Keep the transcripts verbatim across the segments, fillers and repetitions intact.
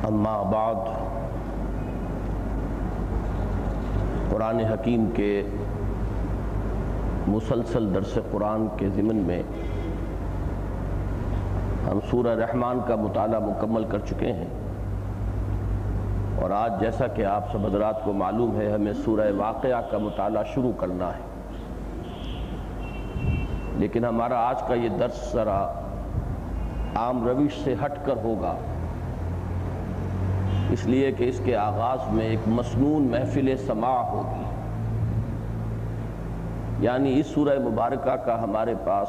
اما بعد، قرآن حکیم کے مسلسل درس قرآن کے ضمن میں ہم سورہ رحمان کا مطالعہ مکمل کر چکے ہیں، اور آج جیسا کہ آپ سب حضرات کو معلوم ہے ہمیں سورہ واقعہ کا مطالعہ شروع کرنا ہے، لیکن ہمارا آج کا یہ درس ذرا عام روش سے ہٹ کر ہوگا، اس لیے کہ اس کے آغاز میں ایک مسنون محفل سماع ہوگی۔ یعنی اس سورہ مبارکہ کا ہمارے پاس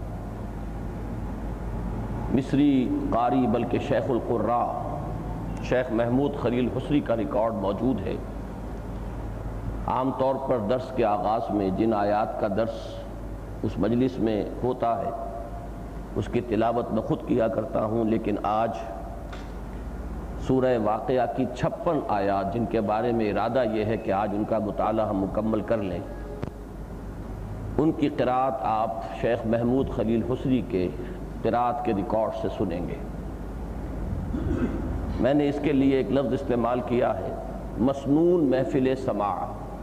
مصری قاری بلکہ شیخ القراء شیخ محمود خلیل حصری کا ریکارڈ موجود ہے۔ عام طور پر درس کے آغاز میں جن آیات کا درس اس مجلس میں ہوتا ہے اس کی تلاوت میں خود کیا کرتا ہوں، لیکن آج سورہ واقعہ کی چھپن آیات جن کے بارے میں ارادہ یہ ہے کہ آج ان کا مطالعہ ہم مکمل کر لیں، ان کی قرأت آپ شیخ محمود خلیل حصری کے قرأت کے ریکارڈ سے سنیں گے۔ میں نے اس کے لیے ایک لفظ استعمال کیا ہے، مسنون محفل سماع۔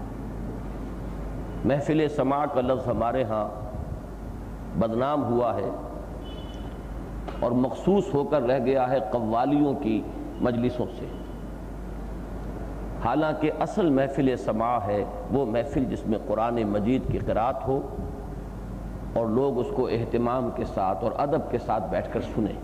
محفل سماع کا لفظ ہمارے ہاں بدنام ہوا ہے اور مخصوص ہو کر رہ گیا ہے قوالیوں کی مجلسوں سے، حالانکہ اصل محفل سماع ہے وہ محفل جس میں قرآن مجید کی قرأت ہو اور لوگ اس کو اہتمام کے ساتھ اور ادب کے ساتھ بیٹھ کر سنیں۔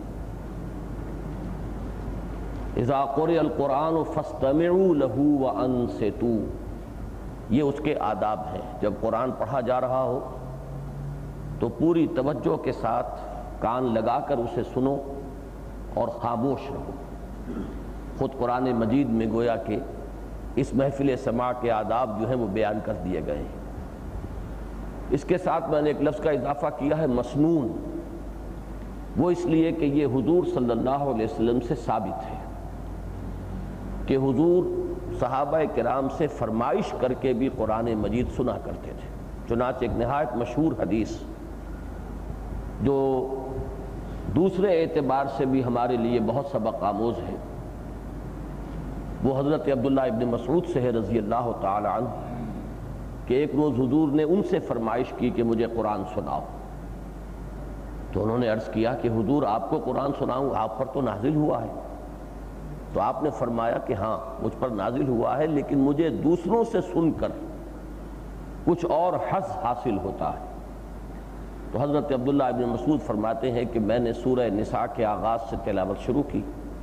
اذا قرئ القرآن فاستمعوا له وانصتوا، یہ اس کے آداب ہیں۔ جب قرآن پڑھا جا رہا ہو تو پوری توجہ کے ساتھ کان لگا کر اسے سنو اور خاموش رہو۔ خود قرآن مجید میں گویا کہ اس محفل سماع کے آداب جو ہیں وہ بیان کر دیے گئے ہیں۔ اس کے ساتھ میں نے ایک لفظ کا اضافہ کیا ہے، مسنون۔ وہ اس لیے کہ یہ حضور صلی اللہ علیہ وسلم سے ثابت ہے کہ حضور صحابہ کرام سے فرمائش کر کے بھی قرآن مجید سنا کرتے تھے۔ چنانچہ ایک نہایت مشہور حدیث جو دوسرے اعتبار سے بھی ہمارے لیے بہت سبق آموز ہے، وہ حضرت عبداللہ ابن مسعود سے ہے رضی اللہ تعالی عنہ کہ ایک روز حضور نے ان سے فرمائش کی کہ مجھے قرآن سناؤ، تو انہوں نے عرض کیا کہ حضور آپ کو قرآن سناؤں، آپ پر تو نازل ہوا ہے۔ تو آپ نے فرمایا کہ ہاں مجھ پر نازل ہوا ہے، لیکن مجھے دوسروں سے سن کر کچھ اور حظ حاصل ہوتا ہے۔ تو حضرت عبداللہ ابن مسعود فرماتے ہیں کہ میں نے سورہ نساء کے آغاز سے تلاوت شروع کی،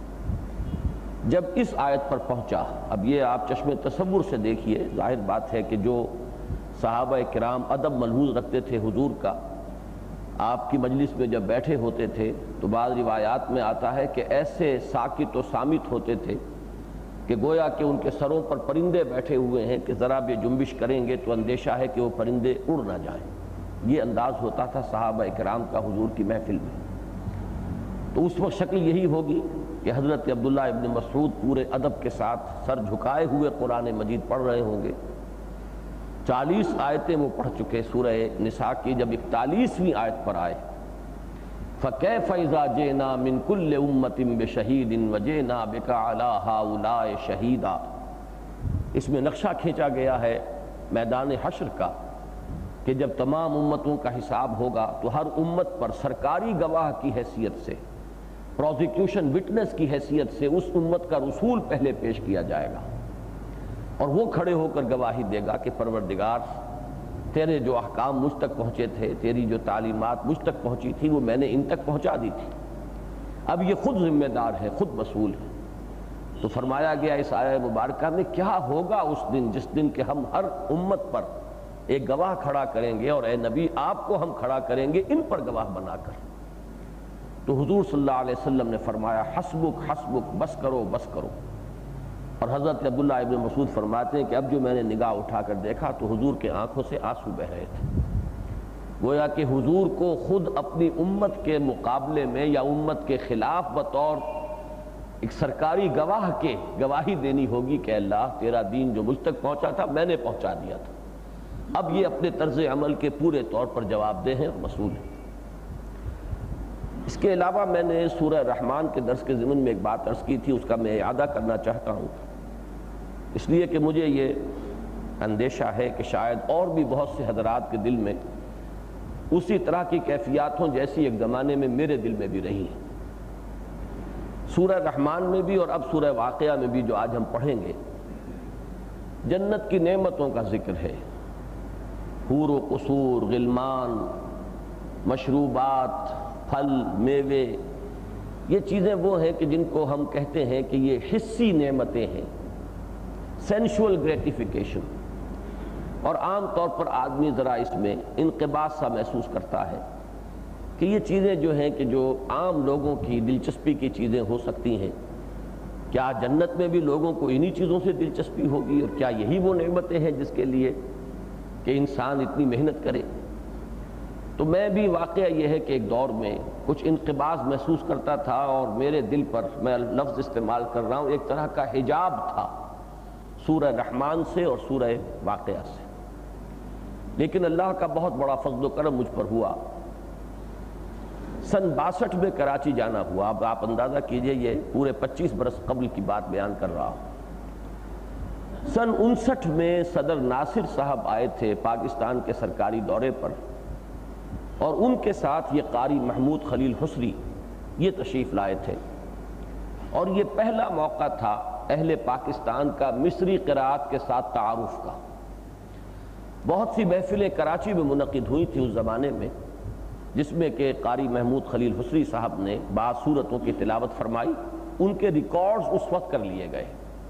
جب اس آیت پر پہنچا، اب یہ آپ چشم تصور سے دیکھیے، ظاہر بات ہے کہ جو صحابہ کرام ادب ملحوظ رکھتے تھے حضور کا، آپ کی مجلس میں جب بیٹھے ہوتے تھے تو بعض روایات میں آتا ہے کہ ایسے ساکت و صامت ہوتے تھے کہ گویا کہ ان کے سروں پر پرندے بیٹھے ہوئے ہیں کہ ذرا بھی جنبش کریں گے تو اندیشہ ہے کہ وہ پرندے اڑ نہ جائیں۔ یہ انداز ہوتا تھا صحابہ کرام کا حضور کی محفل میں۔ تو اس وقت شکل یہی ہوگی کہ حضرت عبداللہ ابن مسعود پورے ادب کے ساتھ سر جھکائے ہوئے قرآن مجید پڑھ رہے ہوں گے۔ چالیس آیتیں وہ پڑھ چکے سورہ نساء کی، جب اکتالیسویں آیت پر آئے فَكَيْفَ إِذَا جِئْنَا مِن كُلِّ أُمَّةٍ بِشَهِيدٍ وَجِئْنَا بِكَ عَلَىٰ هَٰؤُلَاءِ شَهِيدًا۔ اس میں نقشہ کھینچا گیا ہے میدان حشر کا کہ جب تمام امتوں کا حساب ہوگا تو ہر امت پر سرکاری گواہ کی حیثیت سے، پروزیکیوشن وٹنس کی حیثیت سے اس امت کا رسول پہلے پیش کیا جائے گا، اور وہ کھڑے ہو کر گواہی دے گا کہ پروردگار تیرے جو احکام مجھ تک پہنچے تھے، تیری جو تعلیمات مجھ تک پہنچی تھی وہ میں نے ان تک پہنچا دی تھی، اب یہ خود ذمہ دار ہے، خود مسئول ہے۔ تو فرمایا گیا اس آیہ مبارکہ میں کیا ہوگا اس دن جس دن کہ ہم ہر امت پر ایک گواہ کھڑا کریں گے، اور اے نبی آپ کو ہم کھڑا کریں گے ان پر گواہ بنا کر۔ تو حضور صلی اللہ علیہ وسلم نے فرمایا حسبک حسبک، بس کرو بس کرو۔ اور حضرت عبداللہ ابن مسعود فرماتے ہیں کہ اب جو میں نے نگاہ اٹھا کر دیکھا تو حضور کے آنکھوں سے آنسو بہ رہے تھے، گویا کہ حضور کو خود اپنی امت کے مقابلے میں یا امت کے خلاف بطور ایک سرکاری گواہ کے گواہی دینی ہوگی کہ اللہ تیرا دین جو مجھ تک پہنچا تھا میں نے پہنچا دیا تھا۔ اب یہ اپنے طرز عمل کے پورے طور پر جواب دہ ہیں اور مسئول ہیں۔ اس کے علاوہ میں نے سورہ رحمان کے درس کے ضمن میں ایک بات عرض کی تھی، اس کا میں اعادہ کرنا چاہتا ہوں، اس لیے کہ مجھے یہ اندیشہ ہے کہ شاید اور بھی بہت سے حضرات کے دل میں اسی طرح کی کیفیات ہوں جیسی ایک زمانے میں میرے دل میں بھی رہی ہیں۔ سورہ رحمان میں بھی اور اب سورہ واقعہ میں بھی جو آج ہم پڑھیں گے، جنت کی نعمتوں کا ذکر ہے، حور و قصور، غلمان، مشروبات، پھل، میوے، یہ چیزیں وہ ہیں کہ جن کو ہم کہتے ہیں کہ یہ حسی نعمتیں ہیں، سینشول گریٹیفیکیشن، اور عام طور پر آدمی ذرا اس میں انقباض سا محسوس کرتا ہے کہ یہ چیزیں جو ہیں کہ جو عام لوگوں کی دلچسپی کی چیزیں ہو سکتی ہیں، کیا جنت میں بھی لوگوں کو انہی چیزوں سے دلچسپی ہوگی، اور کیا یہی وہ نعمتیں ہیں جس کے لیے کہ انسان اتنی محنت کرے؟ تو میں بھی واقعہ یہ ہے کہ ایک دور میں کچھ انقباض محسوس کرتا تھا، اور میرے دل پر میں لفظ استعمال کر رہا ہوں، ایک طرح کا حجاب تھا سورہ رحمان سے اور سورہ واقعہ سے۔ لیکن اللہ کا بہت بڑا فضل و کرم مجھ پر ہوا، سن باسٹھ میں کراچی جانا ہوا۔ اب آپ اندازہ کیجئے، یہ پورے پچیس برس قبل کی بات بیان کر رہا ہوں۔ سن انسٹھ میں صدر ناصر صاحب آئے تھے پاکستان کے سرکاری دورے پر، اور ان کے ساتھ یہ قاری محمود خلیل حسری یہ تشریف لائے تھے، اور یہ پہلا موقع تھا اہل پاکستان کا مصری قراءت کے ساتھ تعارف کا۔ بہت سی محفلیں کراچی میں منعقد ہوئی تھی اس زمانے میں، جس میں کہ قاری محمود خلیل حسری صاحب نے بعض سورتوں کی تلاوت فرمائی، ان کے ریکارڈز اس وقت کر لیے گئے۔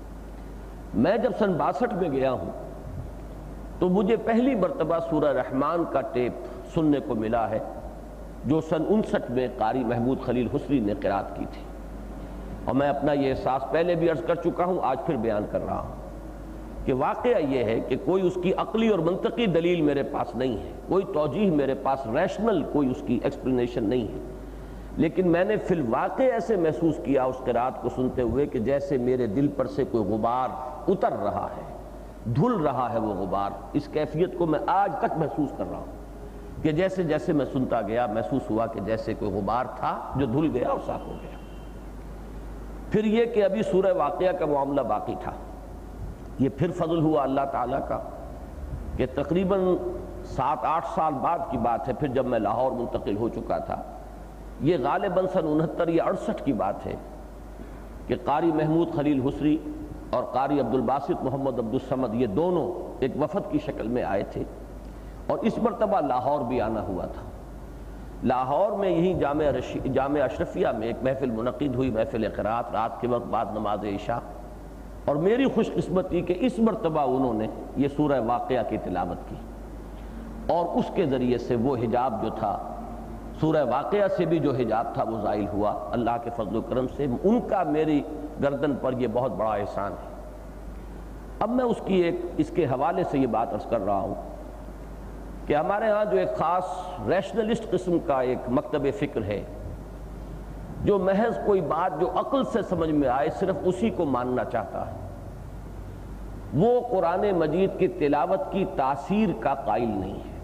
میں جب سن باسٹھ میں گیا ہوں تو مجھے پہلی مرتبہ سورہ رحمان کا ٹیپ سننے کو ملا ہے، جو سن انسٹھ میں قاری محمود خلیل حسری نے قرات کی تھی، اور میں اپنا یہ احساس پہلے بھی عرض کر چکا ہوں، آج پھر بیان کر رہا ہوں کہ واقعہ یہ ہے کہ کوئی اس کی عقلی اور منطقی دلیل میرے پاس نہیں ہے، کوئی توجیہ میرے پاس ریشنل کوئی اس کی ایکسپلینیشن نہیں ہے، لیکن میں نے فی الواقع ایسے محسوس کیا اس قرات کو سنتے ہوئے کہ جیسے میرے دل پر سے کوئی غبار اتر رہا ہے، دھل رہا ہے وہ غبار۔ اس کیفیت کو میں آج تک محسوس کر رہا ہوں کہ جیسے جیسے میں سنتا گیا محسوس ہوا کہ جیسے کوئی غبار تھا جو دھل گیا اور صاف ہو گیا۔ پھر یہ کہ ابھی سورہ واقعہ کا معاملہ باقی تھا، یہ پھر فضل ہوا اللہ تعالیٰ کا کہ تقریباً سات آٹھ سال بعد کی بات ہے، پھر جب میں لاہور منتقل ہو چکا تھا، یہ غالباً سن انہتر یا اڑسٹھ کی بات ہے کہ قاری محمود خلیل حسری اور قاری عبدالباسط محمد عبدالصمد یہ دونوں ایک وفد کی شکل میں آئے تھے، اور اس مرتبہ لاہور بھی آنا ہوا تھا۔ لاہور میں یہی جامعہ جامعہ اشرفیہ میں ایک محفل منعقد ہوئی، محفل قرات، رات کے وقت بعد نماز عشاء، اور میری خوش قسمتی کہ اس مرتبہ انہوں نے یہ سورہ واقعہ کی تلاوت کی، اور اس کے ذریعے سے وہ حجاب جو تھا، سورہ واقعہ سے بھی جو حجاب تھا وہ زائل ہوا اللہ کے فضل و کرم سے۔ ان کا میری گردن پر یہ بہت بڑا احسان ہے۔ اب میں اس کی ایک اس کے حوالے سے یہ بات عرض کر رہا ہوں کہ ہمارے ہاں جو ایک خاص ریشنلسٹ قسم کا ایک مکتب فکر ہے، جو محض کوئی بات جو عقل سے سمجھ میں آئے صرف اسی کو ماننا چاہتا ہے، وہ قرآن مجید کی تلاوت کی تاثیر کا قائل نہیں ہے،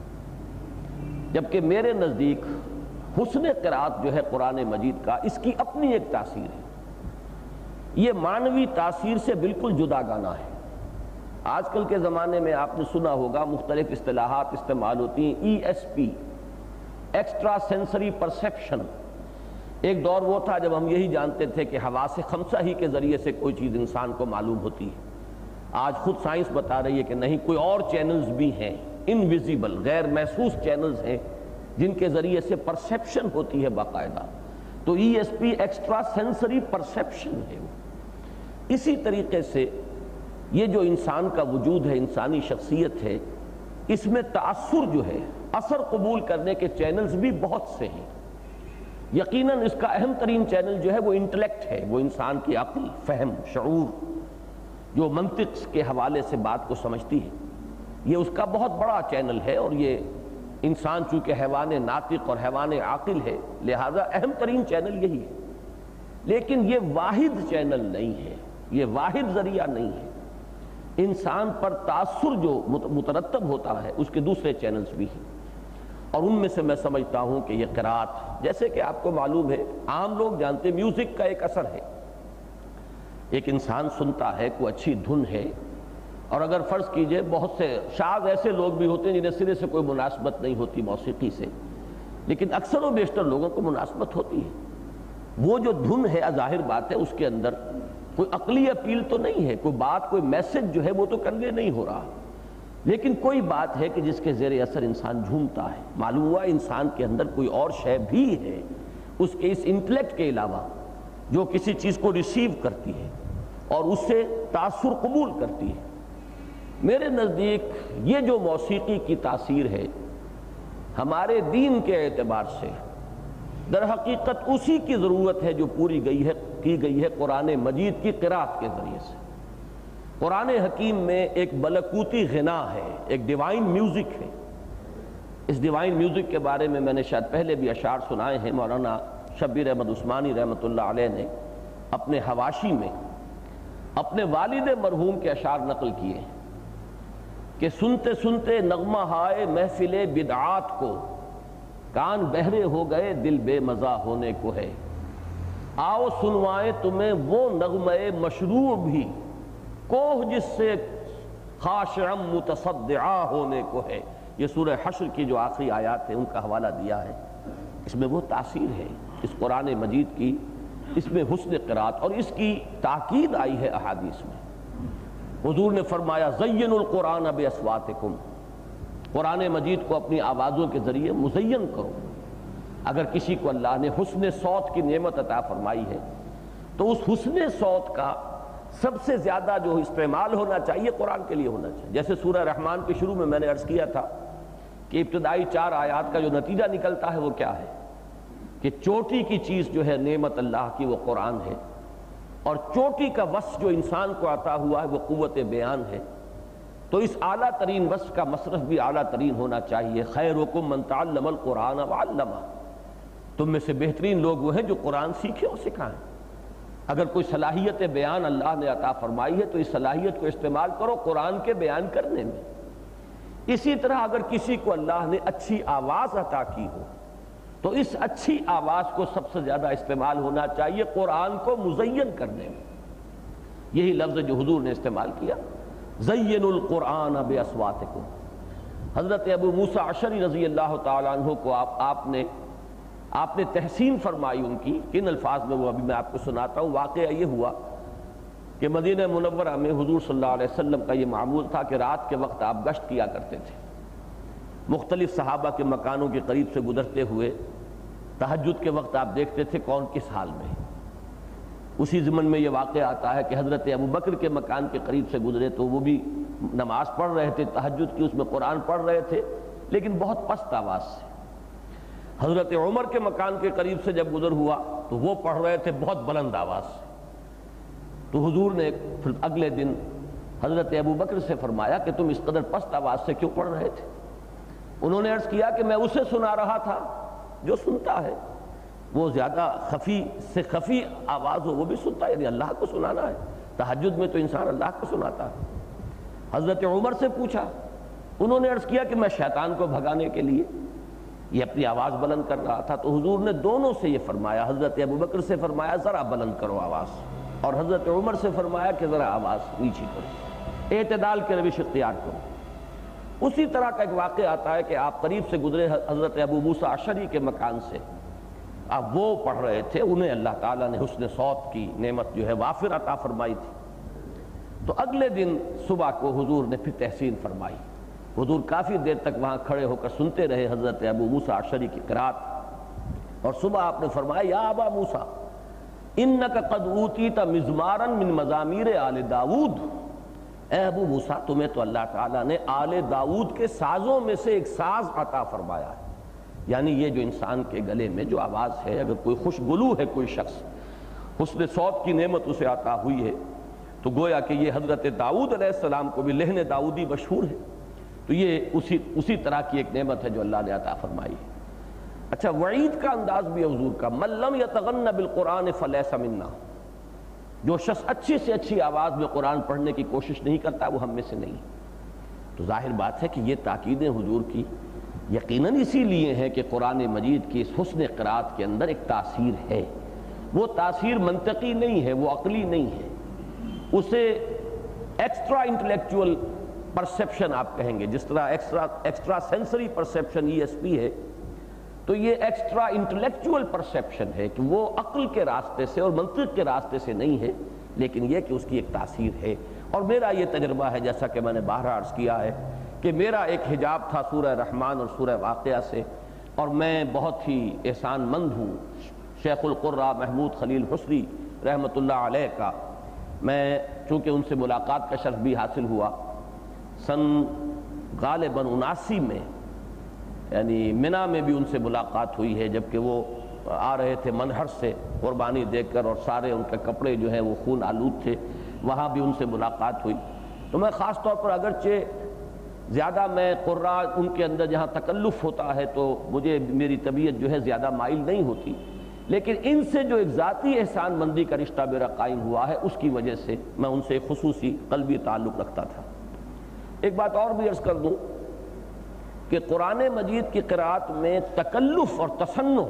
جبکہ میرے نزدیک حسن قرات جو ہے قرآن مجید کا، اس کی اپنی ایک تاثیر ہے، یہ معنوی تاثیر سے بالکل جدا گانا ہے۔ آج کل کے زمانے میں آپ نے سنا ہوگا مختلف اصطلاحات استعمال ہوتی ہیں، E S P, extra sensory perception. ایک دور وہ تھا جب ہم یہی جانتے تھے کہ حواس خمسہ ہی کے ذریعے سے کوئی چیز انسان کو معلوم ہوتی ہے۔ آج خود سائنس بتا رہی ہے کہ نہیں، کوئی اور چینلز بھی ہیں، انویزیبل، غیر محسوس چینلز ہیں جن کے ذریعے سے پرسیپشن ہوتی ہے باقاعدہ۔ تو E S P extra sensory perception ہے۔ اسی طریقے سے یہ جو انسان کا وجود ہے، انسانی شخصیت ہے، اس میں تأثر جو ہے، اثر قبول کرنے کے چینلز بھی بہت سے ہیں۔ یقیناً اس کا اہم ترین چینل جو ہے وہ انٹلیکٹ ہے، وہ انسان کی عقل، فہم، شعور، جو منطق کے حوالے سے بات کو سمجھتی ہے، یہ اس کا بہت بڑا چینل ہے، اور یہ انسان چونکہ حیوان ناطق اور حیوان عاقل ہے، لہذا اہم ترین چینل یہی ہے۔ لیکن یہ واحد چینل نہیں ہے، یہ واحد ذریعہ نہیں ہے۔ انسان پر تاثر جو مترتب ہوتا ہے اس کے دوسرے چینلز بھی ہیں، اور ان میں سے میں سمجھتا ہوں کہ یہ قرات، جیسے کہ آپ کو معلوم ہے، عام لوگ جانتے ہیں میوزک کا ایک اثر ہے، ایک انسان سنتا ہے کوئی اچھی دھن ہے، اور اگر فرض کیجئے بہت سے شاذ ایسے لوگ بھی ہوتے ہیں جنہیں سرے سے کوئی مناسبت نہیں ہوتی موسیقی سے، لیکن اکثر و بیشتر لوگوں کو مناسبت ہوتی ہے، وہ جو دھن ہے ظاہر بات ہے اس کے اندر کوئی عقلی اپیل تو نہیں ہے، کوئی بات کوئی میسج جو ہے وہ تو کنوے نہیں ہو رہا، لیکن کوئی بات ہے کہ جس کے زیر اثر انسان جھومتا ہے، معلوم ہوا انسان کے اندر کوئی اور شے بھی ہے اس کے اس انٹلیکٹ کے علاوہ جو کسی چیز کو ریسیو کرتی ہے اور اس سے تاثر قبول کرتی ہے۔ میرے نزدیک یہ جو موسیقی کی تاثیر ہے ہمارے دین کے اعتبار سے در حقیقت اسی کی ضرورت ہے جو پوری گئی ہے کی گئی ہے قرآن مجید کی قرات کے ذریعے سے۔ قرآن حکیم میں ایک ملکوتی غنا ہے، ایک ڈیوائن میوزک ہے۔ اس ڈیوائن میوزک کے بارے میں میں نے شاید پہلے بھی اشعار سنائے ہیں، مولانا شبیر احمد عثمانی رحمۃ اللہ علیہ نے اپنے حواشی میں اپنے والد مرحوم کے اشعار نقل کیے ہیں کہ سنتے سنتے نغمہ ہائے محفل بدعات کو، کان بہرے ہو گئے دل بے مزہ ہونے کو ہے، آؤ سنوائیں تمہیں وہ نغمہ مشروع بھی، کوہ جس سے خاشعا متصدعا ہونے کو ہے۔ یہ سورہ حشر کی جو آخری آیات ہیں ان کا حوالہ دیا ہے، اس میں وہ تاثیر ہے اس قرآن مجید کی، اس میں حسن قرات، اور اس کی تاکید آئی ہے احادیث میں۔ حضور نے فرمایا زینوا القرآن باصواتکم، قرآن مجید کو اپنی آوازوں کے ذریعے مزین کرو۔ اگر کسی کو اللہ نے حسن صوت کی نعمت عطا فرمائی ہے تو اس حسن صوت کا سب سے زیادہ جو استعمال ہونا چاہیے قرآن کے لیے ہونا چاہیے۔ جیسے سورہ رحمان کے شروع میں میں نے عرض کیا تھا کہ ابتدائی چار آیات کا جو نتیجہ نکلتا ہے وہ کیا ہے کہ چوٹی کی چیز جو ہے نعمت اللہ کی وہ قرآن ہے، اور چوٹی کا وصف جو انسان کو عطا ہوا ہے وہ قوت بیان ہے، تو اس اعلیٰ ترین وصف کا مصرف بھی اعلیٰ ترین ہونا چاہیے۔ خیرکم من تعلم القرآن وعلمہ، تم میں سے بہترین لوگ وہ ہیں جو قرآن سیکھیں اور سکھائیں۔ اگر کوئی صلاحیت بیان اللہ نے عطا فرمائی ہے تو اس صلاحیت کو استعمال کرو قرآن کے بیان کرنے میں۔ اسی طرح اگر کسی کو اللہ نے اچھی آواز عطا کی ہو تو اس اچھی آواز کو سب سے زیادہ استعمال ہونا چاہیے قرآن کو مزین کرنے میں۔ یہی لفظ جو حضور نے استعمال کیا، زینوا القرآن باصواتکم۔ حضرت ابو موسیٰ اشعری رضی اللہ تعالیٰ عنہ کو آپ آپ نے آپ نے تحسین فرمائی ان کی، کن الفاظ میں وہ ابھی میں آپ کو سناتا ہوں۔ واقعہ یہ ہوا کہ مدینہ منورہ میں حضور صلی اللہ علیہ وسلم کا یہ معمول تھا کہ رات کے وقت آپ گشت کیا کرتے تھے، مختلف صحابہ کے مکانوں کے قریب سے گزرتے ہوئے تہجد کے وقت آپ دیکھتے تھے کون کس حال میں۔ اسی ضمن میں یہ واقعہ آتا ہے کہ حضرت ابو بکر کے مکان کے قریب سے گزرے تو وہ بھی نماز پڑھ رہے تھے تہجد کی، اس میں قرآن پڑھ رہے تھے لیکن بہت پست آواز سے۔ حضرت عمر کے مکان کے قریب سے جب گزر ہوا تو وہ پڑھ رہے تھے بہت بلند آواز سے۔ تو حضور نے پھر اگلے دن حضرت ابو بکر سے فرمایا کہ تم اس قدر پست آواز سے کیوں پڑھ رہے تھے؟ انہوں نے عرض کیا کہ میں اسے سنا رہا تھا جو سنتا ہے، وہ زیادہ خفی سے خفی آواز ہو وہ بھی سنتا ہے، یعنی اللہ کو سنانا ہے۔ تہجد میں تو انسان اللہ کو سناتا ہے۔ حضرت عمر سے پوچھا، انہوں نے عرض کیا کہ میں شیطان کو بھگانے کے لیے یہ اپنی آواز بلند کر رہا تھا۔ تو حضور نے دونوں سے یہ فرمایا، حضرت ابو بکر سے فرمایا ذرا بلند کرو آواز، اور حضرت عمر سے فرمایا کہ ذرا آواز نیچی کرو، اعتدال کے روش اختیار کرو۔ اسی طرح کا ایک واقعہ آتا ہے کہ آپ قریب سے گزرے حضرت ابو موسیٰ اشعری کے مکان سے، اب وہ پڑھ رہے تھے، انہیں اللہ تعالیٰ نے حسن صوت کی نعمت جو ہے وافر عطا فرمائی تھی۔ تو اگلے دن صبح کو حضور نے پھر تحسین فرمائی۔ حضور کافی دیر تک وہاں کھڑے ہو کر سنتے رہے حضرت ابو موسیٰ اشعری کی قرات، اور صبح آپ نے فرمایا یا ابا موسیٰ انک قد اوتیت مزمارا من مزامیر آل داود، اے ابو موسیٰ تمہیں تو اللہ تعالیٰ نے آل داود کے سازوں میں سے ایک ساز عطا فرمایا ہے، یعنی یہ جو انسان کے گلے میں جو آواز ہے، اگر کوئی خوش گلو ہے کوئی شخص، حسن صوت کی نعمت اسے عطا ہوئی ہے، تو گویا کہ یہ حضرت داؤد علیہ السلام کو بھی لہن داؤدی مشہور ہے، تو یہ اسی اسی طرح کی ایک نعمت ہے جو اللہ نے عطا فرمائی ہے۔ اچھا، وعید کا انداز بھی حضور کا، من لم یتغن بالقرآن فلیس منا، جو شخص اچھی سے اچھی آواز میں قرآن پڑھنے کی کوشش نہیں کرتا وہ ہم میں سے نہیں۔ تو ظاہر بات ہے کہ یہ تاکیدیں حضور کی یقیناً اسی لیے ہے کہ قرآن مجید کی اس حسن قرات کے اندر ایک تاثیر ہے. وہ تاثیر منطقی نہیں ہے، وہ عقلی نہیں ہے، اسے ایکسٹرا انٹلیکچول پرسیپشن آپ کہیں گے. جس طرح extra extra sensory perception E S P ہے، تو یہ ایکسٹرا انٹلیکچول پرسیپشن ہے کہ وہ عقل کے راستے سے اور منطق کے راستے سے نہیں ہے، لیکن یہ کہ اس کی ایک تاثیر ہے. اور میرا یہ تجربہ ہے، جیسا کہ میں نے باہر عرض کیا ہے، کہ میرا ایک حجاب تھا سورہ رحمان اور سورہ واقعہ سے، اور میں بہت ہی احسان مند ہوں شیخ القرآ محمود خلیل حسری رحمۃ اللہ علیہ کا. میں چونکہ ان سے ملاقات کا شرف بھی حاصل ہوا سن غالباً اناسی میں، یعنی منا میں بھی ان سے ملاقات ہوئی ہے، جبکہ وہ آ رہے تھے منہر سے قربانی دے کر، اور سارے ان کے کپڑے جو ہیں وہ خون آلود تھے. وہاں بھی ان سے ملاقات ہوئی. تو میں خاص طور پر اگرچہ زیادہ میں قرآ ان کے اندر جہاں تکلف ہوتا ہے تو مجھے میری طبیعت جو ہے زیادہ مائل نہیں ہوتی، لیکن ان سے جو ایک ذاتی احسان مندی کا رشتہ میرا قائم ہوا ہے، اس کی وجہ سے میں ان سے خصوصی قلبی تعلق رکھتا تھا. ایک بات اور بھی عرض کر دوں کہ قرآن مجید کی قرات میں تکلف اور تصنع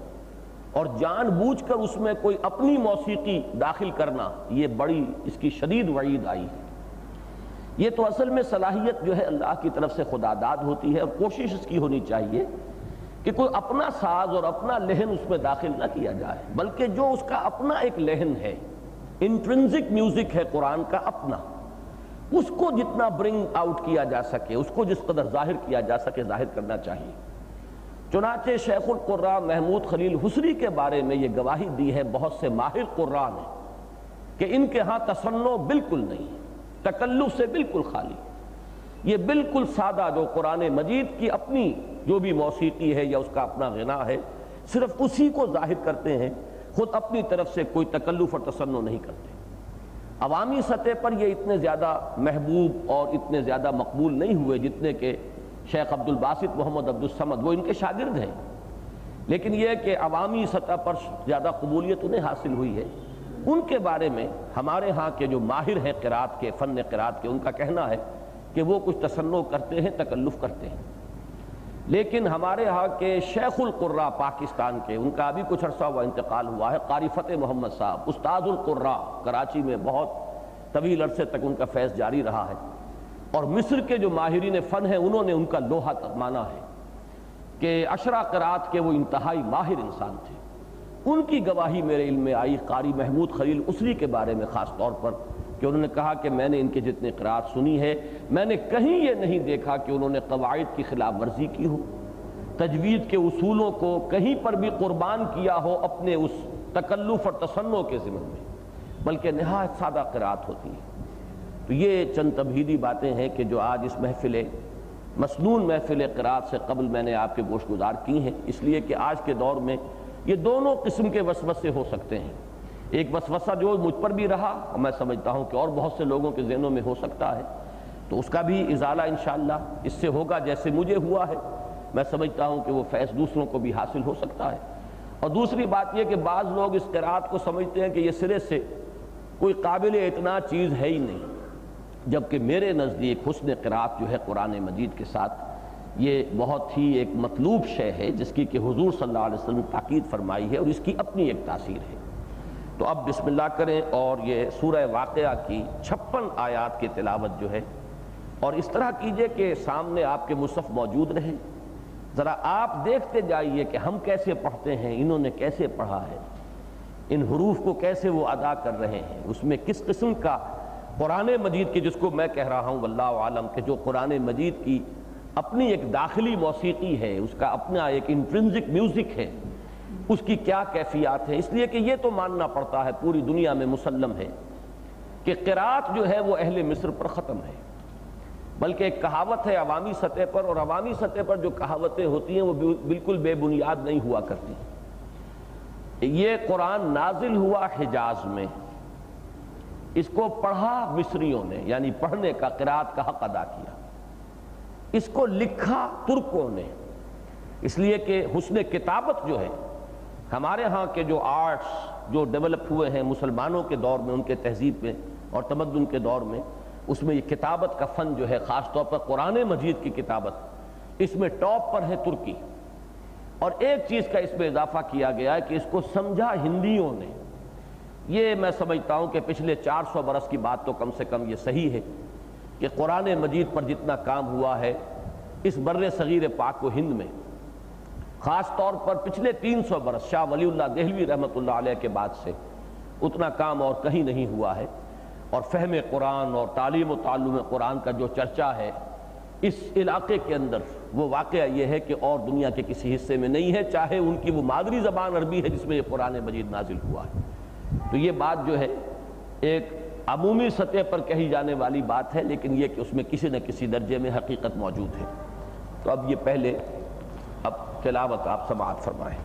اور جان بوجھ کر اس میں کوئی اپنی موسیقی داخل کرنا، یہ بڑی اس کی شدید وعید آئی ہے. یہ تو اصل میں صلاحیت جو ہے اللہ کی طرف سے خدا داد ہوتی ہے، اور کوشش اس کی ہونی چاہیے کہ کوئی اپنا ساز اور اپنا لہن اس میں داخل نہ کیا جائے، بلکہ جو اس کا اپنا ایک لہن ہے، انٹرنزک میوزک ہے قرآن کا اپنا، اس کو جتنا برنگ آؤٹ کیا جا سکے، اس کو جس قدر ظاہر کیا جا سکے ظاہر کرنا چاہیے. چنانچہ شیخ القراء محمود خلیل حسری کے بارے میں یہ گواہی دی ہے بہت سے ماہر قراء نے کہ ان کے ہاں تصنع بالکل نہیں، تکلف سے بالکل خالی. یہ بالکل سادہ جو قرآن مجید کی اپنی جو بھی موسیقی ہے یا اس کا اپنا غنا ہے، صرف اسی کو ظاہر کرتے ہیں، خود اپنی طرف سے کوئی تکلف اور تصنع نہیں کرتے. عوامی سطح پر یہ اتنے زیادہ محبوب اور اتنے زیادہ مقبول نہیں ہوئے جتنے کہ شیخ عبد الباسط محمد عبد الصمد، وہ ان کے شاگرد ہیں، لیکن یہ کہ عوامی سطح پر زیادہ قبولیت انہیں حاصل ہوئی ہے. ان کے بارے میں ہمارے ہاں کے جو ماہر ہیں قرات کے، فن قرات کے، ان کا کہنا ہے کہ وہ کچھ تصنع کرتے ہیں، تکلف کرتے ہیں. لیکن ہمارے ہاں کے شیخ القراء پاکستان کے، ان کا ابھی کچھ عرصہ ہوا انتقال ہوا ہے، قاری فتح محمد صاحب استاد القراء کراچی میں بہت طویل عرصے تک ان کا فیض جاری رہا ہے. اور مصر کے جو ماہرین فن ہیں انہوں نے ان کا لوہا مانا ہے کہ عشرہ قرات کے وہ انتہائی ماہر انسان تھے. ان کی گواہی میرے علم میں آئی قاری محمود خلیل حسری کے بارے میں خاص طور پر، کہ انہوں نے کہا کہ میں نے ان کے جتنے قرات سنی ہے، میں نے کہیں یہ نہیں دیکھا کہ انہوں نے قواعد کی خلاف ورزی کی ہو، تجوید کے اصولوں کو کہیں پر بھی قربان کیا ہو اپنے اس تکلف اور تصنع کے ضمن میں، بلکہ نہایت سادہ قرات ہوتی ہے. تو یہ چند تمہیدی باتیں ہیں کہ جو آج اس محفل مسنون محفل قرات سے قبل میں نے آپ کے گوش گزار کی ہیں، اس لیے کہ آج کے دور میں یہ دونوں قسم کے وسوسے ہو سکتے ہیں. ایک وسوسہ جو مجھ پر بھی رہا، اور میں سمجھتا ہوں کہ اور بہت سے لوگوں کے ذہنوں میں ہو سکتا ہے، تو اس کا بھی ازالہ انشاءاللہ اس سے ہوگا جیسے مجھے ہوا ہے. میں سمجھتا ہوں کہ وہ فیض دوسروں کو بھی حاصل ہو سکتا ہے. اور دوسری بات یہ کہ بعض لوگ اس قرات کو سمجھتے ہیں کہ یہ سرے سے کوئی قابل اعتنا چیز ہے ہی نہیں، جبکہ میرے نزدیک حسن قرات جو ہے قرآن مجید کے ساتھ یہ بہت ہی ایک مطلوب شے ہے، جس کی کہ حضور صلی اللہ علیہ وسلم تاکید فرمائی ہے، اور اس کی اپنی ایک تاثیر ہے. تو اب بسم اللہ کریں اور یہ سورہ واقعہ کی چھپن آیات کی تلاوت جو ہے، اور اس طرح کیجئے کہ سامنے آپ کے مصحف موجود رہے، ذرا آپ دیکھتے جائیے کہ ہم کیسے پڑھتے ہیں، انہوں نے کیسے پڑھا ہے، ان حروف کو کیسے وہ ادا کر رہے ہیں، اس میں کس قسم کا قرآن مجید کی، جس کو میں کہہ رہا ہوں واللہ عالم کہ جو قرآن مجید کی اپنی ایک داخلی موسیقی ہے، اس کا اپنا ایک انٹرنزک میوزک ہے، اس کی کیا کیفیات ہیں. اس لیے کہ یہ تو ماننا پڑتا ہے، پوری دنیا میں مسلم ہے کہ قرات جو ہے وہ اہل مصر پر ختم ہے، بلکہ ایک کہاوت ہے عوامی سطح پر، اور عوامی سطح پر جو کہاوتیں ہوتی ہیں وہ بالکل بے بنیاد نہیں ہوا کرتی. یہ قرآن نازل ہوا حجاز میں، اس کو پڑھا مصریوں نے، یعنی پڑھنے کا قرات کا حق ادا کیا، اس کو لکھا ترکوں نے، اس لیے کہ حسن کتابت جو ہے ہمارے ہاں کے جو آرٹس جو ڈیولپ ہوئے ہیں مسلمانوں کے دور میں، ان کے تہذیب میں اور تمدن کے دور میں، اس میں یہ کتابت کا فن جو ہے خاص طور پر قرآن مجید کی کتابت، इसमें टॉप पर है तुर्की। और एक चीज़ का इसमें इजाफा किया गया है कि इसको समझा हिंदियों ने। ये मैं समझता हूँ कि पिछले चार सौ बरस की बात तो कम से कम ये सही है कि कुरान मजीद पर जितना काम हुआ है इस बर्रे सगीर पाक को हिंद में, ख़ास तौर पर पिछले तीन सौ बरस शाह वलीउल्लाह देहलवी रहमतुल्लाह अलैह के बाद से उतना काम और कहीं नहीं हुआ है। और फ़हम कुरान और तालीम व ताल्लुम कुरान का जो चर्चा है इस इलाके के अंदर, वो वाक़या ये है कि और दुनिया के किसी हिस्से में नहीं है, चाहे उनकी वो मादरी ज़बान अरबी है जिसमें ये कुरान मजीद नाजिल हुआ है। तो ये बात जो है एक अमूमी सतह पर कही जाने वाली बात है, लेकिन ये कि उसमें किसी न किसी दर्जे में हकीकत मौजूद है। तो अब ये पहले अब तिलावत आप समाअत फरमाएं।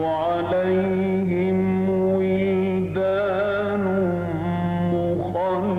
عليهم ولدان مخلدون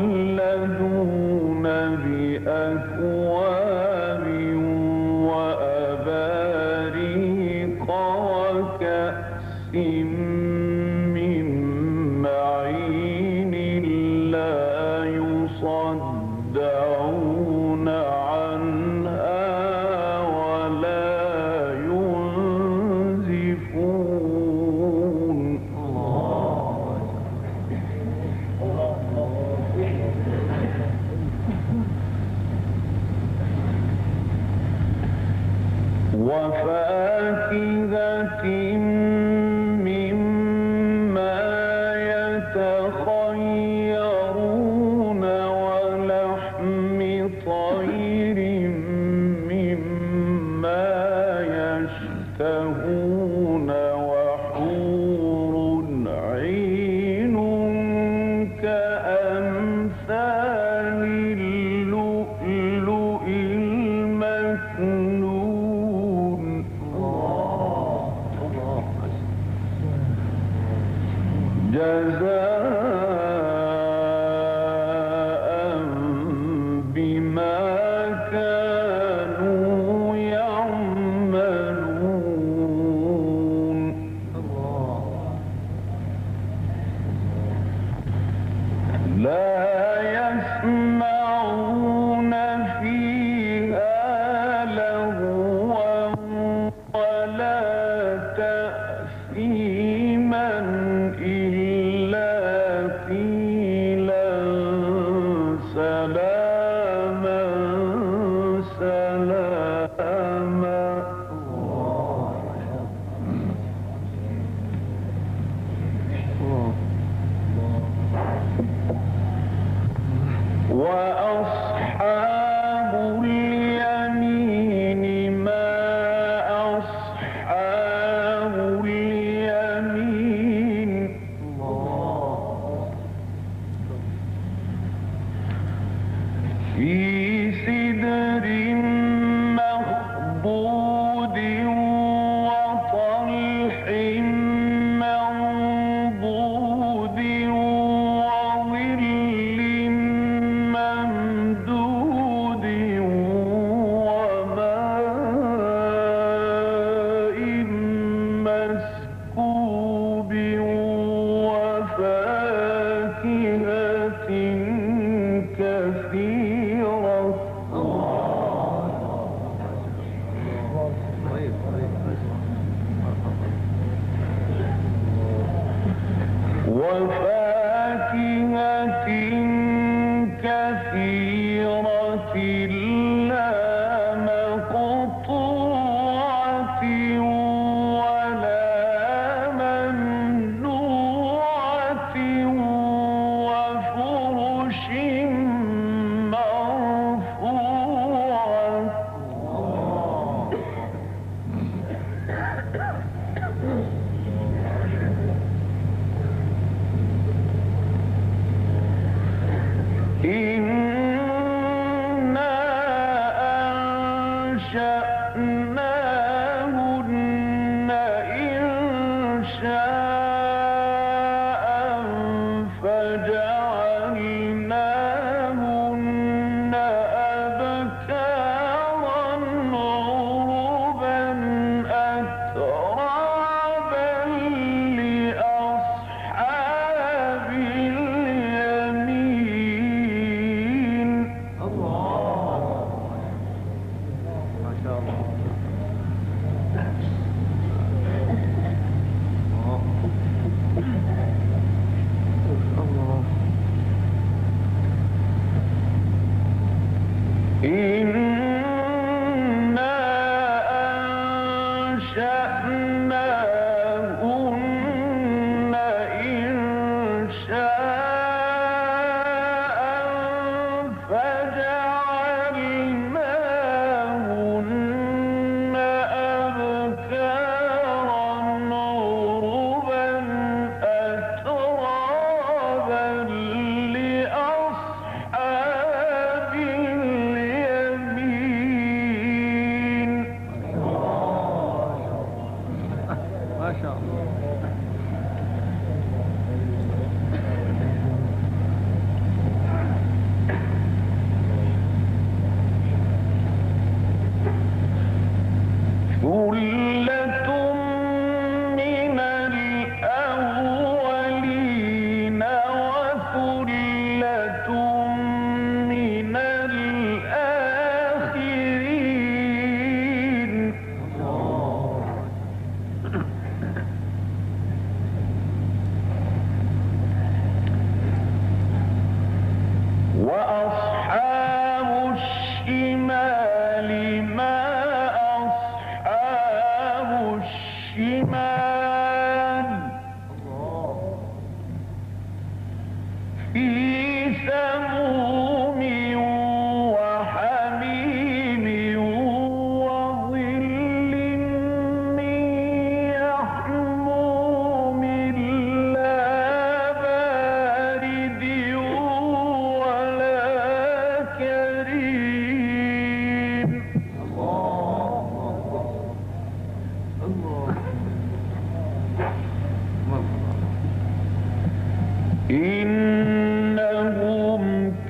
إنهم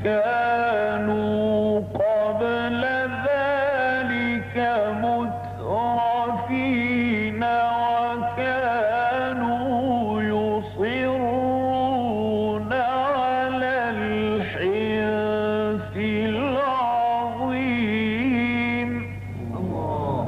كانوا قبل ذلك مترفين وكانوا يصرون على الحنث العظيم. الله.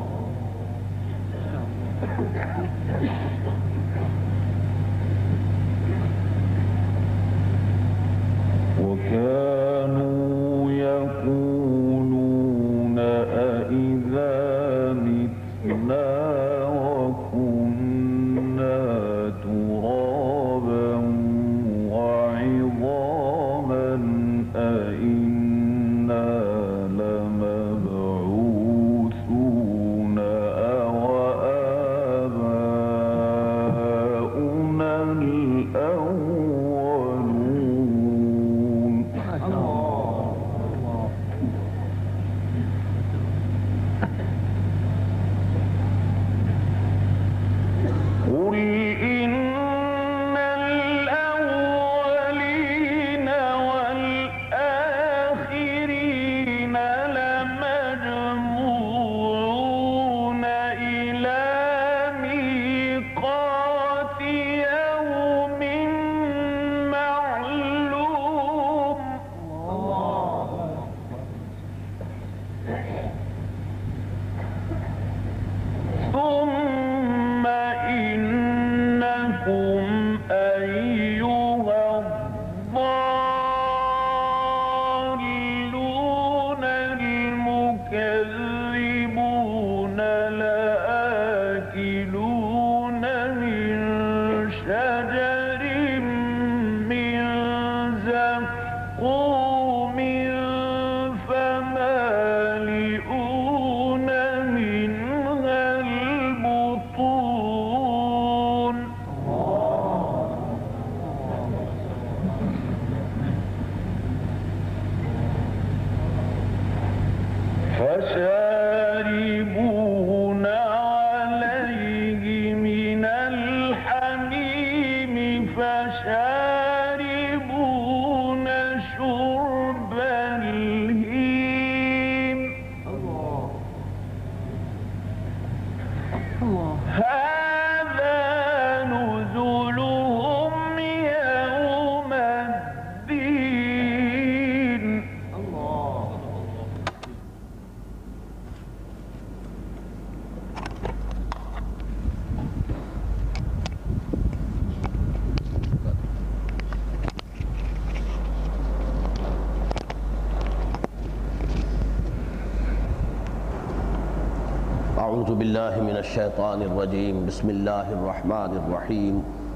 وكانوا يقولون أإذا متنا وكنا ترابا وعظاما أإنا لمبعوثون أو آباؤنا الأولون. قل إن الأولين والآخرين لمجموعون إلى ميقات يوم معلوم. ثم إنكم أيها الضالون المكذبون لآكلون من شجر من زقوم فمالئون منها البطون. فشاربون عليه من الحميم فشاربون شرب الهيم. هذا نزلهم يوم الدين. أعوذ بالله من الشيطان الرجيم. بسم الله الرحمن الرحيم.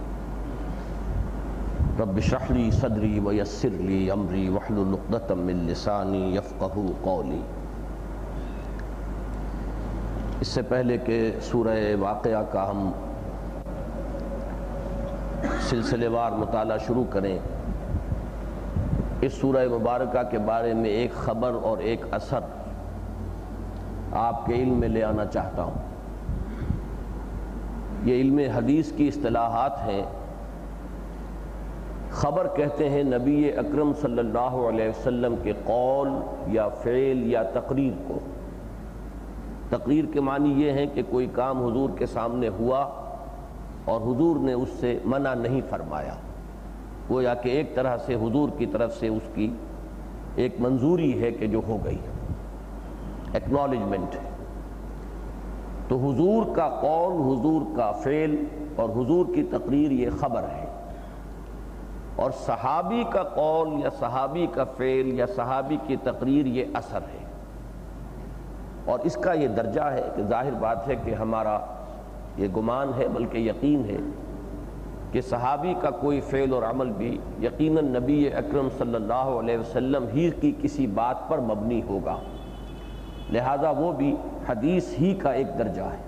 رب اشرح لي صدري ويسر لي أمري واحلل عقدة من لساني يفقهوا قولي. इससे पहले कि सूरह वाक़या का हम सिलसिलेवार मुताला शुरू करें, इस सूरह मुबारका के बारे में एक ख़बर और एक असर आपके इल्म में ले आना चाहता हूँ। ये इल्म हदीस की इस्तिलाहात हैं। ख़बर कहते हैं नबी अकरम सल्लल्लाहु अलैहि वसल्लम के कौल या फ़ेल या तकरीर को। तकरीर के मानी ये हैं कि कोई काम हुजूर के सामने हुआ और हुजूर ने उससे मना नहीं फरमाया, गोया कि एक तरह से हुजूर की तरफ से उसकी एक मंजूरी है कि जो हो गई, एक्नॉलेजमेंट है। तो हुजूर का कौल, हुजूर का फ़ेल और हुजूर की तकरीर ये ख़बर है, और सहाबी का कौल या सहाबी का फ़ेल या सहाबी की तकरीर ये असर है। और इसका ये दर्जा है कि ज़ाहिर बात है कि हमारा ये गुमान है, बल्कि यकीन है कि सहाबी का कोई फ़ेल और अमल भी यकीनन नबी अकरम सल्लल्लाहु अलैहि वसल्लम ही की किसी बात पर मबनी होगा, लिहाजा वो भी हदीस ही का एक दर्जा है।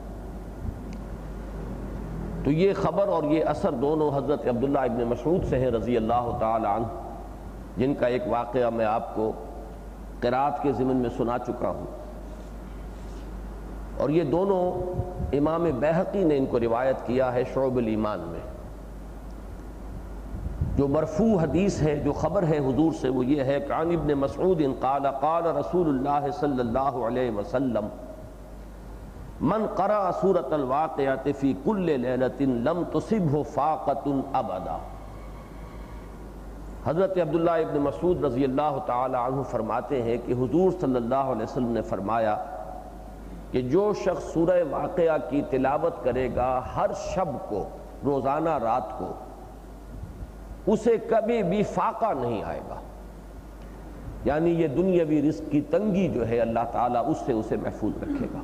तो ये ख़बर और ये असर दोनों हज़रत अब्दुल्लाह इब्न मसऊद से हैं रज़ी अल्लाह ताला अन्हु, जिनका एक वाक़या मैं आपको क़िराअत के ज़िमन में सुना चुका हूँ। और ये दोनों इमाम बैहक़ी ने इनको रिवायत किया है शुअबुल ईमान में। جو مرفوع حدیث ہے، جو خبر ہے حضور سے، وہ یہ ہے کہ عن ابن مسعود قال قال رسول اللہ صلی اللہ علیہ وسلم من قرأ سورۃ الواقعۃ فی کل لیلۃ لم تصبہ فاقۃ ابدا۔ حضرت عبداللہ ابن مسعود رضی اللہ تعالی عنہ فرماتے ہیں کہ حضور صلی اللہ علیہ وسلم نے فرمایا کہ جو شخص سورہ واقعہ کی تلاوت کرے گا ہر شب کو، روزانہ رات کو، اسے کبھی بھی فاقہ نہیں آئے گا، یعنی یہ دنیاوی رزق کی تنگی جو ہے اللہ تعالیٰ اس سے اسے محفوظ رکھے گا۔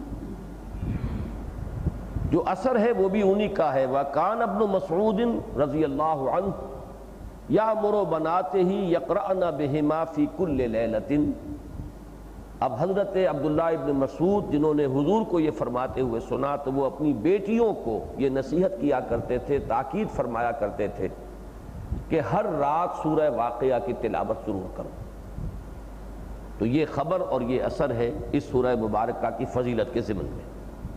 جو اثر ہے وہ بھی انہی کا ہے۔ وَكَانَ ابْنُ مَسْعُودٍ رضی اللہ عنہ یَأْمُرُ بَنَاتِهِ يَقْرَأْنَ بِهِمَا فِي كُلِّ لَيْلَةٍ۔ اب حضرت عبداللہ ابن مسعود جنہوں نے حضور کو یہ فرماتے ہوئے سنا تو وہ اپنی بیٹیوں کو یہ نصیحت کیا کرتے تھے، تاکید فرمایا کرتے تھے کہ ہر رات سورہ واقعہ کی تلاوت ضرور کرو۔ تو یہ خبر اور یہ اثر ہے اس سورہ مبارکہ کی فضیلت کے ضمن میں۔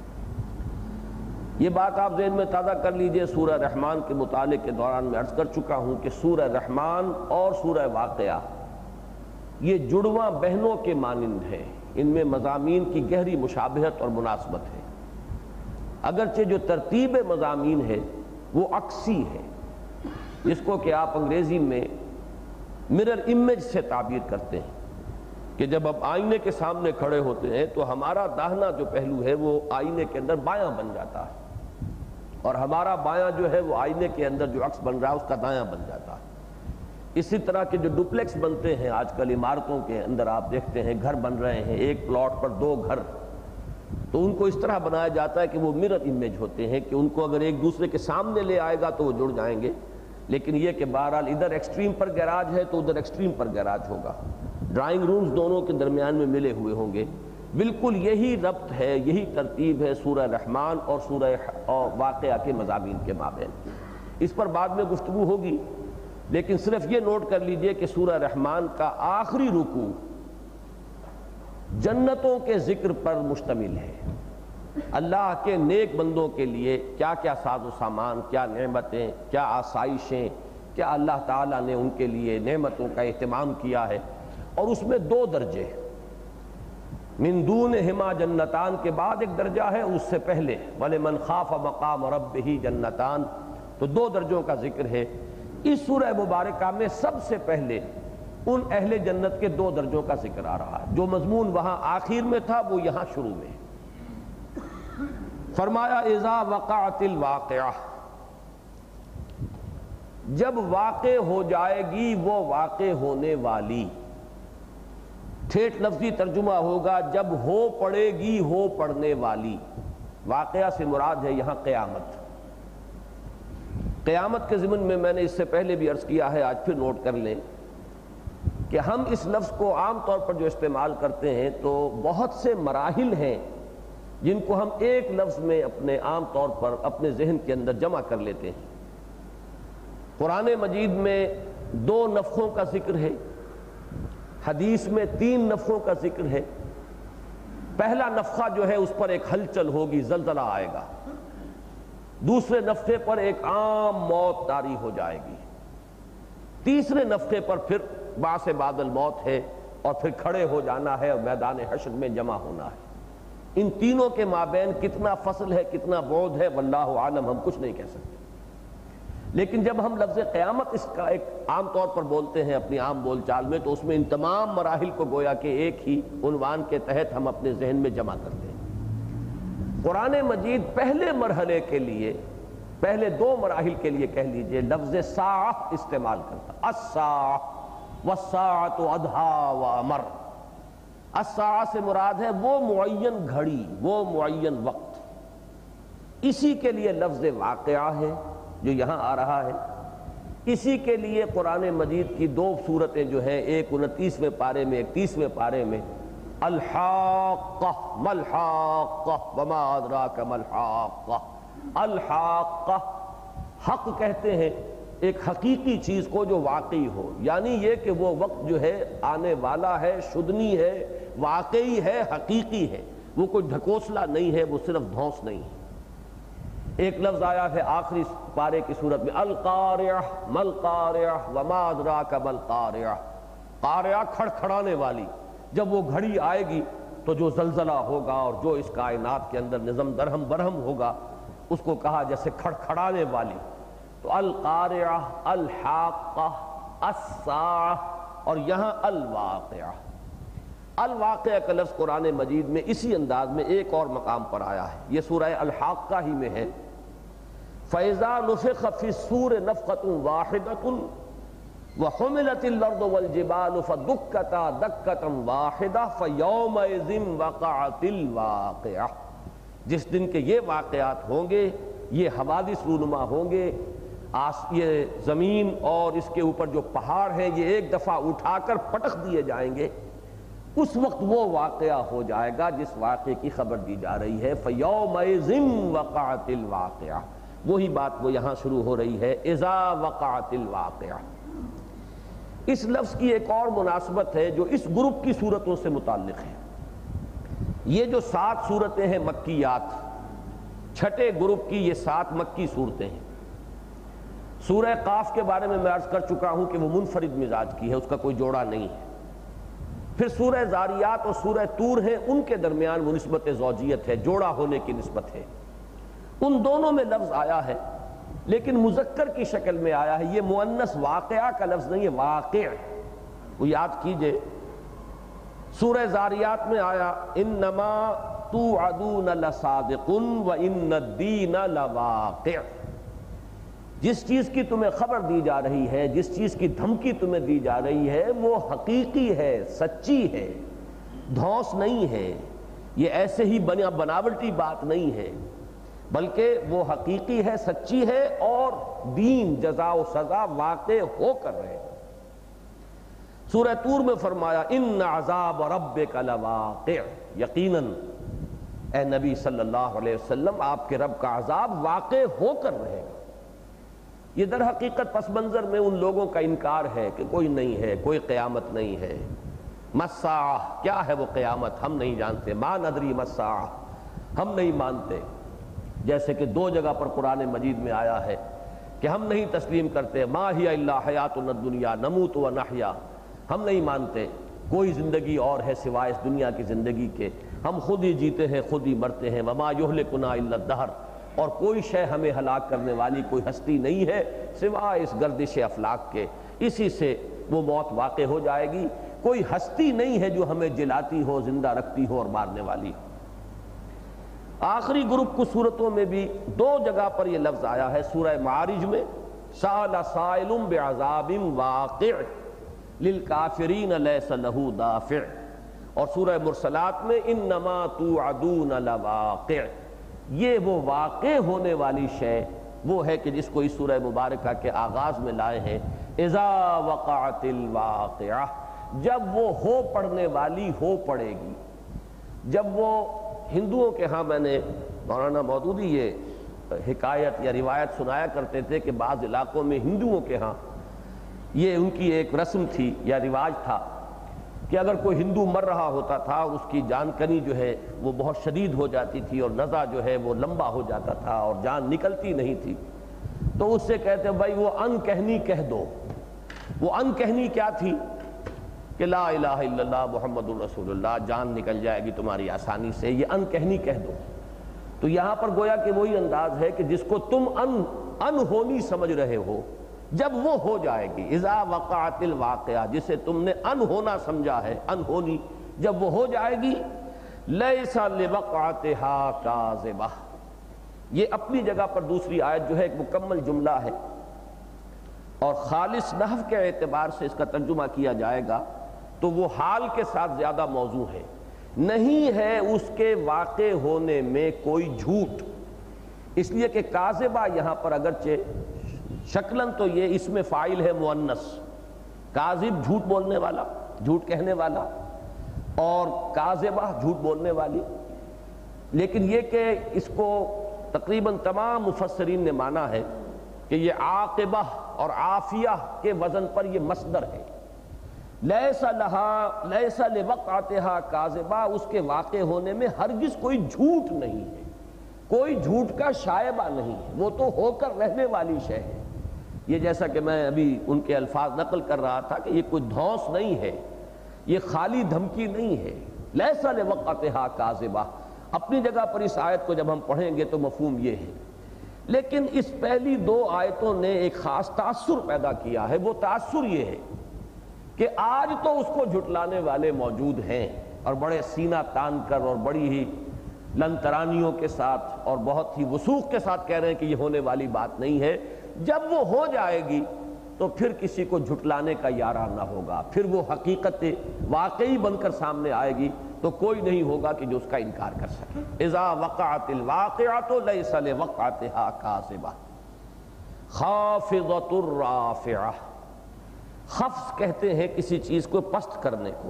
یہ بات آپ ذہن میں تازہ کر لیجئے، سورہ رحمان کے مطالعے کے دوران میں عرض کر چکا ہوں کہ سورہ رحمان اور سورہ واقعہ یہ جڑواں بہنوں کے مانند ہیں، ان میں مضامین کی گہری مشابہت اور مناسبت ہے، اگرچہ جو ترتیب مضامین ہے وہ عکسی ہے، جس کو کہ آپ انگریزی میں مرر امیج سے تعبیر کرتے ہیں کہ جب آپ آئینے کے سامنے کھڑے ہوتے ہیں تو ہمارا داہنا جو پہلو ہے وہ آئینے کے اندر بایاں بن جاتا ہے، اور ہمارا بایاں جو ہے وہ آئینے کے اندر جو عکس بن رہا ہے اس کا دایاں بن جاتا ہے۔ اسی طرح کے جو ڈپلیکس بنتے ہیں آج کل عمارتوں کے اندر، آپ دیکھتے ہیں گھر بن رہے ہیں، ایک پلاٹ پر دو گھر، تو ان کو اس طرح بنایا جاتا ہے کہ وہ مرر امیج ہوتے ہیں کہ ان کو اگر ایک دوسرے کے سامنے لے آئے گا تو وہ جڑ جائیں گے، لیکن یہ کہ بہرحال ادھر ایکسٹریم پر گیراج ہے تو ادھر ایکسٹریم پر گیراج ہوگا، ڈرائنگ رومز دونوں کے درمیان میں ملے ہوئے ہوں گے۔ بالکل یہی ربط ہے، یہی ترتیب ہے سورہ رحمان اور سورہ واقعہ کے مضامین کے مابین۔ اس پر بعد میں گفتگو ہوگی، لیکن صرف یہ نوٹ کر لیجئے کہ سورہ رحمان کا آخری رکوع جنتوں کے ذکر پر مشتمل ہے، اللہ کے نیک بندوں کے لیے کیا کیا ساز و سامان، کیا نعمتیں، کیا آسائشیں، کیا اللہ تعالیٰ نے ان کے لیے نعمتوں کا اہتمام کیا ہے، اور اس میں دو درجے، من دونہما جنتان کے بعد ایک درجہ ہے، اس سے پہلے وَلِمَنْ خَافَ مَقَامَ رَبِّهِ جنتان، تو دو درجوں کا ذکر ہے۔ اس سورہ مبارکہ میں سب سے پہلے ان اہل جنت کے دو درجوں کا ذکر آ رہا ہے، جو مضمون وہاں آخر میں تھا وہ یہاں شروع میں۔ فرمایا اذا وقعت الواقعہ، جب واقع ہو جائے گی وہ واقع ہونے والی، ٹھیٹ لفظی ترجمہ ہوگا جب ہو پڑے گی ہو پڑنے والی۔ واقعہ سے مراد ہے یہاں قیامت۔ قیامت کے ضمن میں میں نے اس سے پہلے بھی عرض کیا ہے، آج پھر نوٹ کر لیں کہ ہم اس لفظ کو عام طور پر جو استعمال کرتے ہیں تو بہت سے مراحل ہیں جن کو ہم ایک لفظ میں اپنے عام طور پر اپنے ذہن کے اندر جمع کر لیتے ہیں۔ قرآن مجید میں دو نفخوں کا ذکر ہے، حدیث میں تین نفخوں کا ذکر ہے۔ پہلا نفخہ جو ہے اس پر ایک ہلچل ہوگی، زلزلہ آئے گا، دوسرے نفخے پر ایک عام موت طاری ہو جائے گی، تیسرے نفخے پر پھر بعث بعد الموت ہے اور پھر کھڑے ہو جانا ہے اور میدان حشر میں جمع ہونا ہے۔ ان تینوں کے مابین کتنا فصل ہے، کتنا بعد ہے، واللہ عالم، ہم کچھ نہیں کہہ سکتے۔ لیکن جب ہم لفظ قیامت اس کا ایک عام طور پر بولتے ہیں اپنی عام بول چال میں، تو اس میں ان تمام مراحل کو گویا کہ ایک ہی عنوان کے تحت ہم اپنے ذہن میں جمع کرتے ہیں۔ قرآن مجید پہلے مرحلے کے لیے، پہلے دو مراحل کے لیے کہہ لیجئے، لفظ ساعہ استعمال کرتا، الساعہ والساعۃ اضحیٰ وامر۔ الساعہ سے مراد ہے وہ معین گھڑی، وہ معین وقت، اسی کے لیے لفظ واقعہ ہے جو یہاں آ رہا ہے۔ اسی کے لیے قرآن مجید کی دو صورتیں جو ہیں، ایک انتیسویں پارے میں، ایک تیسویں پارے میں، الحاقہ ملحاقہ وما ادراک ملحاقہ۔ الحاقہ حق کہتے ہیں ایک حقیقی چیز کو جو واقعی ہو، یعنی یہ کہ وہ وقت جو ہے آنے والا ہے، شدنی ہے، واقعی ہے، حقیقی ہے، وہ کوئی ڈھکوسلا نہیں ہے، وہ صرف دھونس نہیں ہے۔ ایک لفظ آیا ہے آخری پارے کی صورت میں القارعہ مل قارعہ وما ادراک مل قارعہ، قارعہ کھڑکھڑانے والی، جب وہ گھڑی آئے گی تو جو زلزلہ ہوگا اور جو اس کائنات کے اندر نظم درہم برہم ہوگا اس کو کہا جیسے کھڑکھڑانے والی۔ تو القارعہ، الحاقہ، الساعہ، اور یہاں الواقعہ۔ الواقعہ کا لفظ قرآن مجید میں اسی انداز میں ایک اور مقام پر آیا ہے، یہ سورہ الحاقہ ہی میں ہے۔ فَإِذَا نُفِخَ فِي الصُّورِ نَفْخَةٌ وَاحِدَةٌ وَحُمِلَتِ الْأَرْضُ وَالْجِبَالُ فَدُكَّتَا دَكَّةً وَاحِدَةً فَيَوْمَئِذٍ وَقَعَتِ الْوَاقِعَةُ۔ جس دن کے یہ واقعات ہوں گے، یہ حوادث رونما ہوں گے، یہ زمین اور اس کے اوپر جو پہاڑ ہیں یہ ایک دفعہ اٹھا کر پٹخ دیے جائیں گے، اس وقت وہ واقعہ ہو جائے گا جس واقعے کی خبر دی جا رہی ہے۔ فَيَوْمَئِذٍ وَقَعَتِ الْوَاقِعَةُ، وہی بات وہ یہاں شروع ہو رہی ہے، اِذَا وَقَعَتِ الْوَاقِعَةُ۔ اس لفظ کی ایک اور مناسبت ہے جو اس گروپ کی صورتوں سے متعلق ہے۔ یہ جو سات صورتیں ہیں مکیات، چھٹے گروپ کی یہ سات مکی صورتیں ہیں۔ سورہ قاف کے بارے میں میں عرض کر چکا ہوں کہ وہ منفرد مزاج کی ہے، اس کا کوئی جوڑا نہیں ہے۔ پھر سورہ زاریات اور سورہ طور ہیں، ان کے درمیان وہ نسبت زوجیت ہے، جوڑا ہونے کی نسبت ہے، ان دونوں میں لفظ آیا ہے لیکن مذکر کی شکل میں آیا ہے، یہ مؤنث واقعہ کا لفظ نہیں ہے، واقع۔ وہ یاد کیجئے سورہ زاریات میں آیا انما توعدون لصادق وان الدین لواقع، جس چیز کی تمہیں خبر دی جا رہی ہے، جس چیز کی دھمکی تمہیں دی جا رہی ہے وہ حقیقی ہے، سچی ہے، دھوس نہیں ہے، یہ ایسے ہی بنا بناوٹی بات نہیں ہے، بلکہ وہ حقیقی ہے، سچی ہے، اور دین، جزا و سزا واقع ہو کر رہے۔ سورہ طور میں فرمایا ان عذاب ربک لواقع، یقیناً اے نبی صلی اللہ علیہ وسلم آپ کے رب کا عذاب واقع ہو کر رہے گا۔ یہ در حقیقت پس منظر میں ان لوگوں کا انکار ہے کہ کوئی نہیں ہے، کوئی قیامت نہیں ہے۔ مساع، کیا ہے وہ قیامت ہم نہیں جانتے، ما ندری مساع، ہم نہیں مانتے۔ جیسے کہ دو جگہ پر قرآن مجید میں آیا ہے کہ ہم نہیں تسلیم کرتے، ما ہی الا حیاتنا الدنیا نموت و نحیا، ہم نہیں مانتے کوئی زندگی اور ہے سوائے اس دنیا کی زندگی کے، ہم خود ہی جیتے ہیں خود ہی مرتے ہیں، وما یہلکنا الا الدہر، اور کوئی شے ہمیں ہلاک کرنے والی کوئی ہستی نہیں ہے سوائے اس گردش افلاک کے، اسی سے وہ موت واقع ہو جائے گی، کوئی ہستی نہیں ہے جو ہمیں جلاتی ہو، زندہ رکھتی ہو اور مارنے والی ہو۔ آخری گروپ کو صورتوں میں بھی دو جگہ پر یہ لفظ آیا ہے، سورہ معارج میں سأل سائل بعذاب واقع للکافرین لیس لہ دافع، اور سورہ مرسلات میں انما توعدون لواقع، یہ وہ واقع ہونے والی شے وہ ہے کہ جس کو اس سورہ مبارکہ کے آغاز میں لائے ہیں، اذا وقعت الواقعہ، جب وہ ہو پڑنے والی ہو پڑے گی۔ جب وہ ہندوؤں کے ہاں، میں نے مولانا مودودی یہ حکایت یا روایت سنایا کرتے تھے کہ بعض علاقوں میں ہندوؤں کے ہاں یہ ان کی ایک رسم تھی یا رواج تھا کہ اگر کوئی ہندو مر رہا ہوتا تھا، اس کی جان کنی جو ہے وہ بہت شدید ہو جاتی تھی اور نزع جو ہے وہ لمبا ہو جاتا تھا اور جان نکلتی نہیں تھی، تو اس سے کہتے بھائی وہ ان کہنی کہہ دو۔ وہ ان کہنی کیا تھی کہ لا الہ الا اللہ محمد الرسول اللہ، جان نکل جائے گی تمہاری آسانی سے، یہ ان کہنی کہہ دو۔ تو یہاں پر گویا کہ وہی انداز ہے کہ جس کو تم ان ان ہونی سمجھ رہے ہو، جب وہ ہو جائے گی، اذا وقعت الواقعہ، جسے تم نے ان ہونا سمجھا ہے، ان ہونی جب وہ ہو جائے گی، لیس لوقعتها کاذبہ، یہ اپنی جگہ پر دوسری آیت جو ہے ایک مکمل جملہ ہے، اور خالص نحو کے اعتبار سے اس کا ترجمہ کیا جائے گا تو وہ حال کے ساتھ زیادہ موضوع ہے، نہیں ہے اس کے واقع ہونے میں کوئی جھوٹ، اس لیے کہ کاذبہ یہاں پر اگرچہ شکلاً تو یہ اس میں فاعل ہے مؤنث، کاذب جھوٹ بولنے والا، جھوٹ کہنے والا، اور کاذبہ جھوٹ بولنے والی، لیکن یہ کہ اس کو تقریباً تمام مفسرین نے مانا ہے کہ یہ عاقبہ اور عافیہ کے وزن پر یہ مصدر ہے، لیس لہا لیس لوقعتها کاذبہ، اس کے واقع ہونے میں ہرگز کوئی جھوٹ نہیں ہے، کوئی جھوٹ کا شائبہ نہیں، وہ تو ہو کر رہنے والی شے ہے۔ یہ جیسا کہ میں ابھی ان کے الفاظ نقل کر رہا تھا کہ یہ کوئی دھونس نہیں ہے، یہ خالی دھمکی نہیں ہے۔ لیس لوقعتھا کاذبہ، اپنی جگہ پر اس آیت کو جب ہم پڑھیں گے تو مفہوم یہ ہے، لیکن اس پہلی دو آیتوں نے ایک خاص تاثر پیدا کیا ہے۔ وہ تاثر یہ ہے کہ آج تو اس کو جھٹلانے والے موجود ہیں اور بڑے سینہ تان کر اور بڑی ہی لن ترانیوں کے ساتھ اور بہت ہی وثوق کے ساتھ کہہ رہے ہیں کہ یہ ہونے والی بات نہیں ہے۔ جب وہ ہو جائے گی تو پھر کسی کو جھٹلانے کا یارہ نہ ہوگا، پھر وہ حقیقت واقعی بن کر سامنے آئے گی تو کوئی نہیں ہوگا کہ جو اس کا انکار کر سکے۔ اذا وقعت الواقعۃ لیس لوقعتھا کاذبہ خافضۃ الرافعہ۔ خفض کہتے ہیں کسی چیز کو پست کرنے کو۔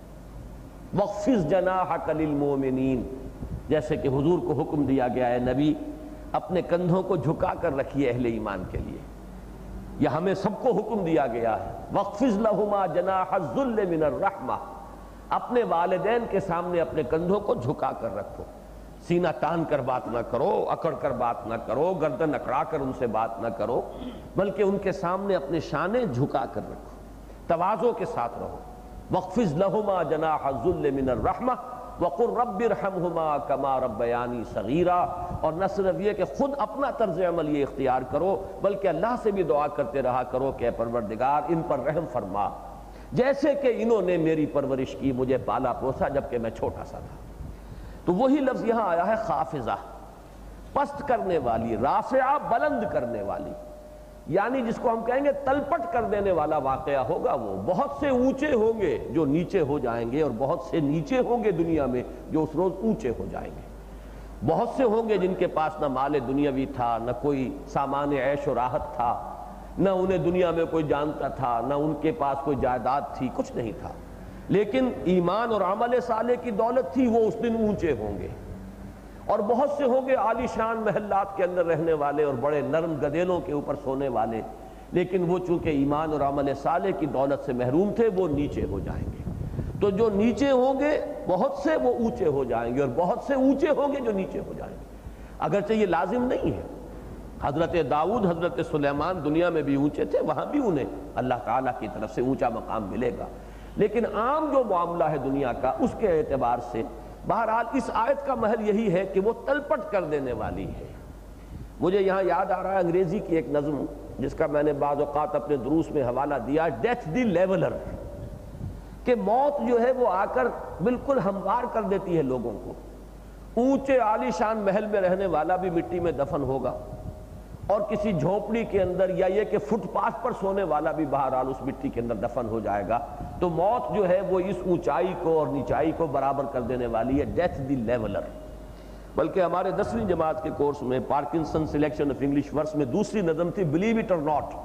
وَخْفِضْ جَنَاحَكَ لِلْمُؤْمِنِينَ، جیسے کہ حضور کو حکم دیا گیا ہے نبی اپنے کندھوں کو جھکا کر رکھیے اہل ایمان کے لیے، یہ ہمیں سب کو حکم دیا گیا ہے۔ وَخْفِضْ لَهُمَا جَنَاحَ الذُّلِّ مِنَ الرَّحْمَةِ، اپنے والدین کے سامنے اپنے کندھوں کو جھکا کر رکھو، سینہ تان کر بات نہ کرو، اکڑ کر بات نہ کرو، گردن اکڑا کر ان سے بات نہ کرو، بلکہ ان کے سامنے اپنے شانے جھکا کر رکھو، تواضع کے ساتھ رہو۔ وَخْفِضْ لَهُمَا جَنَاحَ الذُّلِّ مِنَ الرَّحْمَةِ وَقُلْ رَبِّ ارْحَمْهُمَا كَمَا رَبَّيَانِي صَغِيرًا۔ اور نہ صرف یہ کہ خود اپنا طرز عمل یہ اختیار کرو بلکہ اللہ سے بھی دعا کرتے رہا کرو کہ اے پروردگار ان پر رحم فرما، جیسے کہ انہوں نے میری پرورش کی، مجھے پالا پوسا جبکہ میں چھوٹا سا تھا۔ تو وہی لفظ یہاں آیا ہے خافضہ، پست کرنے والی، رافعہ بلند کرنے والی، یعنی جس کو ہم کہیں گے تلپٹ کر دینے والا واقعہ ہوگا۔ وہ بہت سے اونچے ہوں گے جو نیچے ہو جائیں گے، اور بہت سے نیچے ہوں گے دنیا میں جو اس روز اونچے ہو جائیں گے۔ بہت سے ہوں گے جن کے پاس نہ مال دنیاوی تھا، نہ کوئی سامان عیش و راحت تھا، نہ انہیں دنیا میں کوئی جانتا تھا، نہ ان کے پاس کوئی جائیداد تھی، کچھ نہیں تھا، لیکن ایمان اور عمل صالح کی دولت تھی، وہ اس دن اونچے ہوں گے۔ اور بہت سے ہوں گے عالی شان محلات کے اندر رہنے والے اور بڑے نرم گدیلوں کے اوپر سونے والے، لیکن وہ چونکہ ایمان اور عمل صالح کی دولت سے محروم تھے، وہ نیچے ہو جائیں گے۔ تو جو نیچے ہوں گے بہت سے، وہ اونچے ہو جائیں گے، اور بہت سے اونچے ہوں گے جو نیچے ہو جائیں گے۔ اگرچہ یہ لازم نہیں ہے، حضرت داؤد، حضرت سلیمان دنیا میں بھی اونچے تھے، وہاں بھی انہیں اللہ تعالیٰ کی طرف سے اونچا مقام ملے گا، لیکن عام جو معاملہ ہے دنیا کا اس کے اعتبار سے بہرحال اس آیت کا محل یہی ہے کہ وہ تلپٹ کر دینے والی ہے۔ مجھے یہاں یاد آ رہا ہے انگریزی کی ایک نظم جس کا میں نے بعض اوقات اپنے دروس میں حوالہ دیا، ڈیتھ دی لیولر، کہ موت جو ہے وہ آ کر بالکل ہموار کر دیتی ہے لوگوں کو۔ اونچے عالی شان محل میں رہنے والا بھی مٹی میں دفن ہوگا، اور کسی جھونپڑی کے اندر یا یہ کہ فٹ پاتھ پر سونے والا بھی بہرحال اس مٹی کے اندر دفن ہو جائے گا۔ تو موت جو ہے وہ اس اونچائی کو اور نیچائی کو برابر کر دینے والی ہے، ڈیتھ دی لیولر۔ بلکہ ہمارے دسویں جماعت کے کورس میں Parkinson selection of English verse میں دوسری نظم تھی بلیو اٹ اور ناٹ۔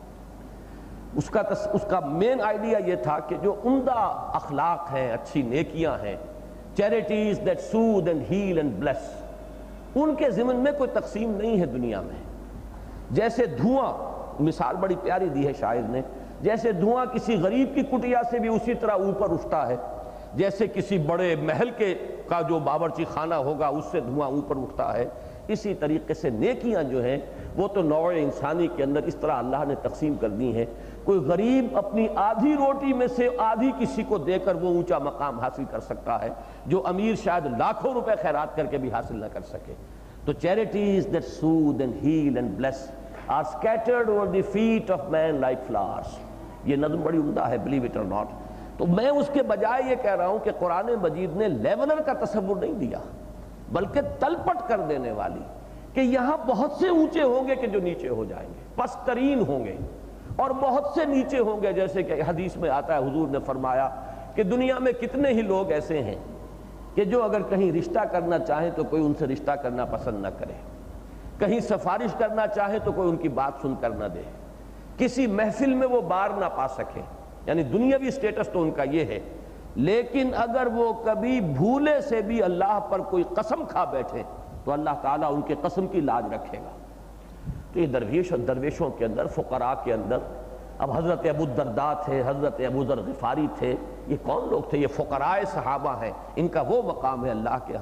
اس کا اس کا مین آئیڈیا یہ تھا کہ جو عمدہ اخلاق ہیں، اچھی نیکیاں ہیں، charities that soothe and heal and bless, ان کے ضمن میں کوئی تقسیم نہیں ہے دنیا میں۔ جیسے دھواں، مثال بڑی پیاری دی ہے شاعر نے، جیسے دھواں کسی غریب کی کٹیا سے بھی اسی طرح اوپر اٹھتا ہے، جیسے کسی بڑے محل کے کا جو باورچی خانہ ہوگا اس سے دھواں اوپر اٹھتا ہے، اسی طریقے سے نیکیاں جو ہیں وہ تو نوع انسانی کے اندر اس طرح اللہ نے تقسیم کر دی ہیں۔ کوئی غریب اپنی آدھی روٹی میں سے آدھی کسی کو دے کر وہ اونچا مقام حاصل کر سکتا ہے، جو امیر شاید لاکھوں روپے خیرات کر کے بھی حاصل نہ کر سکے۔ تو charities that soothe and heal and bless are scattered over the feet of man like flowers۔ یہ نظم بڑی عمدہ ہے، believe it or not۔ تو میں اس کے بجائے یہ کہہ رہا ہوں کہ قرآن مجید نے لیولر کا تصور نہیں دیا بلکہ تلپٹ کر دینے والی، کہ یہاں بہت سے اونچے ہوں گے کہ جو نیچے ہو جائیں گے، پست ترین ہوں گے، اور بہت سے نیچے ہوں گے، جیسے کہ حدیث میں آتا ہے، حضور نے فرمایا کہ دنیا میں کتنے ہی لوگ ایسے ہیں کہ جو اگر کہیں رشتہ کرنا چاہیں تو کوئی ان سے رشتہ کرنا پسند نہ کرے، کہیں سفارش کرنا چاہے تو کوئی ان کی بات سن کر نہ دے، کسی محفل میں وہ بار نہ پا سکے، یعنی دنیاوی سٹیٹس تو ان کا یہ ہے، لیکن اگر وہ کبھی بھولے سے بھی اللہ پر کوئی قسم کھا بیٹھے تو اللہ تعالیٰ ان کے قسم کی لاج رکھے گا۔ تو یہ درویش اور درویشوں کے اندر، فقراء کے اندر، اب حضرت ابو الدرداء تھے، حضرت ابو ذر غفاری تھے، یہ کون لوگ تھے؟ یہ فقراء صحابہ ہیں، ان کا وہ مقام ہے اللہ کے ہاں۔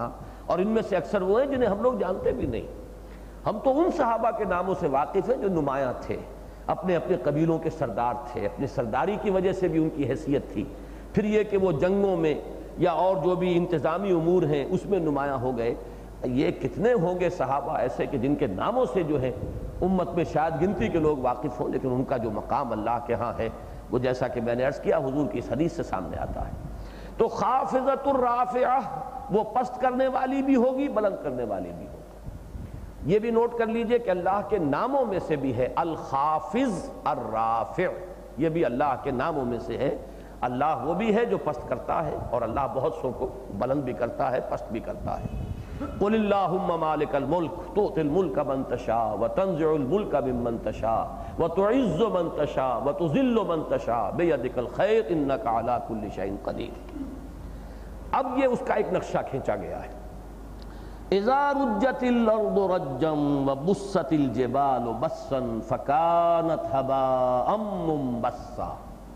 اور ان میں سے اکثر وہ ہیں جنہیں ہم لوگ جانتے بھی نہیں۔ ہم تو ان صحابہ کے ناموں سے واقف ہیں جو نمایاں تھے، اپنے اپنے قبیلوں کے سردار تھے، اپنے سرداری کی وجہ سے بھی ان کی حیثیت تھی، پھر یہ کہ وہ جنگوں میں یا اور جو بھی انتظامی امور ہیں اس میں نمایاں ہو گئے۔ یہ کتنے ہوں گے صحابہ ایسے کہ جن کے ناموں سے جو ہے امت میں شاید گنتی کے لوگ واقف ہوں، لیکن ان کا جو مقام اللہ کے ہاں ہے وہ جیسا کہ میں نے عرض کیا حضور کی اس حدیث سے سامنے آتا ہے۔ تو خافضۃ الرافعہ، وہ پست کرنے والی بھی ہوگی، بلند کرنے والی بھی ہوگی۔ یہ بھی نوٹ کر لیجئے کہ اللہ کے ناموں میں سے بھی ہے الخافض الرافع، یہ بھی اللہ کے ناموں میں سے ہے۔ اللہ وہ بھی ہے جو پست کرتا ہے، اور اللہ بہت سو کو بلند بھی کرتا ہے، پست بھی کرتا ہے۔ قل اللہم مالک الملک تؤتی الملک من تشاء وتنزع الملک ممن تشاء وتعز من تشاء وتذل من تشاء بیدک الخیر انک علی کل شیء قدیر۔ اب یہ اس کا ایک نقشہ کھینچا گیا ہے۔ اذا رجت الارض رجا وبست الجبال بسا فکانت ہباء منبثا،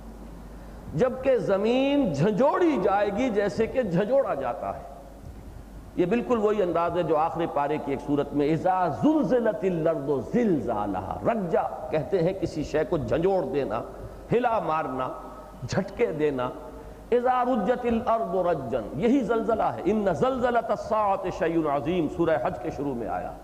جبکہ زمین جھنجھوڑی جائے گی جیسے کہ جھنجھوڑا جاتا ہے۔ یہ بالکل وہی انداز ہے جو آخری پارے کی ایک صورت میں اذا زلزلت الارض زلزالہا، رجا کہتے ہیں کسی شے کو جھنجھوڑ دینا، ہلا مارنا، جھٹکے دینا۔ اذا رجت الارض رجا، یہی زلزلہ ہے۔ ان زلزلۃ الساعۃ شیء عظیم، سورہ حج کے شروع میں آیا،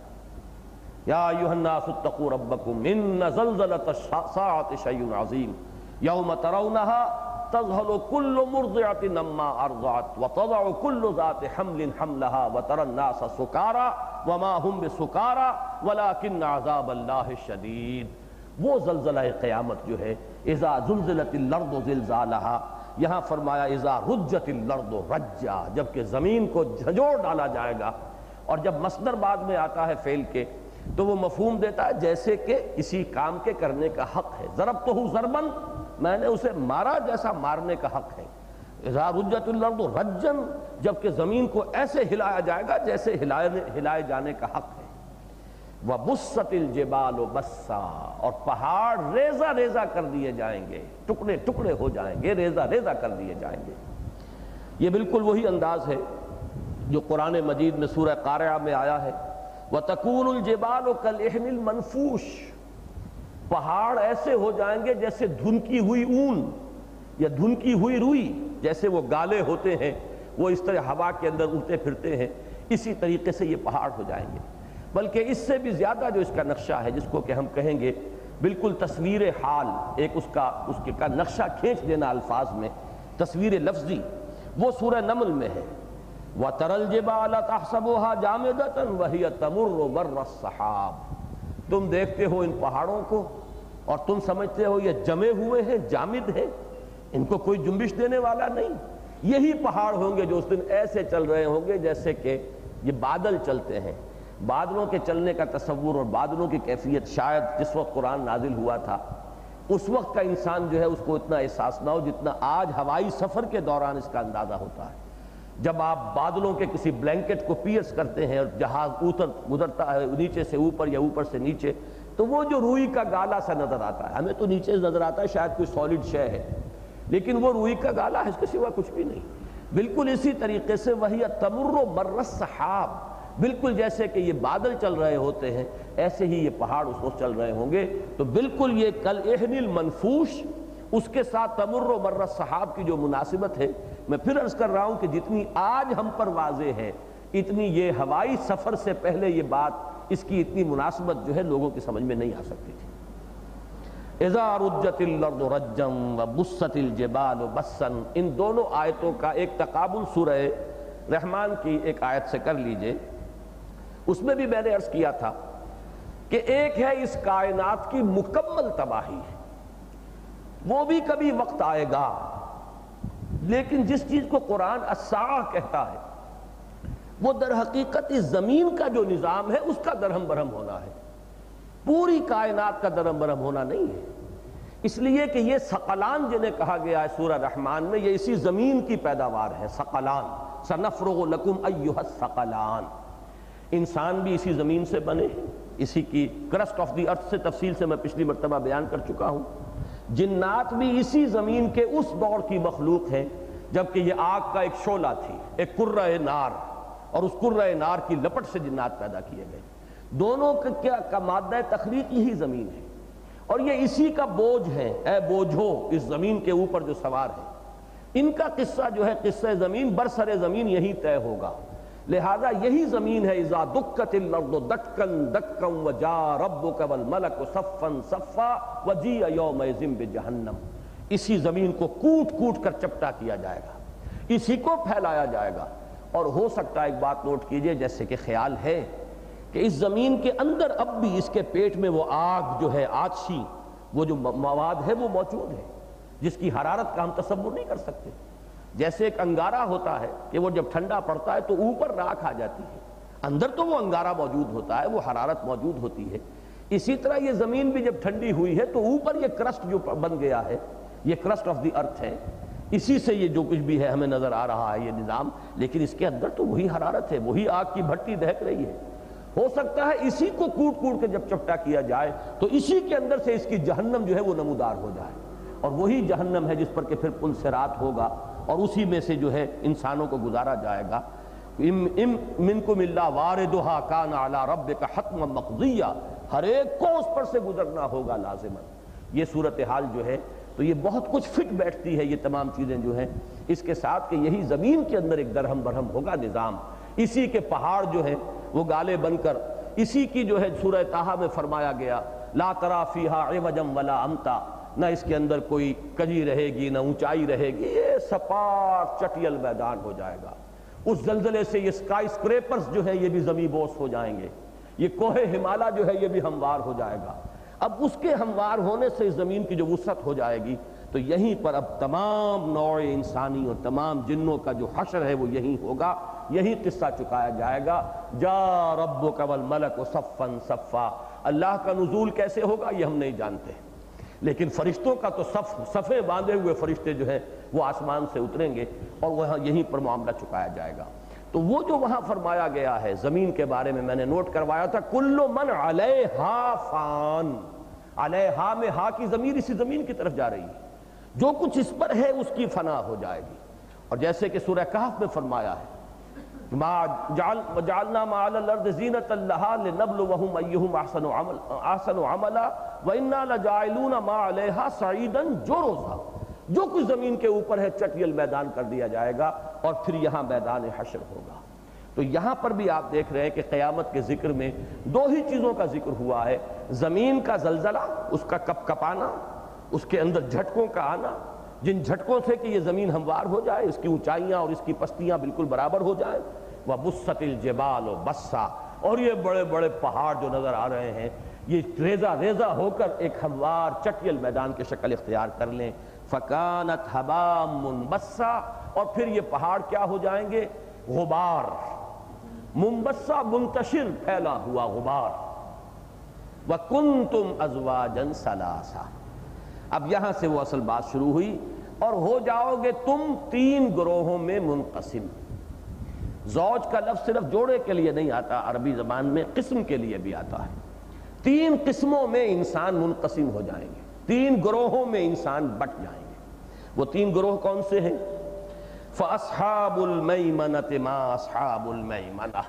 یا ایھا الناس اتقوا ربکم ان زلزلۃ الساعۃ شیء عظیم یوم ترونها تذہل کل مرضعۃ عما ارضعت وتضع کل ذات حمل حملها وترى الناس سکارى وما هم بسکارى ولكن عذاب اللہ شدید۔ وہ زلزلہ قیامت جو ہے اذا زلزلت الارض زلزالها، یہاں فرمایا اذا رجت الارض رجا، جبکہ زمین کو جھنجھوڑ ڈالا جائے گا۔ اور جب مصدر بعد میں آتا ہے فعل کے تو وہ مفہوم دیتا ہے جیسے کہ کسی کام کے کرنے کا حق ہے۔ ضربتہ ضربا، میں نے اسے مارا جیسا مارنے کا حق ہے۔ اذا رجت الارض رجا، جبکہ زمین کو ایسے ہلایا جائے گا جیسے ہلائے جانے کا حق ہے۔ وبست الجبال بسا، اور پہاڑ ریزہ ریزہ کر دیے جائیں گے، ٹکڑے ٹکڑے ہو جائیں گے، ریزہ ریزہ کر دیے جائیں گے۔ یہ بالکل وہی انداز ہے جو قرآن مجید میں سورہ قارعہ میں آیا ہے، وَتَكُونُ الْجِبَالُ كَالْإِحْنِ الْمَنْفُوشِ، پہاڑ ایسے ہو جائیں گے جیسے دھنکی ہوئی اون یا دھنکی ہوئی روئی، جیسے وہ گالے ہوتے ہیں وہ اس طرح ہوا کے اندر اڑتے پھرتے ہیں، اسی طریقے سے یہ پہاڑ ہو جائیں گے۔ بلکہ اس سے بھی زیادہ جو اس کا نقشہ ہے، جس کو کہ ہم کہیں گے بالکل تصویر حال، ایک اس کا اس کا نقشہ کھینچ دینا الفاظ میں، تصویر لفظی، وہ سورہ نمل میں ہے۔ وَتَرَى الْجِبَالَ تَحْسَبُهَا جَامِدَةً وَهِيَ تَمُرُّ مَرَّ السَّحَابِ، تم دیکھتے ہو ان پہاڑوں کو اور تم سمجھتے ہو یہ جمے ہوئے ہیں، جامد ہیں، ان کو کوئی جنبش دینے والا نہیں۔ یہی پہاڑ ہوں گے جو اس دن ایسے چل رہے ہوں گے جیسے کہ یہ بادل چلتے ہیں۔ بادلوں کے چلنے کا تصور اور بادلوں کی کیفیت شاید جس وقت قرآن نازل ہوا تھا اس وقت کا انسان جو ہے اس کو اتنا احساس نہ ہو جتنا آج ہوائی سفر کے دوران اس کا اندازہ ہوتا ہے۔ جب آپ بادلوں کے کسی بلینکٹ کو پیئرس کرتے ہیں اور جہاز اتر گزرتا ہے نیچے سے اوپر یا اوپر سے نیچے، تو وہ جو روئی کا گالا سا نظر آتا ہے، ہمیں تو نیچے سے نظر آتا ہے شاید کوئی سالڈ شے ہے، لیکن وہ روئی کا گالا ہے، اس کے سوا کچھ بھی نہیں۔ بالکل اسی طریقے سے وہی تمر مر السحاب، بالکل جیسے کہ یہ بادل چل رہے ہوتے ہیں ایسے ہی یہ پہاڑ اس وقت چل رہے ہوں گے۔ تو بالکل یہ کالعہن المنفوش، اس کے ساتھ تمر مر السحاب کی جو مناسبت ہے، میں پھر عرض کر رہا ہوں کہ جتنی آج ہم پر واضح ہے اتنی یہ ہوائی سفر سے پہلے یہ بات، اس کی اتنی مناسبت جو ہے لوگوں کی سمجھ میں نہیں آ سکتی تھی۔ اذا رجت الارض رجا وبست الجبال بسا، ان دونوں آیتوں کا ایک تقابل سورہ رحمان کی ایک آیت سے کر لیجئے۔ اس میں بھی میں نے عرض کیا تھا کہ ایک ہے اس کائنات کی مکمل تباہی، وہ بھی کبھی وقت آئے گا، لیکن جس چیز کو قرآن الساعہ کہتا ہے وہ در حقیقت اس زمین کا جو نظام ہے اس کا درہم برہم ہونا ہے، پوری کائنات کا درہم برہم ہونا نہیں ہے۔ اس لیے کہ یہ ثقلان جنہیں کہا گیا ہے سورہ رحمان میں، یہ اسی زمین کی پیداوار ہے، ثقلان، سنفرغ لکم ایھا الثقلان۔ انسان بھی اسی زمین سے بنے ہیں، اسی کی کرسٹ آف دی ارتھ سے تفصیل سے میں پچھلی مرتبہ بیان کر چکا ہوں۔ جنات بھی اسی زمین کے اس دور کی مخلوق ہیں جبکہ یہ آگ کا ایک شعلہ تھی، ایک کرۂ نار، اور اس کرۂ نار کی لپٹ سے جنات پیدا کیے گئے. دونوں کا کیا کا مادہ تخلیق یہی زمین ہے، اور یہ اسی کا بوجھ ہے. اے بوجھو اس زمین کے اوپر جو سوار ہے، ان کا قصہ جو ہے قصہ زمین برسر زمین یہی طے ہوگا. لہذا یہی زمین ہے اذا دکت الارض دکن دکن وجاء ربک والملک صفا صفا وجیء یومئذ بجہنم. اسی زمین کو کوٹ کوٹ کر چپٹا کیا جائے گا، اسی کو پھیلایا جائے گا. اور ہو سکتا ہے ایک بات نوٹ کیجئے، جیسے کہ خیال ہے کہ اس زمین کے اندر اب بھی اس کے پیٹ میں وہ آگ جو ہے آتشی، وہ جو مواد ہے وہ موجود ہے جس کی حرارت کا ہم تصور نہیں کر سکتے. جیسے ایک انگارہ ہوتا ہے کہ وہ جب ٹھنڈا پڑتا ہے تو اوپر راکھ آ جاتی ہے، اندر تو وہ انگارہ موجود ہوتا ہے، وہ حرارت موجود ہوتی ہے. اسی طرح یہ زمین بھی جب ٹھنڈی ہوئی ہے تو اوپر یہ کرسٹ جو بن گیا ہے، یہ کرسٹ آف دی ارتھ ہے، اسی سے یہ جو کچھ بھی ہے ہمیں نظر آ رہا ہے یہ نظام، لیکن اس کے اندر تو وہی حرارت ہے، وہی آگ کی بھٹی دہک رہی ہے. ہو سکتا ہے اسی کو کوٹ کوٹ کے جب چپٹا کیا جائے تو اسی کے اندر سے اس کی جہنم جو ہے وہ نمودار ہو جائے، اور وہی جہنم ہے جس پر کہ پھر پل صراط ہوگا، اور اسی میں سے جو ہے انسانوں کو گزارا جائے گا. ام ام منکم الا واردھا کان علی ربک حتما مقضیا، ہر ایک کو اس پر سے گزرنا ہوگا لازما. یہ صورتحال جو ہے تو یہ بہت کچھ فٹ بیٹھتی ہے، یہ تمام چیزیں جو ہیں اس کے ساتھ کہ یہی زمین کے اندر ایک درہم برہم ہوگا نظام. اسی کے پہاڑ جو ہیں وہ گالے بن کر، اسی کی جو ہے سورہ طٰہٰ میں فرمایا گیا لا تری فیہا عوجا ولا امتا، نہ اس کے اندر کوئی کجی رہے گی نہ اونچائی رہے گی، یہ سپاٹ چٹیل میدان ہو جائے گا. اس زلزلے سے یہ اسکائی اسکریپرز جو ہے یہ بھی زمیں بوس ہو جائیں گے، یہ کوہ ہمالیہ جو ہے یہ بھی ہموار ہو جائے گا. اب اس کے ہموار ہونے سے اس زمین کی جو وسعت ہو جائے گی تو یہیں پر اب تمام نوع انسانی اور تمام جنوں کا جو حشر ہے وہ یہیں ہوگا، یہی قصہ چکایا جائے گا. جا ربک والملک صفا صفا. اللہ کا نزول کیسے ہوگا یہ ہم نہیں جانتے، لیکن فرشتوں کا تو صف صفیں باندھے ہوئے فرشتے جو ہیں وہ آسمان سے اتریں گے اور وہاں یہیں پر معاملہ چکایا جائے گا. تو وہ جو وہاں فرمایا گیا ہے زمین کے بارے میں میں نے نوٹ کروایا تھا، کل من علیہا فان. علیہا میں ہا کی ضمیر اسی زمین کی طرف جا رہی ہے، جو کچھ اس پر ہے اس کی فنا ہو جائے گی. اور جیسے کہ سورہ کہف میں فرمایا ہے وَجَعَلْنَا مَا عَلَى الْأَرْضِ زِينَةً لَهَا لِنَبْلُوَهُمْ أَيُّهُمْ أَحْسَنُ عَمَلًا وَإِنَّا لَجَاعِلُونَ مَا عَلَيْهَا صَعِيدًا جُرُزًا. جو کچھ زمین کے اوپر ہے چٹیل میدان کر دیا جائے گا، اور پھر یہاں میدان حشر ہوگا. تو یہاں پر بھی آپ دیکھ رہے ہیں کہ قیامت کے ذکر میں دو ہی چیزوں کا ذکر ہوا ہے، زمین کا زلزلہ، اس کا کپ کپانا، اس کے اندر جھٹکوں کا آنا، جن جھٹکوں سے کہ یہ زمین ہموار ہو جائے، اس کی اونچائیاں اور اس کی پستیاں بالکل برابر ہو جائیں. وَبُسَّتِ الْجِبَالُ بَسًّا. اور یہ بڑے بڑے پہاڑ جو نظر آ رہے ہیں یہ ریزہ ریزہ ہو کر ایک ہموار چٹیل میدان کی شکل اختیار کر لیں. فَكَانَتْ هَبَاءً مُنبَثًّا. اور پھر یہ پہاڑ کیا ہو جائیں گے؟ غبار. منبثہ منتشر پھیلا ہوا غبار. وَكُنْتُمْ أَزْوَاجًا ثَلَاثًا. اب یہاں سے وہ اصل بات شروع ہوئی، اور ہو جاؤ گے تم تین گروہوں میں منقسم. زوج کا لفظ صرف جوڑے کے لیے نہیں آتا، عربی زبان میں قسم کے لیے بھی آتا ہے. تین قسموں میں انسان منقسم ہو جائیں گے، تین گروہوں میں انسان بٹ جائیں گے. وہ تین گروہ کون سے ہیں؟ فَأَصْحَابُ الْمَيْمَنَةِ مَا أَصْحَابُ الْمَيْمَنَةِ.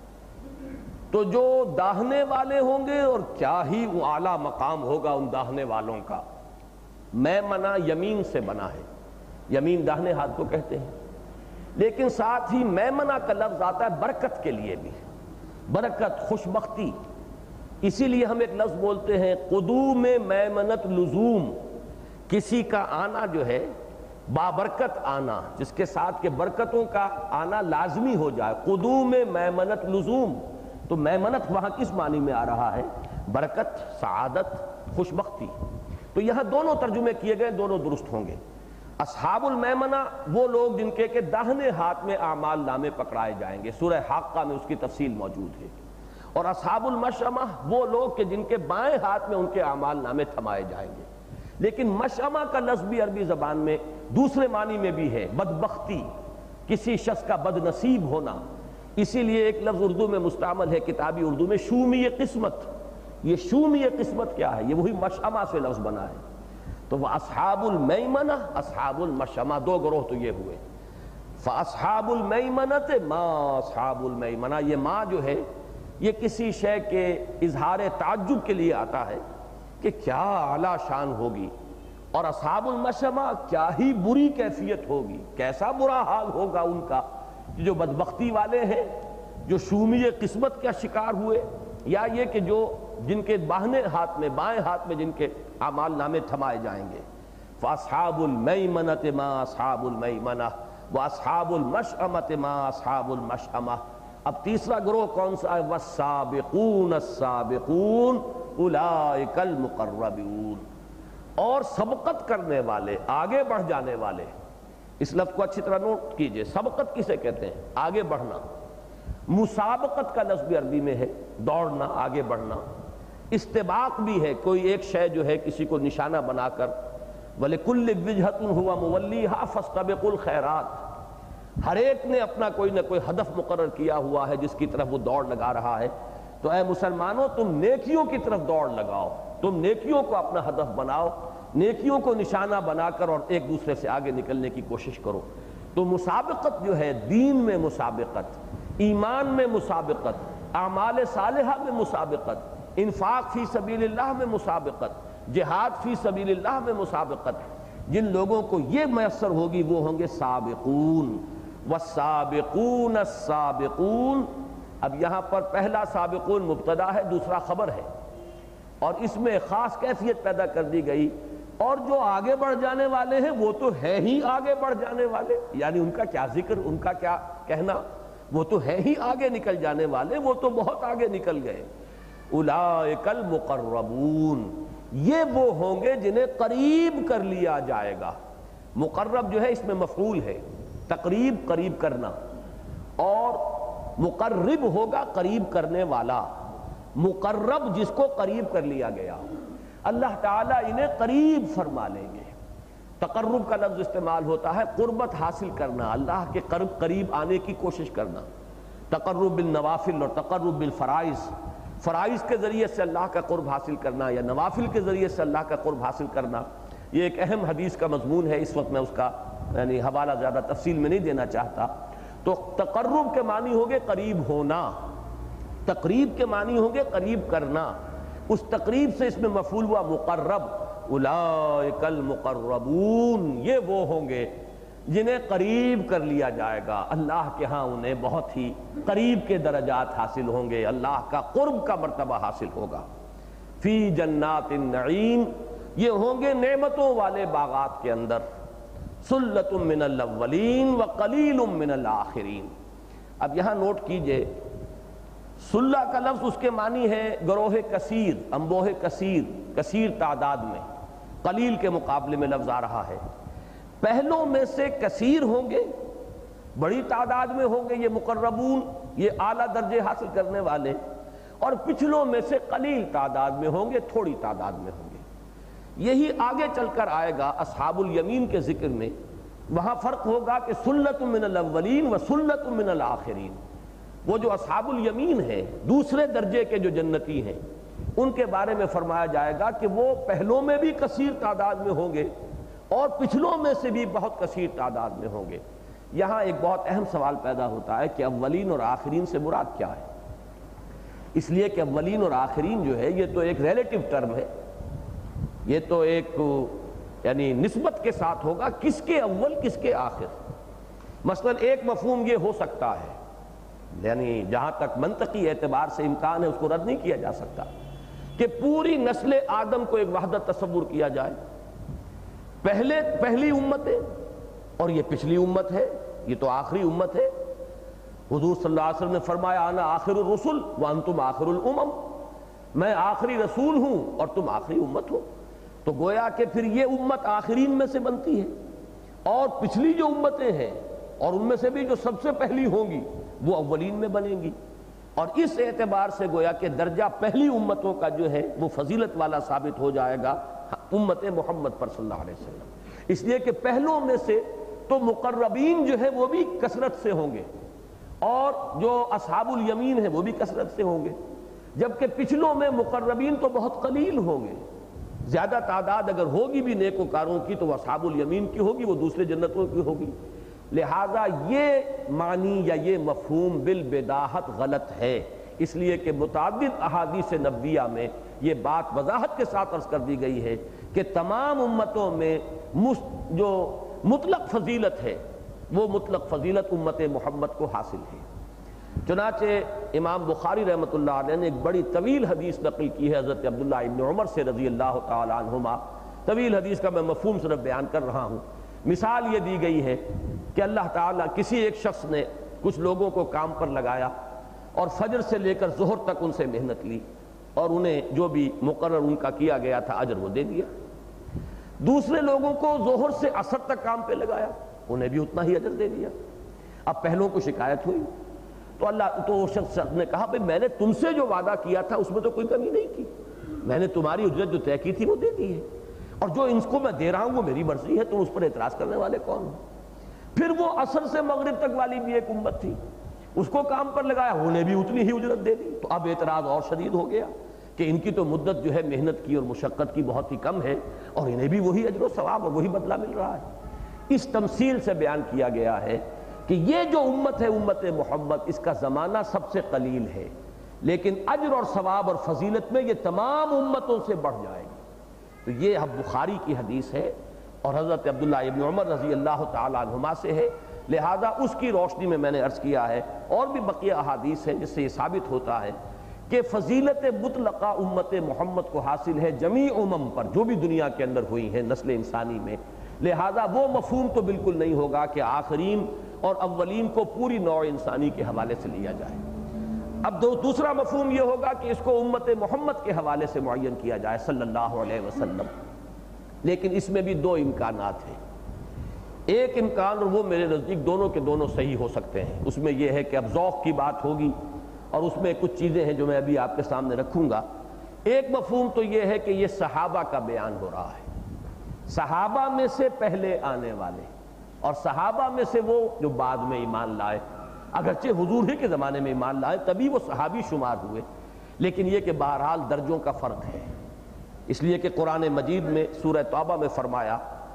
تو جو داہنے والے ہوں گے، اور کیا ہی وہ اعلیٰ مقام ہوگا ان داہنے والوں کا. میمنہ یمین سے بنا ہے، یمین داہنے ہاتھ کو کہتے ہیں، لیکن ساتھ ہی میمنہ کا لفظ آتا ہے برکت کے لیے بھی، برکت، خوشبختی. اسی لیے ہم ایک لفظ بولتے ہیں قدوم میمنت لزوم، کسی کا آنا جو ہے بابرکت آنا، جس کے ساتھ کہ برکتوں کا آنا لازمی ہو جائے. قدوم میمنت لزوم. تو میمنت وہاں کس معنی میں آ رہا ہے؟ برکت، سعادت، خوشبختی. تو یہاں دونوں ترجمے کیے گئے، دونوں درست ہوں گے. اصحاب المیمنہ وہ لوگ جن کے کہ داہنے ہاتھ میں اعمال نامے پکڑائے جائیں گے، سورہ حاقہ میں اس کی تفصیل موجود ہے. اور اصحاب المشأمہ وہ لوگ کہ جن کے بائیں ہاتھ میں ان کے اعمال نامے تھمائے جائیں گے. لیکن مشأمہ کا لفظ بھی عربی زبان میں دوسرے معنی میں بھی ہے، بدبختی، کسی شخص کا بد نصیب ہونا. اسی لیے ایک لفظ اردو میں مستعمل ہے کتابی اردو میں، شومی قسمت. یہ شومی قسمت کیا ہے؟ یہ وہی مشأمہ سے لفظ بنا ہے. تو وہ اصحاب المیمنہ، اصحاب المشأمہ، دو گروہ تو یہ ہوئے. فاصحاب المیمنۃ ما اصحاب المیمنہ، یہ ماں جو ہے یہ کسی شے کے اظہار تعجب کے لیے آتا ہے کہ کیا اعلیٰ شان ہوگی، اور اصحاب المشأمہ کیا ہی بری کیفیت ہوگی، کیسا برا حال ہوگا ان کا، جو بدبختی والے ہیں، جو شومی قسمت کا شکار ہوئے، یا یہ کہ جو جن کے باہنے ہاتھ میں بائیں ہاتھ میں جن کے اعمال نامے تھمائے جائیں گے۔ فاصحاب المیمنۃ ما اصحاب المیمنہ واصحاب المشأمۃ ما اصحاب المشأمہ۔ اب تیسرا گروہ کون سا ہے؟ والسابقون السابقون اولئک المقربون، اور سبقت کرنے والے، آگے بڑھ جانے والے۔ اس لفظ کو اچھی طرح نوٹ کیجئے، سبقت کسے کہتے ہیں؟ آگے بڑھنا۔ مسابقت کا لفظ بھی عربی میں ہے، دوڑنا، آگے بڑھنا۔ استباق بھی ہے، کوئی ایک شے جو ہے کسی کو نشانہ بنا کر وَلِكُلِّ وِجْهَةٌ هُوَ مُوَلِّيهَا فَاسْتَبِقُوا الْخَيْرَاتِ، ہر ایک نے اپنا کوئی نہ کوئی ہدف مقرر کیا ہوا ہے جس کی طرف وہ دوڑ لگا رہا ہے۔ تو اے مسلمانوں، تم نیکیوں کی طرف دوڑ لگاؤ، تم نیکیوں کو اپنا ہدف بناؤ، نیکیوں کو نشانہ بنا کر اور ایک دوسرے سے آگے نکلنے کی کوشش کرو۔ تو مسابقت جو ہے، دین میں مسابقت، ایمان میں مسابقت، اعمال صالحہ میں مسابقت، انفاق فی سبیل اللہ میں مسابقت، جہاد فی سبیل اللہ میں مسابقت، جن لوگوں کو یہ میسر ہوگی وہ ہوں گے سابقون۔ والسابقون السابقون، اب یہاں پر پہلا سابقون مبتدا ہے، دوسرا خبر ہے، اور اس میں خاص کیفیت پیدا کر دی گئی، اور جو آگے بڑھ جانے والے ہیں وہ تو ہے ہی آگے بڑھ جانے والے، یعنی ان کا کیا ذکر، ان کا کیا کہنا، وہ تو ہے ہی آگے نکل جانے والے، وہ تو بہت آگے نکل گئے۔ اولئک المقربون، یہ وہ ہوں گے جنہیں قریب کر لیا جائے گا۔ مقرب جو ہے اس میں مفعول ہے، تقریب، قریب کرنا، اور مقرب ہوگا قریب کرنے والا، مقرب جس کو قریب کر لیا گیا۔ اللہ تعالیٰ انہیں قریب فرما لیں گے۔ تقرب کا لفظ استعمال ہوتا ہے قربت حاصل کرنا، اللہ کے قرب قریب آنے کی کوشش کرنا۔ تقرب بالنوافل اور تقرب بالفرائض، فرائض کے ذریعے سے اللہ کا قرب حاصل کرنا یا نوافل کے ذریعے سے اللہ کا قرب حاصل کرنا، یہ ایک اہم حدیث کا مضمون ہے۔ اس وقت میں اس کا یعنی حوالہ زیادہ تفصیل میں نہیں دینا چاہتا۔ تو تقرب کے معنی ہوں گے قریب ہونا، تقریب کے معنی ہوں گے قریب کرنا، اس تقریب سے اس میں مفعول ہوا مقرب۔ اولئک المقربون، یہ وہ ہوں گے جنہیں قریب کر لیا جائے گا، اللہ کے ہاں انہیں بہت ہی قریب کے درجات حاصل ہوں گے، اللہ کا قرب کا مرتبہ حاصل ہوگا۔ فی جنات النعیم، یہ ہوں گے نعمتوں والے باغات کے اندر۔ سلۃ من الاولین وقلیل من الآخرین۔ اب یہاں نوٹ کیجئے، سلہ کا لفظ اس کے معنی ہے گروہ کثیر، انبوہ کثیر، کثیر تعداد میں، قلیل کے مقابلے میں لفظ آ رہا ہے۔ پہلوں میں سے کثیر ہوں گے، بڑی تعداد میں ہوں گے یہ مقربون، یہ اعلیٰ درجے حاصل کرنے والے، اور پچھلوں میں سے قلیل تعداد میں ہوں گے، تھوڑی تعداد میں ہوں گے۔ یہی آگے چل کر آئے گا اصحاب الیمین کے ذکر میں، وہاں فرق ہوگا کہ سلۃ من الاولین و سلۃ من الآخرین۔ وہ جو اصحاب الیمین ہیں، دوسرے درجے کے جو جنتی ہیں، ان کے بارے میں فرمایا جائے گا کہ وہ پہلوں میں بھی کثیر تعداد میں ہوں گے اور پچھلوں میں سے بھی بہت کثیر تعداد میں ہوں گے۔ یہاں ایک بہت اہم سوال پیدا ہوتا ہے کہ اولین اور آخرین سے مراد کیا ہے؟ اس لیے کہ اولین اور آخرین جو ہے یہ تو ایک ریلیٹو ٹرم ہے، یہ تو ایک یعنی نسبت کے ساتھ ہوگا، کس کے اول کس کے آخر۔ مثلا ایک مفہوم یہ ہو سکتا ہے، یعنی جہاں تک منطقی اعتبار سے امکان ہے اس کو رد نہیں کیا جا سکتا، کہ پوری نسل آدم کو ایک وحدت تصور کیا جائے، پہلے پہلی امت ہے اور یہ پچھلی امت ہے، یہ تو آخری امت ہے۔ حضور صلی اللہ علیہ وسلم نے فرمایا انا آخر الرسل وانتم آخر الامم، میں آخری رسول ہوں اور تم آخری امت ہو۔ تو گویا کہ پھر یہ امت آخرین میں سے بنتی ہے، اور پچھلی جو امتیں ہیں اور ان میں سے بھی جو سب سے پہلی ہوں گی وہ اولین میں بنیں گی، اور اس اعتبار سے گویا کہ درجہ پہلی امتوں کا جو ہے وہ فضیلت والا ثابت ہو جائے گا امت محمد پر صلی اللہ علیہ وسلم۔ اس لیے کہ پہلوں میں سے تو مقربین جو ہے وہ بھی کثرت سے ہوں گے، اور جو اصحاب الیمین ہیں وہ بھی کثرت سے ہوں گے، جبکہ پچھلوں میں مقربین تو بہت قلیل ہوں گے۔ زیادہ تعداد اگر ہوگی بھی نیکوکاروں کی تو وہ اصحاب الیمین کی ہوگی، وہ دوسرے جنتوں کی ہوگی۔ لہذا یہ معنی یا یہ مفہوم بالبداہت غلط ہے، اس لیے کہ متعدد احادیث نبویہ میں یہ بات وضاحت کے ساتھ عرض کر دی گئی ہے کہ تمام امتوں میں جو مطلق فضیلت ہے وہ مطلق فضیلت امت محمد کو حاصل ہے۔ چنانچہ امام بخاری رحمۃ اللہ علیہ نے ایک بڑی طویل حدیث نقل کی ہے حضرت عبداللہ ابن عمر سے رضی اللہ تعالی عنہما۔ طویل حدیث کا میں مفہوم صرف بیان کر رہا ہوں۔ مثال یہ دی گئی ہے کہ اللہ تعالیٰ کسی ایک شخص نے کچھ لوگوں کو کام پر لگایا اور فجر سے لے کر ظہر تک ان سے محنت لی اور انہیں جو بھی مقرر ان کا کیا گیا تھا اجر وہ دے دیا۔ دوسرے لوگوں کو ظہر سے عصر تک کام پہ لگایا، انہیں بھی اتنا ہی اجر دے دیا۔ اب پہلوں کو شکایت ہوئی تو اللہ تو وہ شخص نے کہا بھئی میں نے تم سے جو وعدہ کیا تھا اس میں تو کوئی کمی نہیں کی، میں نے تمہاری اجرت جو طے کی تھی وہ دے دی ہے، اور جو ان کو میں دے رہا ہوں وہ میری مرضی ہے، تم اس پر اعتراض کرنے والے کون ہو؟ پھر وہ عصر سے مغرب تک والی بھی ایک امت تھی، اس کو کام پر لگایا، انہیں بھی اتنی ہی اجرت دے دی۔ تو اب اعتراض اور شدید ہو گیا کہ ان کی تو مدت جو ہے محنت کی اور مشقت کی بہت ہی کم ہے اور انہیں بھی وہی اجر و ثواب اور وہی بدلہ مل رہا ہے۔ اس تمثیل سے بیان کیا گیا ہے کہ یہ جو امت ہے امت محمد، اس کا زمانہ سب سے قلیل ہے، لیکن اجر اور ثواب اور فضیلت میں یہ تمام امتوں سے بڑھ جائے گی۔ تو یہ اب بخاری کی حدیث ہے اور حضرت عبداللہ ابن عمر رضی اللہ تعالی عنہما سے ہے، لہذا اس کی روشنی میں میں نے عرض کیا ہے، اور بھی بقیہ احادیث ہیں جس سے یہ ثابت ہوتا ہے کہ فضیلت مطلقہ امت محمد کو حاصل ہے جمیع امم پر جو بھی دنیا کے اندر ہوئی ہیں نسل انسانی میں۔ لہذا وہ مفہوم تو بالکل نہیں ہوگا کہ آخرین اور اولین کو پوری نوع انسانی کے حوالے سے لیا جائے۔ اب دو دوسرا مفہوم یہ ہوگا کہ اس کو امت محمد کے حوالے سے معین کیا جائے صلی اللہ علیہ وسلم، لیکن اس میں بھی دو امکانات ہیں۔ ایک امکان، اور وہ میرے نزدیک دونوں کے دونوں صحیح ہو سکتے ہیں، اس میں یہ ہے کہ اب ذوق کی بات ہوگی اور اس میں کچھ چیزیں ہیں جو میں ابھی آپ کے سامنے رکھوں گا۔ ایک مفہوم تو یہ ہے کہ یہ صحابہ کا بیان ہو رہا ہے، صحابہ میں سے پہلے آنے والے اور صحابہ میں سے وہ جو بعد میں ایمان لائے، اگرچہ حضور ہی کے زمانے میں ایمان لائے تبھی وہ صحابی شمار ہوئے، لیکن یہ کہ بہرحال درجوں کا فرق ہے، اس لیے کہ قرآن مجید میں سورہ توبہ میں فرمایا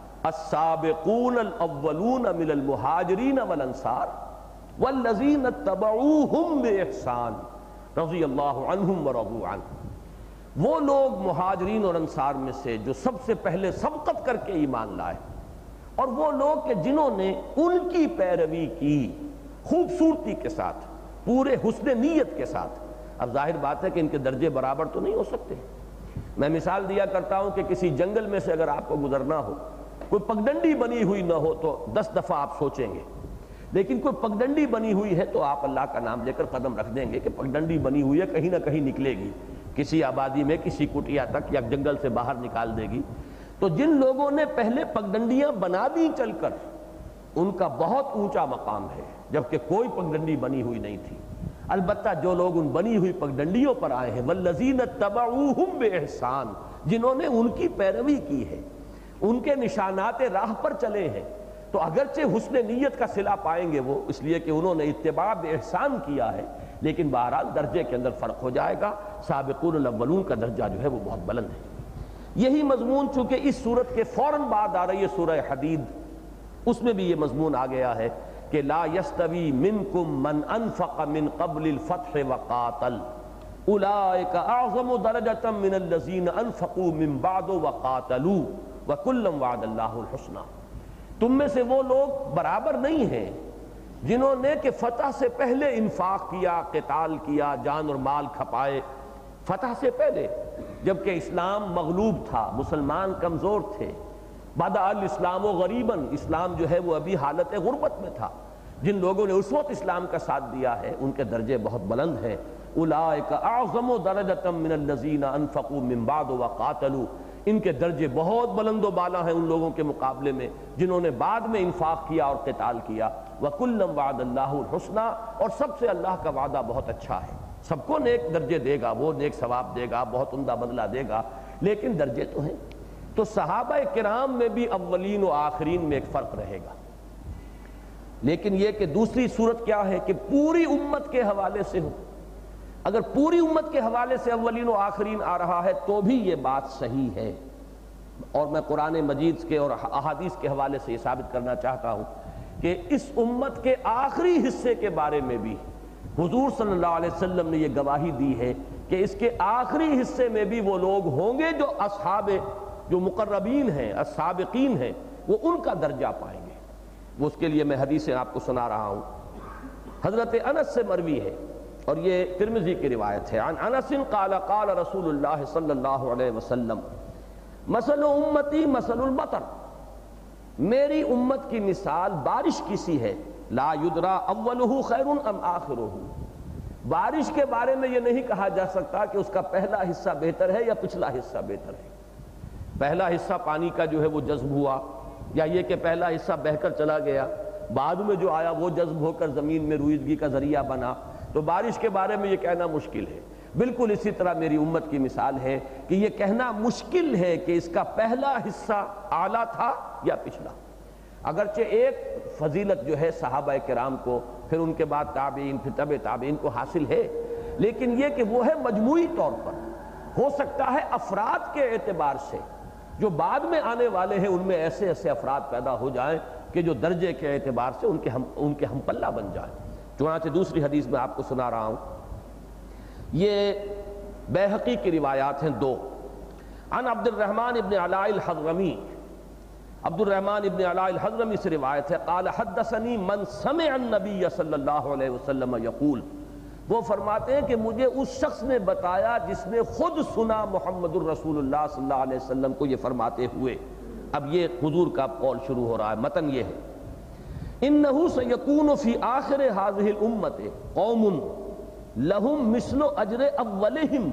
السابقون الاولون من المہاجرین والانصار والذین اتبعوہم باحسان رضی اللہ عنہم ورضوا عنہ، وہ لوگ مہاجرین اور انصار میں سے جو سب سے پہلے سبقت کر کے ایمان لائے، اور وہ لوگ کہ جنہوں نے ان کی پیروی کی خوبصورتی کے ساتھ، پورے حسن نیت کے ساتھ۔ اب ظاہر بات ہے کہ ان کے درجے برابر تو نہیں ہو سکتے۔ میں مثال دیا کرتا ہوں کہ کسی جنگل میں سے اگر آپ کو گزرنا ہو، کوئی پگڈنڈی بنی ہوئی نہ ہو تو دس دفعہ آپ سوچیں گے، لیکن کوئی پگڈنڈی بنی ہوئی ہے تو آپ اللہ کا نام لے کر قدم رکھ دیں گے کہ پگڈنڈی بنی ہوئی ہے، کہیں نہ کہیں نکلے گی، کسی آبادی میں کسی کٹیا تک یا جنگل سے باہر نکال دے گی۔ تو جن لوگوں نے پہلے پگڈنڈیاں بنا دی چل کر، ان کا بہت اونچا مقام ہے، جبکہ کوئی پگڈنڈی بنی ہوئی نہیں تھی۔ البتہ جو لوگ ان بنی ہوئی پگڈنڈیوں پر آئے ہیں والذین اتبعوہم باحسان، جنہوں نے ان کی پیروی کی ہے، ان کے نشانات راہ پر چلے ہیں، تو اگرچہ حسن نیت کا صلہ پائیں گے وہ، اس لیے کہ انہوں نے اتباع باحسان کیا ہے، لیکن بہرحال درجے کے اندر فرق ہو جائے گا۔ سابقون الاولون کا درجہ جو ہے وہ بہت بلند ہے۔ یہی مضمون چونکہ اس صورت کے فوراً بعد آ رہی ہے سورہ حدید، اس میں بھی یہ مضمون آ گیا ہے کہ لا یستوی منکم من انفق من قبل الفتح وقاتل اولئک اعظم درجۃ من الذین انفقوا من بعد وقاتلوا وکلا وعد اللہ الحسنی، تم میں سے وہ لوگ برابر نہیں ہیں جنہوں نے کہ فتح سے پہلے انفاق کیا، قتال کیا، جان اور مال کھپائے، فتح سے پہلے جبکہ اسلام مغلوب تھا، مسلمان کمزور تھے، بدأ الاسلام و غریباً، اسلام جو ہے وہ ابھی حالت غربت میں تھا۔ جن لوگوں نے اس وقت اسلام کا ساتھ دیا ہے ان کے درجے بہت بلند ہیں۔ اولئک اعظم درجۃ من الذین انفقوا من بعد وقاتلوا، ان کے درجے بہت بلند و بالا ہیں ان لوگوں کے مقابلے میں جنہوں نے بعد میں انفاق کیا اور قتال کیا۔ وَكُلًّا وَعَدَ اللَّهُ الْحُسْنَى، اور سب سے اللہ کا وعدہ بہت اچھا ہے، سب کو نیک درجے دے گا، وہ نیک ثواب دے گا، بہت عمدہ بدلہ دے گا، لیکن درجے تو ہیں۔ تو صحابہ کرام میں بھی اولین و آخرین میں ایک فرق رہے گا، لیکن یہ کہ دوسری صورت کیا ہے کہ پوری امت کے حوالے سے ہو۔ اگر پوری امت کے حوالے سے اولین و آخرین آ رہا ہے تو بھی یہ بات صحیح ہے، اور میں قرآن مجید کے اور احادیث کے حوالے سے یہ ثابت کرنا چاہتا ہوں کہ اس امت کے آخری حصے کے بارے میں بھی حضور صلی اللہ علیہ وسلم نے یہ گواہی دی ہے کہ اس کے آخری حصے میں بھی وہ لوگ ہوں گے جو اصحاب جو مقربین ہیں، السابقین ہیں، وہ ان کا درجہ پائیں گے۔ وہ اس کے لیے میں حدیثیں آپ کو سنا رہا ہوں۔ حضرت انس سے مروی ہے اور یہ ترمذی کی روایت ہے، عن انس قال قال رسول اللہ صلی اللہ علیہ وسلم مثل امتی مثل المطر، میری امت کی مثال بارش کی سی ہے، لا یدرا اولہ خیر ام آخرہ، بارش کے بارے میں یہ نہیں کہا جا سکتا کہ اس کا پہلا حصہ بہتر ہے یا پچھلا حصہ بہتر ہے۔ پہلا حصہ پانی کا جو ہے وہ جذب ہوا، یا یہ کہ پہلا حصہ بہہ کر چلا گیا، بعد میں جو آیا وہ جذب ہو کر زمین میں رویدگی کا ذریعہ بنا، تو بارش کے بارے میں یہ کہنا مشکل ہے۔ بالکل اسی طرح میری امت کی مثال ہے کہ یہ کہنا مشکل ہے کہ اس کا پہلا حصہ اعلیٰ تھا یا پچھلا۔ اگرچہ ایک فضیلت جو ہے صحابہ کرام کو، پھر ان کے بعد تابعین، پھر تبع تابعین کو حاصل ہے، لیکن یہ کہ وہ ہے مجموعی طور پر۔ ہو سکتا ہے افراد کے اعتبار سے جو بعد میں آنے والے ہیں ان میں ایسے ایسے افراد پیدا ہو جائیں کہ جو درجے کے اعتبار سے ان کے ہم ان کے ہم پلہ بن جائیں۔ چنانچہ دوسری حدیث میں آپ کو سنا رہا ہوں، یہ بیہقی کی روایات ہیں دو۔ عن عبد الرحمن ابن علاء الحضرمی، عبد الرحمن ابن علاء الحضرمی سے روایت ہے، قال حدثنی من سمع النبی صلی اللہ علیہ وسلم یقول، وہ فرماتے ہیں کہ مجھے اس شخص نے بتایا جس نے خود سنا محمد الرسول اللہ صلی اللہ علیہ وسلم کو یہ فرماتے ہوئے۔ اب یہ حضور کا قول شروع ہو رہا ہے، متن یہ ہے، انہ سیکون فی آخر ہذہ الامت قوم لہم مثل اجر اولہم،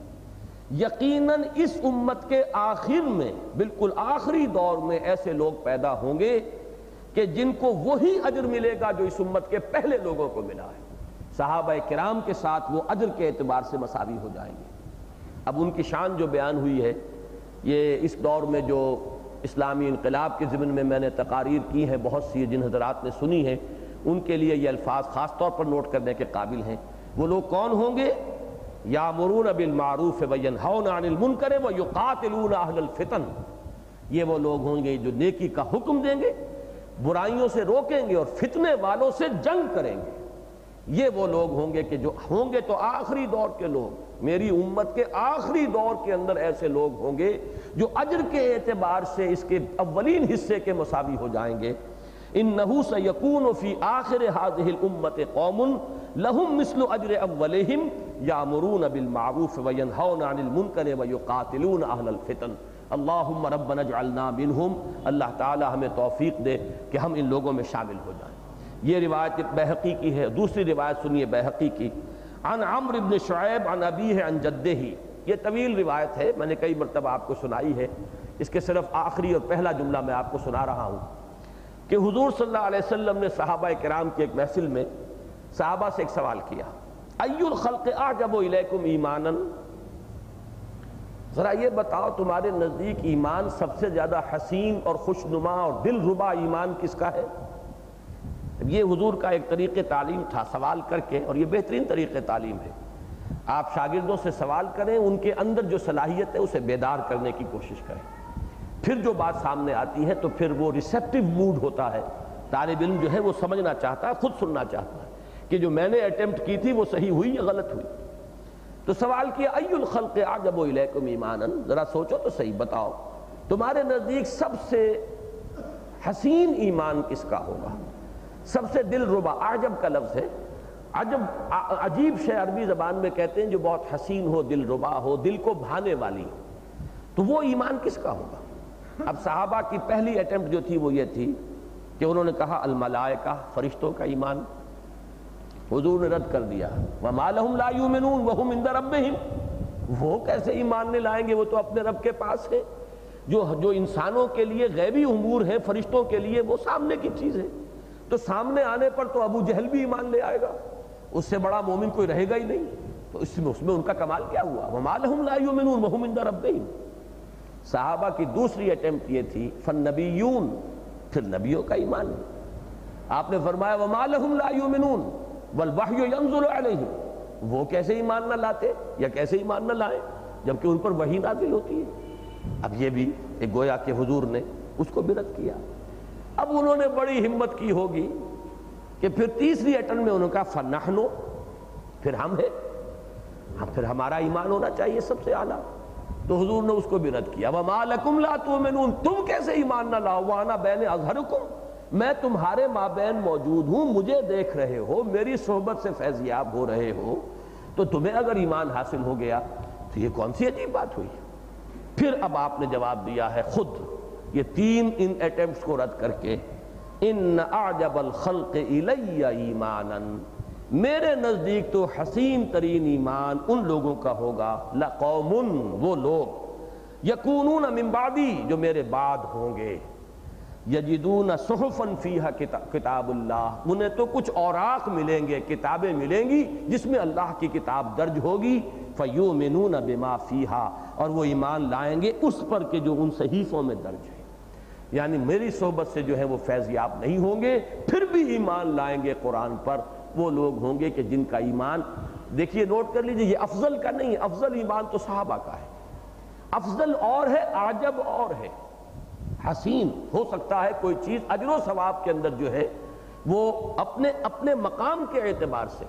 یقیناً اس امت کے آخر میں، بالکل آخری دور میں ایسے لوگ پیدا ہوں گے کہ جن کو وہی اجر ملے گا جو اس امت کے پہلے لوگوں کو ملا ہے۔ صحابہ کرام کے ساتھ وہ اجر کے اعتبار سے مساوی ہو جائیں گے۔ اب ان کی شان جو بیان ہوئی ہے، یہ اس دور میں جو اسلامی انقلاب کے ضمن میں میں نے تقاریر کی ہیں بہت سی، جن حضرات نے سنی ہیں، ان کے لیے یہ الفاظ خاص طور پر نوٹ کرنے کے قابل ہیں۔ وہ لوگ کون ہوں گے؟ یامرون بالمعروف وینہون عن المنکر ویقاتلون اہل الفتن، یہ وہ لوگ ہوں گے جو نیکی کا حکم دیں گے، برائیوں سے روکیں گے اور فتنے والوں سے جنگ کریں گے۔ یہ وہ لوگ ہوں گے کہ جو ہوں گے تو آخری دور کے لوگ، میری امت کے آخری دور کے اندر ایسے لوگ ہوں گے جو اجر کے اعتبار سے اس کے اولین حصے کے مساوی ہو جائیں گے۔ انہ سیکون فی آخر ہذہ الامت قوم لہم مثل اجر اولہم یامرون بالمعروف وینہون عن المنکر ویقاتلون اہل الفتن۔ اللہم ربنا اجعلنا منہم، اللہ تعالی ہمیں توفیق دے کہ ہم ان لوگوں میں شامل ہو جائیں۔ یہ روایت بیہقی کی ہے۔ دوسری روایت سنیے بیہقی کی، عن عمرو بن شعیب عن ابیہ عن جدہ، یہ طویل روایت ہے، میں نے کئی مرتبہ آپ کو سنائی ہے، اس کے صرف آخری اور پہلا جملہ میں آپ کو سنا رہا ہوں کہ حضور صلی اللہ علیہ وسلم نے صحابہ کرام کی ایک محفل میں صحابہ سے ایک سوال کیا، ای الخلق اعجب الیکم ایمانا، ذرا یہ بتاؤ تمہارے نزدیک ایمان سب سے زیادہ حسین اور خوشنما اور دل ربا ایمان کس کا ہے؟ یہ حضور کا ایک طریق تعلیم تھا، سوال کر کے، اور یہ بہترین طریق تعلیم ہے۔ آپ شاگردوں سے سوال کریں، ان کے اندر جو صلاحیت ہے اسے بیدار کرنے کی کوشش کریں، پھر جو بات سامنے آتی ہے تو پھر وہ ریسیپٹیو موڈ ہوتا ہے، طالب علم جو ہے وہ سمجھنا چاہتا ہے، خود سننا چاہتا ہے کہ جو میں نے اٹیمپٹ کی تھی وہ صحیح ہوئی یا غلط ہوئی۔ تو سوال کیا، ای الخلق اعجب الیکم ایمانا، ذرا سوچو تو صحیح، بتاؤ تمہارے نزدیک سب سے حسین ایمان کس کا ہوگا، سب سے دل ربا، اعجب کا لفظ ہے، عجب عجیب شے عربی زبان میں کہتے ہیں جو بہت حسین ہو، دل ربا ہو، دل کو بھانے والی ہو، تو وہ ایمان کس کا ہوگا؟ اب صحابہ کی پہلی اٹیمپٹ جو تھی وہ یہ تھی کہ انہوں نے کہا الملائکہ، فرشتوں کا ایمان۔ حضور نے رد کر دیا، وما لهم لا یؤمنون وهم عند ربهم، وہ کیسے ایمان نہیں لائیں گے، وہ تو اپنے رب کے پاس ہے۔ جو جو انسانوں کے لیے غیبی امور ہیں، فرشتوں کے لیے وہ سامنے کی چیز ہے، تو سامنے آنے پر تو ابو جہل بھی ایمان لے آئے گا، اس سے بڑا مومن کوئی رہے گا ہی نہیں، تو اس میں اس میں ان کا کمال کیا ہوا؟ وما لهم لا یؤمنون وهم عند ربهم۔ صحابہ کی دوسری اٹیمپٹ یہ تھی فالنبیون، پھر نبیوں کا ایمان۔ آپ نے فرمایا وما لهم لا یؤمنون والوحی ینزل علیہم، وہ کیسے ایمان نہ لاتے یا کیسے ایمان نہ لائیں جبکہ ان پر وحی نازل ہوتی ہے۔ اب یہ بھی ایک گویا کہ حضور نے اس کو بھی رد کیا۔ اب انہوں نے بڑی ہمت کی ہوگی کہ پھر تیسری اٹن میں انہوں نے کہا فَنَحْنُ، پھر ہم ہیں، پھر ہمارا ایمان ہونا چاہیے سب سے اعلیٰ. تو حضور نے اس کو بھی رد کیا. وَمَا لَكُمْ لَا تُؤْمِنُونَ، تم کیسے ایمان نہ لاؤ، وَأَنَا بَيْنَ أَظْهُرِكُمْ، میں تمہارے مابین موجود ہوں، مجھے دیکھ رہے ہو، میری صحبت سے فیضیاب ہو رہے ہو، تو تمہیں اگر ایمان حاصل ہو گیا تو یہ کون سی عجیب بات ہوئی. پھر اب آپ نے جواب دیا ہے خود یہ تین ان اٹیمپٹس کو رد کر کے، ان اعجب الخلق الی ایمانا، میرے نزدیک تو حسین ترین ایمان ان لوگوں کا ہوگا، لقوم، وہ لوگ، یکونون من بعدی، جو میرے بعد ہوں گے، یجدون صحفا فیہا کتاب اللہ، انہیں تو کچھ اوراق ملیں گے، کتابیں ملیں گی جس میں اللہ کی کتاب درج ہوگی، فیؤمنون بما فیہا، اور وہ ایمان لائیں گے اس پر کہ جو ان صحیفوں میں درج ہے. یعنی میری صحبت سے جو ہے وہ فیضیاب نہیں ہوں گے، پھر بھی ایمان لائیں گے قرآن پر، وہ لوگ ہوں گے کہ جن کا ایمان، دیکھیے نوٹ کر لیجئے، یہ افضل کا نہیں، افضل ایمان تو صحابہ کا ہے، افضل اور ہے، اعجب اور ہے. حسین ہو سکتا ہے کوئی چیز اجر و ثواب کے اندر جو ہے وہ اپنے اپنے مقام کے اعتبار سے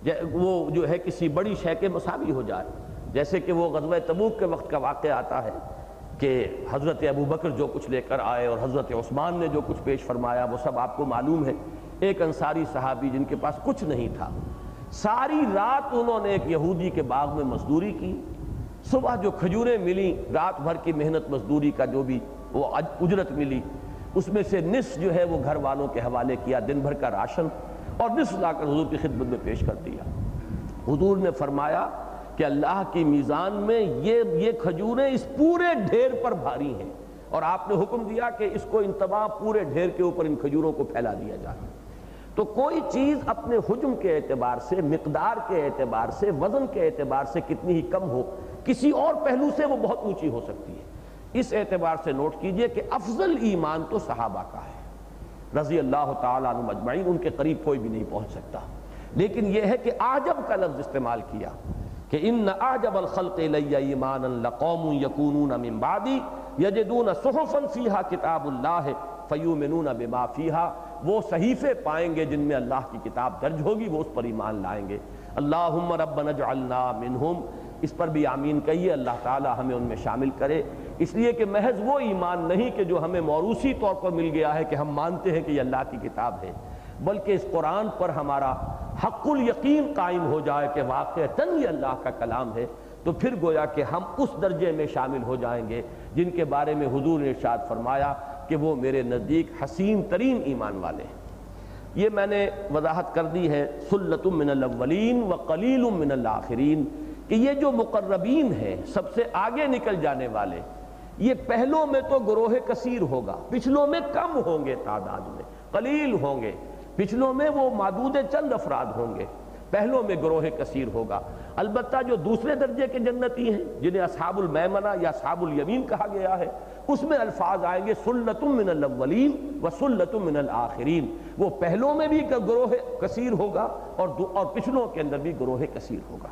وہ جو ہے کسی بڑی شے کے مساوی ہو جائے، جیسے کہ وہ غزوہ تبوک کے وقت کا واقعہ آتا ہے کہ حضرت ابو بکر جو کچھ لے کر آئے اور حضرت عثمان نے جو کچھ پیش فرمایا وہ سب آپ کو معلوم ہے. ایک انصاری صحابی جن کے پاس کچھ نہیں تھا، ساری رات انہوں نے ایک یہودی کے باغ میں مزدوری کی، صبح جو کھجوریں ملی، رات بھر کی محنت مزدوری کا جو بھی وہ اجرت ملی، اس میں سے نصف جو ہے وہ گھر والوں کے حوالے کیا، دن بھر کا راشن، اور نصف لا کر حضور کی خدمت میں پیش کر دیا. حضور نے فرمایا کہ اللہ کی میزان میں یہ یہ کھجوریں اس پورے ڈھیر پر بھاری ہیں، اور آپ نے حکم دیا کہ اس کو ان تمام پورے ڈھیر کے اوپر ان کھجوروں کو پھیلا دیا جائے. تو کوئی چیز اپنے حجم کے اعتبار سے، مقدار کے اعتبار سے، وزن کے اعتبار سے کتنی ہی کم ہو، کسی اور پہلو سے وہ بہت اونچی ہو سکتی ہے. اس اعتبار سے نوٹ کیجئے کہ افضل ایمان تو صحابہ کا ہے رضی اللہ تعالیٰ عنہم اجمعین، ان کے قریب کوئی بھی نہیں پہنچ سکتا. لیکن یہ ہے کہ اعجب کا لفظ استعمال کیا کہ ان اعجب الخلق الی ایمانا لقوم یکونون من بعدی یجدون صحفا فیہا کتاب اللہ فیؤمنون بما فیہا، وہ صحیفے پائیں گے جن میں اللہ کی کتاب درج ہوگی، وہ اس پر ایمان لائیں گے. اللہم ربنا اجعلنا منہم، اس پر بھی آمین کہیے، اللہ تعالی ہمیں ان میں شامل کرے. اس لیے کہ محض وہ ایمان نہیں کہ جو ہمیں موروثی طور پر مل گیا ہے کہ ہم مانتے ہیں کہ یہ اللہ کی کتاب ہے، بلکہ اس قرآن پر ہمارا حق الیقین قائم ہو جائے کہ واقعتاً یہ اللہ کا کلام ہے، تو پھر گویا کہ ہم اس درجے میں شامل ہو جائیں گے جن کے بارے میں حضور نے ارشاد فرمایا کہ وہ میرے نزدیک حسین ترین ایمان والے ہیں. یہ میں نے وضاحت کر دی ہے ثلۃ من الاولین وقلیل من الاخرین، کہ یہ جو مقربین ہیں، سب سے آگے نکل جانے والے، یہ پہلوں میں تو گروہ کثیر ہوگا، پچھلوں میں کم ہوں گے، تعداد میں قلیل ہوں گے، پچھلوں میں وہ معدود چند افراد ہوں گے، پہلوں میں گروہ کثیر ہوگا. البتہ جو دوسرے درجے کے جنتی ہیں جنہیں اصحاب المیمنہ یا اصحاب الیمین کہا گیا ہے، اس میں الفاظ آئیں گے ثلۃ من الاولین وثلۃ من الاخرین، وہ پہلوں میں بھی گروہ کثیر ہوگا اور اور پچھلوں کے اندر بھی گروہ کثیر ہوگا.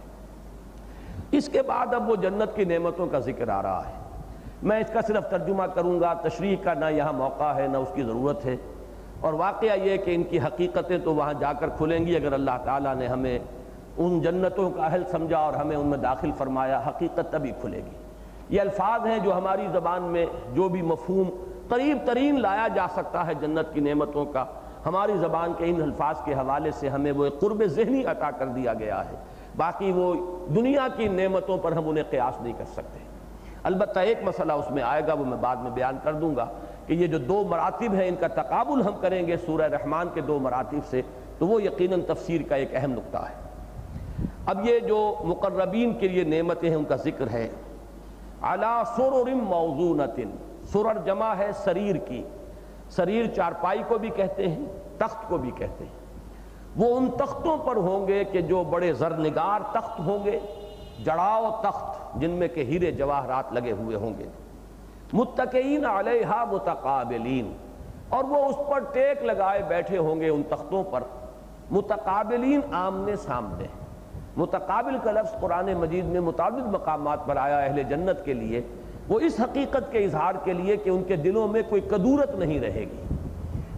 اس کے بعد اب وہ جنت کی نعمتوں کا ذکر آ رہا ہے. میں اس کا صرف ترجمہ کروں گا، تشریح کا نہ یہاں موقع ہے نہ اس کی ضرورت ہے، اور واقعہ یہ کہ ان کی حقیقتیں تو وہاں جا کر کھلیں گی اگر اللہ تعالیٰ نے ہمیں ان جنتوں کا اہل سمجھا اور ہمیں ان میں داخل فرمایا، حقیقت تبھی کھلے گی. یہ الفاظ ہیں جو ہماری زبان میں جو بھی مفہوم قریب ترین لایا جا سکتا ہے جنت کی نعمتوں کا، ہماری زبان کے ان الفاظ کے حوالے سے ہمیں وہ ایک قرب ذہنی عطا کر دیا گیا ہے. باقی وہ دنیا کی نعمتوں پر ہم انہیں قیاس نہیں کر سکتے. البتہ ایک مسئلہ اس میں آئے گا، وہ میں بعد میں بیان کر دوں گا کہ یہ جو دو مراتب ہیں ان کا تقابل ہم کریں گے سورہ رحمان کے دو مراتب سے، تو وہ یقیناً تفسیر کا ایک اہم نقطہ ہے. اب یہ جو مقربین کے لیے نعمتیں ہیں ان کا ذکر ہے. علی سرر موضونۃ، سرر جمع ہے سریر کی، سریر چارپائی کو بھی کہتے ہیں، تخت کو بھی کہتے ہیں. وہ ان تختوں پر ہوں گے کہ جو بڑے زرنگار تخت ہوں گے، جڑاؤ تخت جن میں کہ ہیرے جواہرات لگے ہوئے ہوں گے. متکئین علیہا متقابلین، اور وہ اس پر ٹیک لگائے بیٹھے ہوں گے ان تختوں پر. متقابلین آمنے سامنے. متقابل کا لفظ قرآن مجید میں متعدد مقامات پر آیا اہل جنت کے لیے، وہ اس حقیقت کے اظہار کے لیے کہ ان کے دلوں میں کوئی کدورت نہیں رہے گی.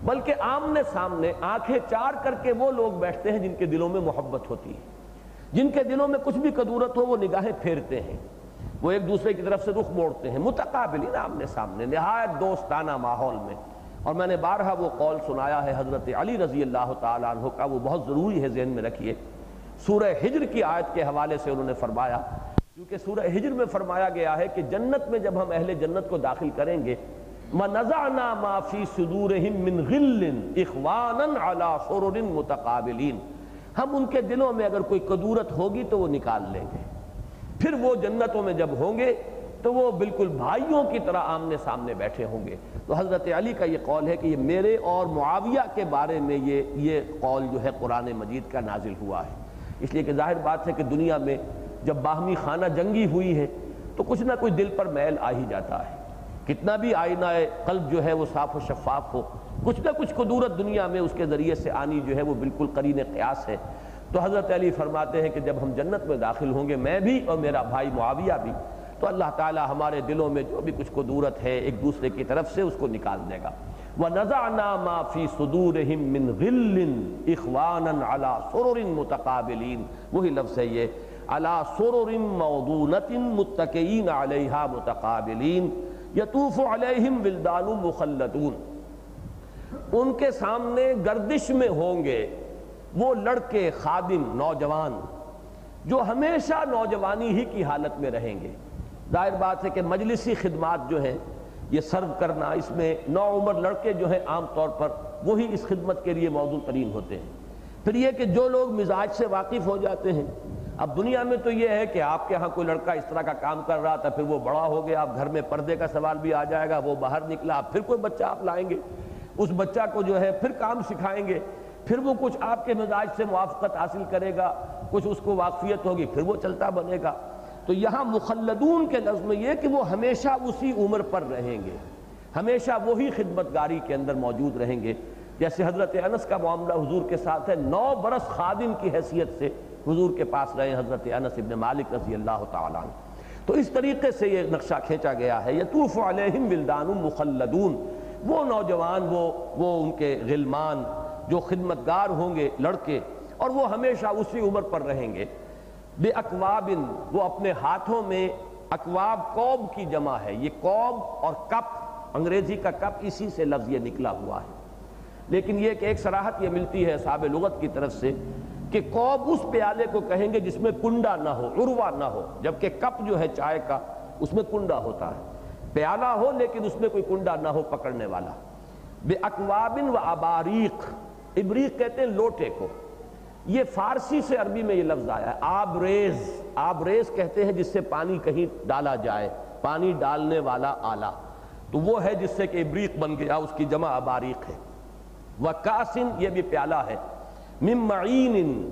بلکہ آمنے سامنے آنکھیں چار کر کے وہ لوگ بیٹھتے ہیں جن کے دلوں میں محبت ہوتی ہے، جن کے دلوں میں کچھ بھی کدورت ہو وہ نگاہیں پھیرتے ہیں، وہ ایک دوسرے کی طرف سے رخ موڑتے ہیں، متقابلین آمنے سامنے نہایت دوستانہ ماحول میں۔ اور میں نے بارہا وہ قول سنایا ہے حضرت علی رضی اللہ تعالیٰ عنہ کا، وہ بہت ضروری ہے ذہن میں رکھیے۔ سورہ ہجر کی آیت کے حوالے سے انہوں نے فرمایا، کیونکہ سورہ ہجر میں فرمایا گیا ہے کہ جنت میں جب ہم اہل جنت کو داخل کریں گے، وَنَزَعْنَا مَا فِي صُدُورِهِم مِّن غِلٍّ إِخْوَانًا عَلَىٰ سُرُرٍ مُتَقَابِلِينَ، ہم ان کے دلوں میں اگر کوئی کدورت ہوگی تو وہ نکال لیں گے، پھر وہ جنتوں میں جب ہوں گے تو وہ بالکل بھائیوں کی طرح آمنے سامنے بیٹھے ہوں گے۔ تو حضرت علی کا یہ قول ہے کہ یہ میرے اور معاویہ کے بارے میں یہ یہ قول جو ہے قرآن مجید کا نازل ہوا ہے، اس لیے کہ ظاہر بات ہے کہ دنیا میں جب باہمی خانہ جنگی ہوئی ہے تو کچھ نہ کچھ دل پر میل آ ہی جاتا ہے، کتنا بھی آئینہ قلب جو ہے وہ صاف و شفاف ہو، کچھ نہ کچھ قدورت دنیا میں اس کے ذریعے سے آنی جو ہے وہ بالکل قرین قیاس ہے۔ تو حضرت علی فرماتے ہیں کہ جب ہم جنت میں داخل ہوں گے، میں بھی اور میرا بھائی معاویہ بھی، تو اللہ تعالی ہمارے دلوں میں جو بھی کچھ قدورت ہے ایک دوسرے کی طرف سے اس کو نکال دے گا۔ وَنَزَعْنَا مَا فِي صُدُورِهِم مِّن غِلٍّ إِخْوَانًا عَلَىٰ سُرُرٍ مُتَقَابِلِينَ، وہی لفظ ہے یہ عَلَىٰ سُرُرٍ مَوْضُونَةٍ مُتَّكِئِينَ عَلَيْهَا مُتَقَابِلِينَ يَطُوفُ عَلَيْهِمْ وِلْدَانٌ مُخَلَّدُونَ، ان کے سامنے گردش میں ہوں گے وہ لڑکے خادم نوجوان جو ہمیشہ نوجوانی ہی کی حالت میں رہیں گے۔ ظاہر بات ہے کہ مجلسی خدمات جو ہیں یہ سرو کرنا، اس میں نو عمر لڑکے جو ہیں عام طور پر وہی اس خدمت کے لیے موضوع ترین ہوتے ہیں۔ پھر یہ کہ جو لوگ مزاج سے واقف ہو جاتے ہیں، اب دنیا میں تو یہ ہے کہ آپ کے ہاں کوئی لڑکا اس طرح کا کام کر رہا تھا، پھر وہ بڑا ہو گیا، آپ گھر میں پردے کا سوال بھی آ جائے گا، وہ باہر نکلا، پھر کوئی بچہ آپ لائیں گے، اس بچہ کو جو ہے پھر کام سکھائیں گے، پھر وہ کچھ آپ کے مزاج سے موافقت حاصل کرے گا، کچھ اس کو واقفیت ہوگی، پھر وہ چلتا بنے گا۔ تو یہاں مخلدون کے لفظ میں یہ کہ وہ ہمیشہ اسی عمر پر رہیں گے، ہمیشہ وہی خدمتگاری کے اندر موجود رہیں گے۔ جیسے حضرت انس کا معاملہ حضور کے ساتھ ہے، نو برس خادم کی حیثیت سے حضور کے پاس رہے حضرت انس ابن مالک رضی اللہ تعالیٰ عنہ۔ تو اس طریقے سے یہ نقشہ کھینچا گیا ہے، یطوف علیہم ولدان مخلدون، وہ نوجوان، وہ وہ ان کے غلمان جو خدمتگار ہوں گے لڑکے، اور وہ ہمیشہ اسی عمر پر رہیں گے۔ بے اکواب، وہ اپنے ہاتھوں میں، اکواب کوب کی جمع ہے، یہ کوب اور کپ، انگریزی کا کپ اسی سے لفظ یہ نکلا ہوا ہے، لیکن یہ کہ ایک صراحت یہ ملتی ہے اصحاب لغت کی طرف سے کہ کوب اس پیالے کو کہیں گے جس میں کنڈا نہ ہو، عروہ نہ ہو، جبکہ کپ جو ہے چائے کا اس میں کنڈا ہوتا ہے، پیالہ ہو لیکن اس میں کوئی کنڈا نہ ہو پکڑنے والا۔ بے اکواب و اباریق، ابریق کہتے ہیں لوٹے کو، یہ فارسی سے عربی میں یہ لفظ آیا ہے۔ آبریز، آبریز کہتے ہیں جس سے پانی کہیں ڈالا جائے، پانی ڈالنے والا آلہ، تو وہ ہے جس سے کہ ابریق بن گیا، اس کی جمع اباریق ہے۔ وکاسن، یہ بھی پیالہ ہے، من معین،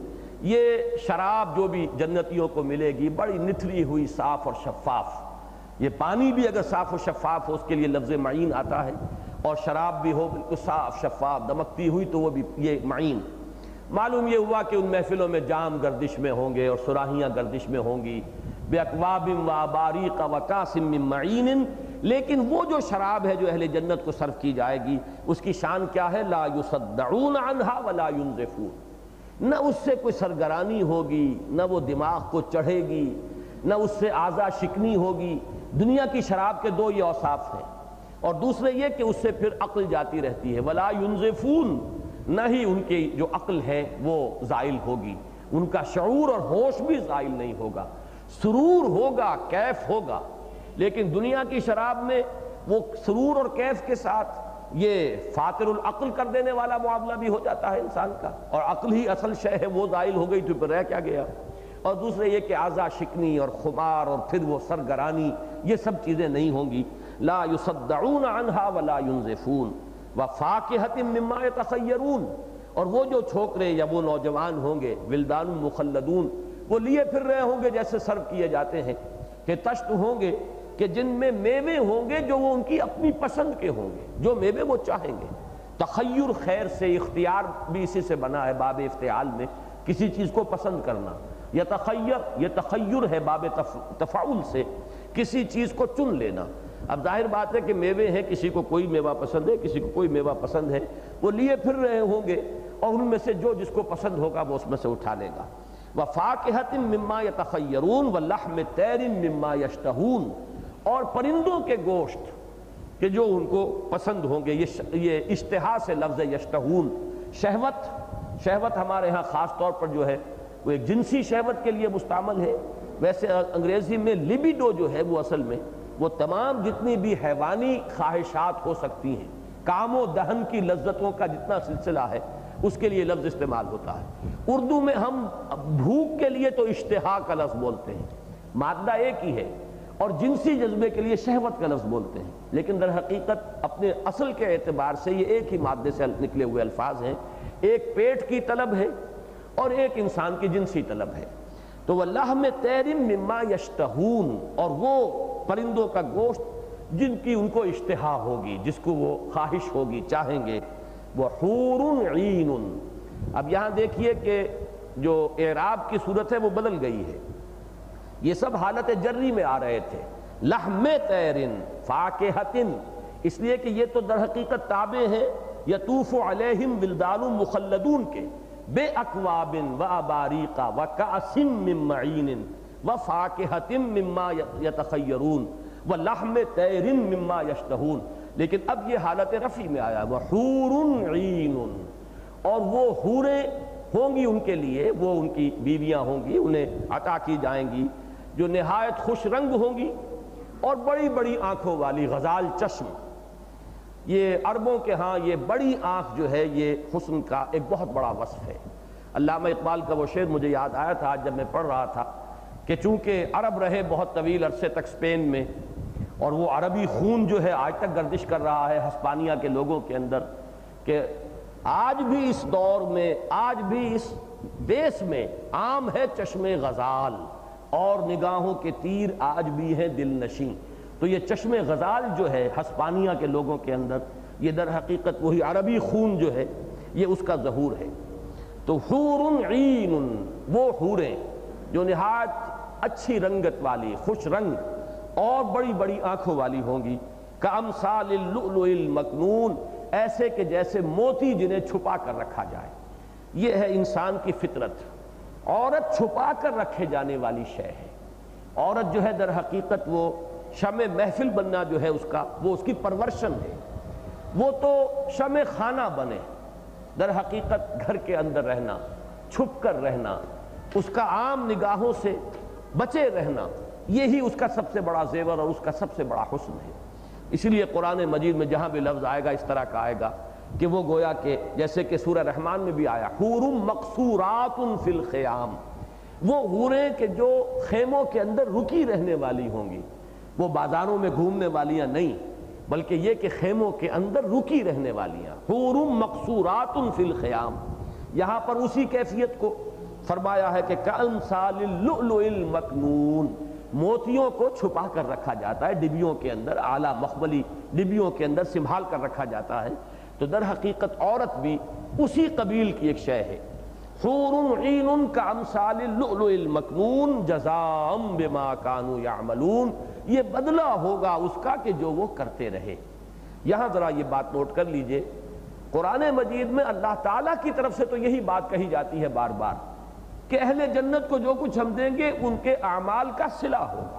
یہ شراب جو بھی جنتیوں کو ملے گی بڑی نتھری ہوئی، صاف اور شفاف، یہ پانی بھی اگر صاف و شفاف ہو اس کے لیے لفظ معین آتا ہے، اور شراب بھی ہو بالکل صاف شفاف دمکتی ہوئی تو وہ بھی یہ معین۔ معلوم یہ ہوا کہ ان محفلوں میں جام گردش میں ہوں گے اور سراہیاں گردش میں ہوں گی، بے اکواب و اباریق و کاسم من معین، لیکن وہ جو شراب ہے جو اہل جنت کو صرف کی جائے گی اس کی شان کیا ہے؟ لا یصدعون عنہا ولا ینزفون، نہ اس سے کوئی سرگرانی ہوگی، نہ وہ دماغ کو چڑھے گی، نہ اس سے اعضاء شکنی ہوگی۔ دنیا کی شراب کے دو یہ اوصاف ہیں، اور دوسرے یہ کہ اس سے پھر عقل جاتی رہتی ہے، ولا ینزفون، نہ ہی ان کی جو عقل ہے وہ زائل ہوگی، ان کا شعور اور ہوش بھی زائل نہیں ہوگا، سرور ہوگا، کیف ہوگا۔ لیکن دنیا کی شراب میں وہ سرور اور کیف کے ساتھ یہ فاتر العقل کر دینے والا معاملہ بھی ہو جاتا ہے انسان کا، اور عقل ہی اصل شے ہے، وہ زائل ہو گئی تو پھر رہ کیا گیا۔ اور دوسرے یہ کہ اعضاء شکنی اور خمار اور پھر وہ سرگرانی، یہ سب چیزیں نہیں ہوں گی۔ لا یصدعون عنہا ولا ینزفون وفاکہۃ مما یتخیرون، اور وہ جو چھوکرے یا وہ نوجوان ہوں گے ولدان مخلدون، وہ لیے پھر رہے ہوں گے جیسے سرو کیے جاتے ہیں کہ تشت ہوں گے کہ جن میں میوے ہوں گے جو وہ ان کی اپنی پسند کے ہوں گے، جو میوے وہ چاہیں گے۔ تخیر خیر سے، اختیار بھی اسی سے بنا ہے باب افتعال میں، کسی چیز کو پسند کرنا۔ یتخیر، یہ تخیر ہے باب تفاعل سے، کسی چیز کو چن لینا۔ اب ظاہر بات ہے کہ میوے ہیں، کسی کو کوئی میوہ پسند ہے، کسی کو کوئی میوہ پسند ہے، وہ لیے پھر رہے ہوں گے اور ان میں سے جو جس کو پسند ہوگا وہ اس میں سے اٹھا لے گا۔ وَفَاكِهَةٍ مِّمَّا يَتَخَيَّرُونَ وَلَحْمِ طَيْرٍ مِّمَّا يَشْتَهُونَ، اور پرندوں کے گوشت کہ جو ان کو پسند ہوں گے۔ یہ اشتہا سے لفظ یشتہون، شہوت شہوت ہمارے ہاں خاص طور پر جو ہے وہ ایک جنسی شہوت کے لیے مستعمل ہے، ویسے انگریزی میں لیبیڈو جو ہے وہ اصل میں وہ تمام جتنی بھی حیوانی خواہشات ہو سکتی ہیں، کام و دہن کی لذتوں کا جتنا سلسلہ ہے اس کے لیے لفظ استعمال ہوتا ہے۔ اردو میں ہم بھوک کے لیے تو اشتہا کا لفظ بولتے ہیں، مادہ ایک ہی ہے، اور جنسی جذبے کے لیے شہوت کا لفظ بولتے ہیں، لیکن در حقیقت اپنے اصل کے اعتبار سے یہ ایک ہی مادے سے نکلے ہوئے الفاظ ہیں، ایک پیٹ کی طلب ہے اور ایک انسان کی جنسی طلب ہے۔ تو وَلَحْمِ طَيْرٍ مِّمَّا يَشْتَهُونَ، اور وہ پرندوں کا گوشت جن کی ان کو اشتہا ہوگی، جس کو وہ خواہش ہوگی، چاہیں گے، وَحُورٌ عِینٌ۔ اب یہاں دیکھیے کہ جو اعراب کی صورت ہے وہ بدل گئی ہے، یہ سب حالت جری میں آ رہے تھے، لحم طیرن فاکہتن، اس لیے کہ یہ تو در حقیقت تابع ہیں یطوف علیہم ولدان مخلدون کے، بے اکواب و اباریق و کأس من معین و فاکہت مما یتخیرون و لحم طیر مما یشتہون، لیکن اب یہ حالت رفع میں آیا، وحور عین، اور وہ حوریں ہوں گی ان کے لیے، وہ ان کی بیویاں ہوں گی، انہیں عطا کی جائیں گی، جو نہایت خوش رنگ ہوں گی اور بڑی بڑی آنکھوں والی، غزال چشم۔ یہ عربوں کے ہاں یہ بڑی آنکھ جو ہے یہ حسن کا ایک بہت بڑا وصف ہے۔ علامہ اقبال کا وہ شعر مجھے یاد آیا تھا جب میں پڑھ رہا تھا کہ چونکہ عرب رہے بہت طویل عرصے تک اسپین میں، اور وہ عربی خون جو ہے آج تک گردش کر رہا ہے ہسپانیہ کے لوگوں کے اندر، کہ آج بھی اس دور میں، آج بھی اس دیس میں عام ہے چشم غزال، اور نگاہوں کے تیر آج بھی ہیں دل نشیں۔ تو یہ چشم غزال جو ہے ہسپانیہ کے لوگوں کے اندر، یہ در حقیقت وہی عربی خون جو ہے یہ اس کا ظہور ہے۔ تو حور عین، وہ حوریں جو نہایت اچھی رنگت والی، خوش رنگ اور بڑی بڑی آنکھوں والی ہوں گی، کامثال اللؤلؤ المکنون، ایسے کہ جیسے موتی جنہیں چھپا کر رکھا جائے۔ یہ ہے انسان کی فطرت، عورت چھپا کر رکھے جانے والی شے ہے۔ عورت جو ہے در حقیقت وہ شمع محفل بننا جو ہے اس کا، وہ اس کی پرورشن ہے، وہ تو شمع خانہ بنے، در حقیقت گھر کے اندر رہنا، چھپ کر رہنا، اس کا عام نگاہوں سے بچے رہنا، یہی اس کا سب سے بڑا زیور اور اس کا سب سے بڑا حسن ہے۔ اسی لیے قرآن مجید میں جہاں بھی لفظ آئے گا اس طرح کا آئے گا کہ وہ گویا کہ جیسے کہ سورہ رحمان میں بھی آیا، حور مقصورات فی الخیام، وہ حوریں کہ جو خیموں کے اندر رکی رہنے والی ہوں گی، وہ بازاروں میں گھومنے والیاں نہیں، بلکہ یہ کہ خیموں کے اندر رکی رہنے والیاں، حور مقصورات فی الخیام۔ یہاں پر اسی کیفیت کو فرمایا ہے کہ کامثال اللؤلؤ المکنون، موتیوں کو چھپا کر رکھا جاتا ہے ڈبیوں کے اندر، اعلیٰ مخملی ڈبیوں کے اندر سنبھال کر رکھا جاتا ہے۔ تو در حقیقت عورت بھی اسی قبیل کی ایک شے ہے۔ حور عین کامثال اللؤلؤ المکنون جزاء بما كانوا يعملون، یہ بدلہ ہوگا اس کا کہ جو وہ کرتے رہے۔ یہاں ذرا یہ بات نوٹ کر لیجئے، قرآن مجید میں اللہ تعالیٰ کی طرف سے تو یہی بات کہی جاتی ہے بار بار کہ اہل جنت کو جو کچھ ہم دیں گے ان کے اعمال کا صلہ ہوگا،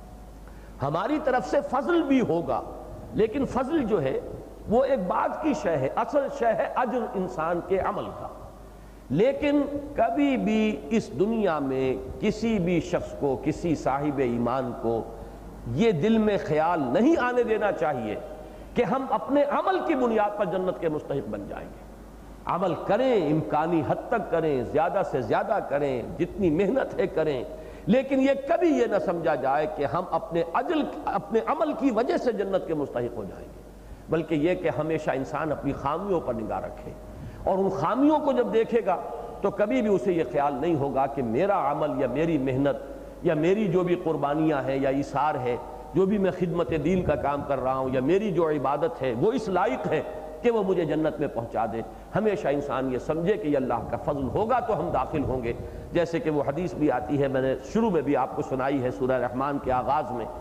ہماری طرف سے فضل بھی ہوگا، لیکن فضل جو ہے وہ ایک بعد کی شے ہے، اصل شے ہے اجر انسان کے عمل کا۔ لیکن کبھی بھی اس دنیا میں کسی بھی شخص کو، کسی صاحب ایمان کو یہ دل میں خیال نہیں آنے دینا چاہیے کہ ہم اپنے عمل کی بنیاد پر جنت کے مستحق بن جائیں گے۔ عمل کریں، امکانی حد تک کریں، زیادہ سے زیادہ کریں، جتنی محنت ہے کریں، لیکن یہ کبھی یہ نہ سمجھا جائے کہ ہم اپنے اجل اپنے عمل کی وجہ سے جنت کے مستحق ہو جائیں گے، بلکہ یہ کہ ہمیشہ انسان اپنی خامیوں پر نگاہ رکھے، اور ان خامیوں کو جب دیکھے گا تو کبھی بھی اسے یہ خیال نہیں ہوگا کہ میرا عمل یا میری محنت یا میری جو بھی قربانیاں ہیں یا ایثار ہے، جو بھی میں خدمت دین کا کام کر رہا ہوں، یا میری جو عبادت ہے وہ اس لائق ہے کہ وہ مجھے جنت میں پہنچا دے۔ ہمیشہ انسان یہ سمجھے کہ یہ اللہ کا فضل ہوگا تو ہم داخل ہوں گے، جیسے کہ وہ حدیث بھی آتی ہے، میں نے شروع میں بھی آپ کو سنائی ہے سورہ رحمان کے آغاز میں،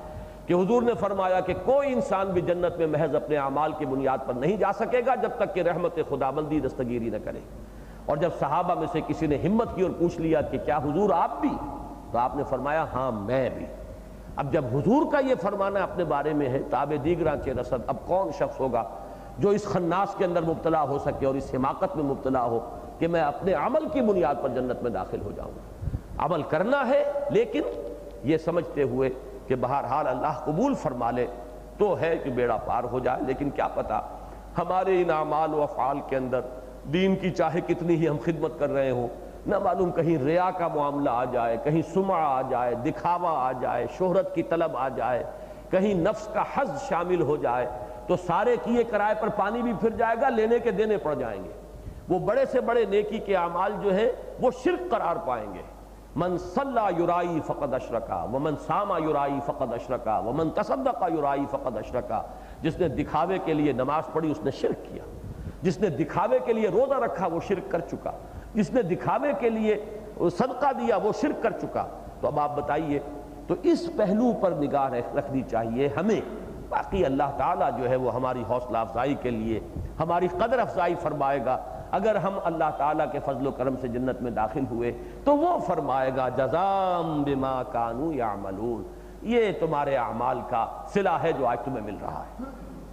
کہ حضور نے فرمایا کہ کوئی انسان بھی جنت میں محض اپنے اعمال کی بنیاد پر نہیں جا سکے گا جب تک کہ رحمت خداوندی دستگیری نہ کرے۔ اور جب صحابہ میں سے کسی نے ہمت کی اور پوچھ لیا کہ کیا حضور آپ بھی؟ تو آپ نے فرمایا ہاں میں بھی۔ اب جب حضور کا یہ فرمانا اپنے بارے میں ہے، تاب دیگراں چہ رسد، اب کون شخص ہوگا جو اس خناس کے اندر مبتلا ہو سکے اور اس حماقت میں مبتلا ہو کہ میں اپنے عمل کی بنیاد پر جنت میں داخل ہو جاؤں؟ عمل کرنا ہے، لیکن یہ سمجھتے ہوئے کہ بہرحال اللہ قبول فرما لے تو ہے کہ بیڑا پار ہو جائے، لیکن کیا پتہ ہمارے ان اعمال و افعال کے اندر دین کی چاہے کتنی ہی ہم خدمت کر رہے ہوں، نہ معلوم کہیں ریا کا معاملہ آ جائے، کہیں سمعہ آ جائے، دکھاوا آ جائے، شہرت کی طلب آ جائے، کہیں نفس کا حظ شامل ہو جائے، تو سارے کیے کرائے پر پانی بھی پھر جائے گا، لینے کے دینے پڑ جائیں گے۔ وہ بڑے سے بڑے نیکی کے اعمال جو ہیں وہ شرک قرار پائیں گے۔ من صلی یرائی فقد اشرکا ومن صام یرائی فقد اشرکا ومن تصدق یرائی فقد اشرکا۔ جس نے دکھاوے کے لیے نماز پڑھی اس نے شرک کیا، جس نے دکھاوے کے لیے روزہ رکھا وہ شرک کر چکا، جس نے دکھاوے کے لیے صدقہ دیا وہ شرک کر چکا۔ تو اب آپ بتائیے، تو اس پہلو پر نگاہ رکھنی چاہیے ہمیں۔ باقی اللہ تعالیٰ جو ہے وہ ہماری حوصلہ افزائی کے لیے ہماری قدر افزائی فرمائے گا۔ اگر ہم اللہ تعالیٰ کے فضل و کرم سے جنت میں داخل ہوئے تو وہ فرمائے گا جزام بما کانوا یعملون، یہ تمہارے اعمال کا صلہ ہے جو آج تمہیں مل رہا ہے۔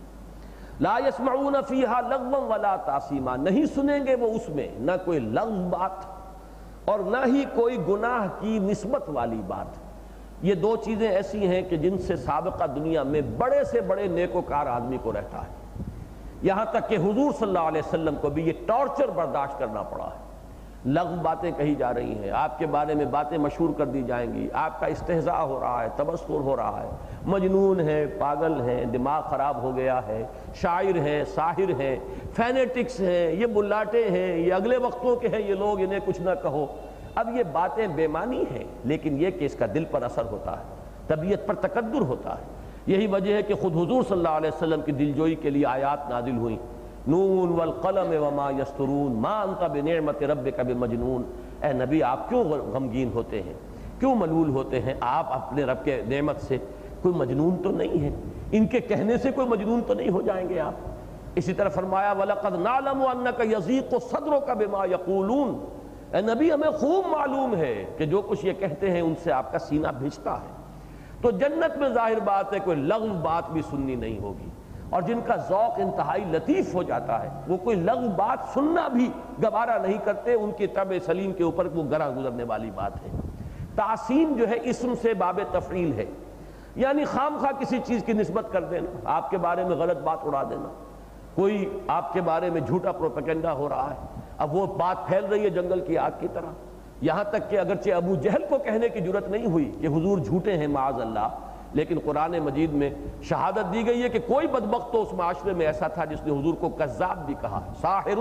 لا يسمعون فیہا لغوا ولا تاثیما، نہیں سنیں گے وہ اس میں نہ کوئی لغو بات اور نہ ہی کوئی گناہ کی نسبت والی بات۔ یہ دو چیزیں ایسی ہیں کہ جن سے سابقہ دنیا میں بڑے سے بڑے نیکوکار آدمی کو رہتا ہے، یہاں تک کہ حضور صلی اللہ علیہ وسلم کو بھی یہ ٹارچر برداشت کرنا پڑا ہے۔ لغو باتیں کہی جا رہی ہیں، آپ کے بارے میں باتیں مشہور کر دی جائیں گی، آپ کا استہزاء ہو رہا ہے، تبصر ہو رہا ہے، مجنون ہے، پاگل ہیں، دماغ خراب ہو گیا ہے، شاعر ہیں، ساحر ہیں، فینیٹکس ہیں، یہ بلاٹے ہیں، یہ اگلے وقتوں کے ہیں، یہ لوگ انہیں کچھ نہ کہو۔ اب یہ باتیں بے معنی ہیں، لیکن یہ کہ اس کا دل پر اثر ہوتا ہے، طبیعت پر تقدر ہوتا ہے۔ یہی وجہ ہے کہ خود حضور صلی اللہ علیہ وسلم کی دلجوئی کے لیے آیات نازل ہوئیں، نون والقلم وما یسطرون ما انت بنعمت ربک بمجنون۔ اے نبی آپ کیوں غمگین ہوتے ہیں، کیوں ملول ہوتے ہیں؟ آپ اپنے رب کے نعمت سے کوئی مجنون تو نہیں ہے، ان کے کہنے سے کوئی مجنون تو نہیں ہو جائیں گے آپ۔ اسی طرح فرمایا وَلَقَدْ نَعْلَمُ أَنَّكَ يَضِيقُ صَدْرُكَ بِمَا يَقُولُونَ، اے نبی ہمیں خوب معلوم ہے کہ جو کچھ یہ کہتے ہیں ان سے آپ کا سینہ بھیجتا ہے۔ تو جنت میں ظاہر بات ہے کوئی لغو بات بھی سننی نہیں ہوگی، اور جن کا ذوق انتہائی لطیف ہو جاتا ہے وہ کوئی لغو بات سننا بھی گوارا نہیں کرتے، ان کی طبع سلیم کے اوپر وہ گراں گزرنے والی بات ہے۔ تعصیم جو ہے اسم سے باب تفعیل ہے، یعنی خام خواہ کسی چیز کی نسبت کر دینا، آپ کے بارے میں غلط بات اڑا دینا، کوئی آپ کے بارے میں جھوٹا پروپیگنڈا ہو رہا ہے، اب وہ بات پھیل رہی ہے جنگل کی آگ کی طرح، یہاں تک کہ اگرچہ ابو جہل کو کہنے کی جرت نہیں ہوئی کہ حضور جھوٹے ہیں معاذ اللہ، لیکن قرآن مجید میں شہادت دی گئی ہے کہ کوئی بدبخت تو اس معاشرے میں ایسا تھا جس نے حضور کو کذاب بھی کہا، ساحر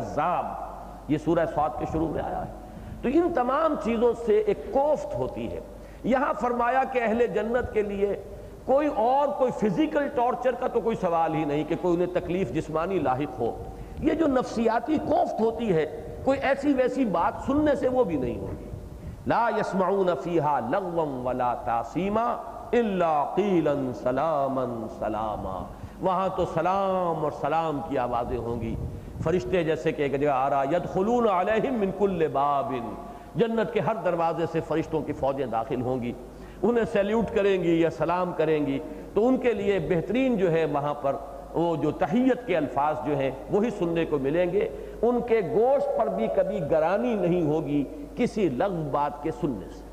کذاب، یہ سورہ صاد کے شروع میں آیا ہے۔ تو ان تمام چیزوں سے ایک کوفت ہوتی ہے۔ یہاں فرمایا کہ اہل جنت کے لیے کوئی اور کوئی فزیکل ٹارچر کا تو کوئی سوال ہی نہیں کہ کوئی انہیں تکلیف جسمانی لاحق ہو، یہ جو نفسیاتی کوفت ہوتی ہے کوئی ایسی ویسی بات سننے سے وہ بھی نہیں ہوگی۔ لا يسمعون فیہا لغوا ولا تاثیما الا قیلا سلاما سلاما، وہاں تو سلام اور سلام کی آوازیں ہوں گی، فرشتے جیسے کہ ایک جگہ آ رہا یدخلون علیہم من کل باب، جنت کے ہر دروازے سے فرشتوں کی فوجیں داخل ہوں گی، انہیں سیلیوٹ کریں گی یا سلام کریں گی، تو ان کے لیے بہترین جو ہے وہاں پر وہ جو تحیت کے الفاظ جو ہیں وہی سننے کو ملیں گے، ان کے گوشت پر بھی کبھی گرانی نہیں ہوگی کسی لغو بات کے سننے سے۔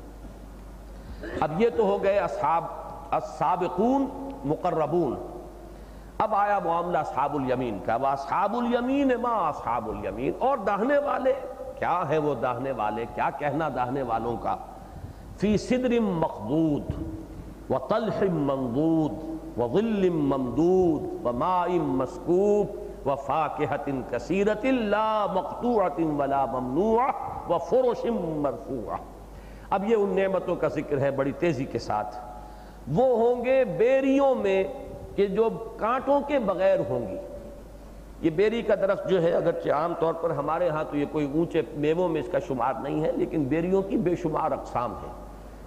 اب یہ تو ہو گئے اصحاب السابقون مقربون، اب آیا معاملہ اصحاب الیمین کا، وہ اصحاب الیمین ما اصحاب الیمین، اور داہنے والے کیا ہیں وہ داہنے والے، کیا کہنا داہنے والوں کا، فی صدر مخضود وطلح منضود وظل ممدود وماء مسکوب وفاکہۃ کثیرۃ لا مقطوعۃ ولا ممنوعۃ وفرش مرفوعۃ۔ اب یہ ان نعمتوں کا ذکر ہے بڑی تیزی کے ساتھ، وہ ہوں گے بیریوں میں کہ جو کانٹوں کے بغیر ہوں گی۔ یہ بیری کا درخت جو ہے اگرچہ عام طور پر ہمارے ہاں تو یہ کوئی اونچے میووں میں اس کا شمار نہیں ہے، لیکن بیریوں کی بے شمار اقسام ہیں،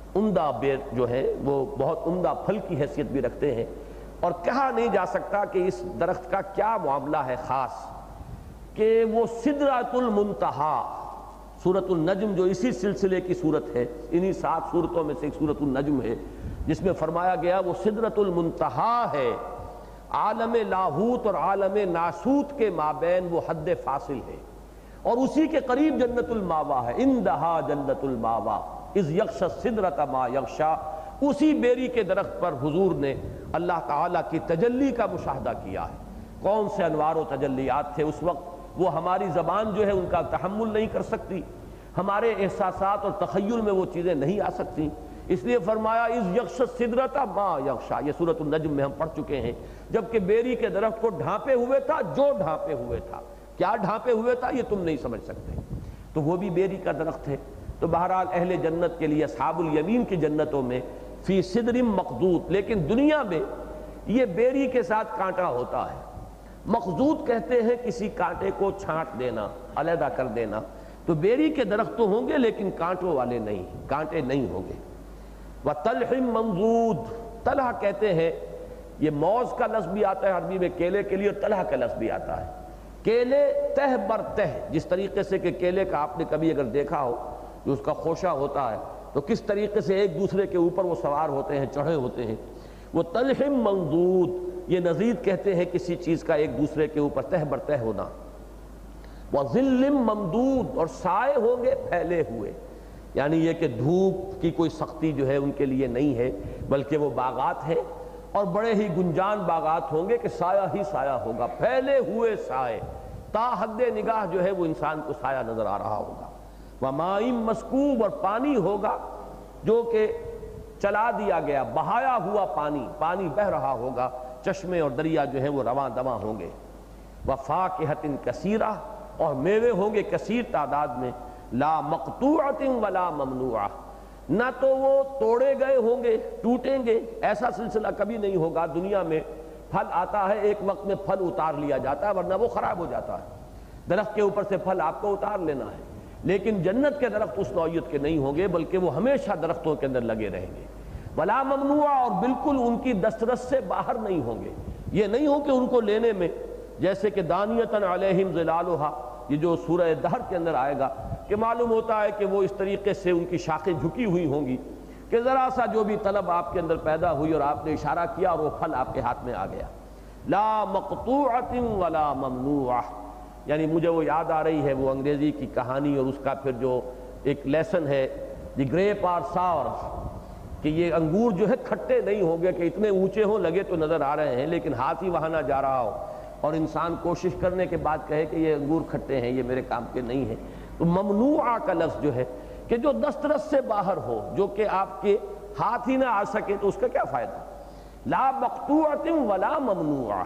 عمدہ بیر جو ہے وہ بہت عمدہ پھل کی حیثیت بھی رکھتے ہیں، اور کہا نہیں جا سکتا کہ اس درخت کا کیا معاملہ ہے خاص کہ وہ سدرۃ المنتہا، سورۃ النجم جو اسی سلسلے کی سورت ہے، انہی سات سورتوں میں سے ایک سورۃ النجم ہے جس میں فرمایا گیا وہ سدرۃ المنتہا ہے، عالم لاہوت اور عالم ناسوت کے مابین وہ حد فاصل ہے، اور اسی کے قریب جنت الماوا ہے، اندہا جنت الماوا اذ یغشی السدرۃ ما یغشی۔ اسی بیری کے درخت پر حضور نے اللہ تعالیٰ کی تجلی کا مشاہدہ کیا ہے۔ کون سے انوار و تجلیات تھے اس وقت، وہ ہماری زبان جو ہے ان کا تحمل نہیں کر سکتی، ہمارے احساسات اور تخیل میں وہ چیزیں نہیں آ سکتی، اس لیے فرمایا اذ یغشی السدرۃ ما یغشی، یہ سورۃ النجم میں ہم پڑھ چکے ہیں، جبکہ بیری کے درخت کو ڈھانپے ہوئے تھا، جو ڈھانپے ہوئے تھا، کیا ڈھانپے ہوئے تھا یہ تم نہیں سمجھ سکتے، تو وہ بھی بیری کا درخت ہے۔ تو بہرحال اہل جنت کے لیے اصحاب الیمین کی جنتوں میں فی صدر مخضود، لیکن دنیا میں یہ بیری کے ساتھ کانٹا ہوتا ہے۔ مخضود کہتے ہیں کسی کانٹے کو چھانٹ دینا، علیحدہ کر دینا، تو بیری کے درخت تو ہوں گے لیکن کانٹوں والے نہیں، کانٹے نہیں ہوں گے۔ وَطَلْحٍ مَنضُودٍ، طلحہ کہتے ہیں، یہ موز کا لفظ بھی آتا ہے عربی میں کیلے کے لیے، اور طلحہ کا لفظ بھی آتا ہے۔ کیلے تہ بر تہ، جس طریقے سے کہ کیلے کا آپ نے کبھی اگر دیکھا ہو جو اس کا خوشہ ہوتا ہے تو کس طریقے سے ایک دوسرے کے اوپر وہ سوار ہوتے ہیں، چڑھے ہوتے ہیں، وہ طلح منضود، یہ نضید کہتے ہیں کسی چیز کا ایک دوسرے کے اوپر تہ بر تہ ہونا۔ وَظِلٍّ مَمْدُودٍ، اور سائے ہوں گے پھیلے ہوئے، یعنی یہ کہ دھوپ کی کوئی سختی جو ہے ان کے لیے نہیں ہے، بلکہ وہ باغات ہیں اور بڑے ہی گنجان باغات ہوں گے کہ سایہ ہی سایہ ہوگا، پھیلے ہوئے سائے، تا حد نگاہ جو ہے وہ انسان کو سایہ نظر آ رہا ہوگا۔ وَمَاءٍ مَسْکُوبٍ، اور پانی ہوگا جو کہ چلا دیا گیا، بہایا ہوا پانی، پانی بہہ رہا ہوگا، چشمے اور دریا جو ہیں وہ رواں دواں ہوں گے۔ وَفَاكِهَةٍ كَثِيرَةٍ، اور میوے ہوں گے کثیر تعداد میں، لا مقطوعة ولا ممنوعة، نہ تو وہ توڑے گئے ہوں گے، ٹوٹیں گے، ایسا سلسلہ کبھی نہیں ہوگا۔ دنیا میں پھل آتا ہے، ایک وقت میں پھل اتار لیا جاتا ہے ورنہ وہ خراب ہو جاتا ہے، درخت کے اوپر سے پھل آپ کو اتار لینا ہے، لیکن جنت کے درخت اس نوعیت کے نہیں ہوں گے، بلکہ وہ ہمیشہ درختوں کے اندر لگے رہیں گے۔ ولا ممنوع، اور بالکل ان کی دسترس سے باہر نہیں ہوں گے، یہ نہیں ہو کہ ان کو لینے میں جیسے کہ دانیتن علیہم ظلالھا، یہ جو سورہ دہر کے اندر آئے گا کہ معلوم ہوتا ہے کہ وہ اس طریقے سے ان کی شاخیں جھکی ہوئی ہوں گی کہ ذرا سا جو بھی طلب آپ کے اندر پیدا ہوئی اور آپ نے اشارہ کیا اور وہ پھل آپ کے ہاتھ میں آ گیا۔ لا مقطوعۃ ولا ممنوعہ، یعنی مجھے وہ یاد آ رہی ہے وہ انگریزی کی کہانی اور اس کا پھر جو ایک لیسن ہے، دی گریپ آر ساور، کہ یہ انگور جو ہے کھٹے نہیں ہوں گے کہ اتنے اونچے ہوں، لگے تو نظر آ رہے ہیں لیکن ہاتھ ہی وہاں نہ جا رہا ہو اور انسان کوشش کرنے کے بعد کہے کہ یہ انگور کھٹے ہیں، یہ میرے کام کے نہیں ہیں۔ تو ممنوعہ کا لفظ جو ہے کہ جو دسترس سے باہر ہو، جو کہ آپ کے ہاتھ ہی نہ آ سکے، تو اس کا کیا فائدہ۔ لا مقطوعۃ ولا ممنوعہ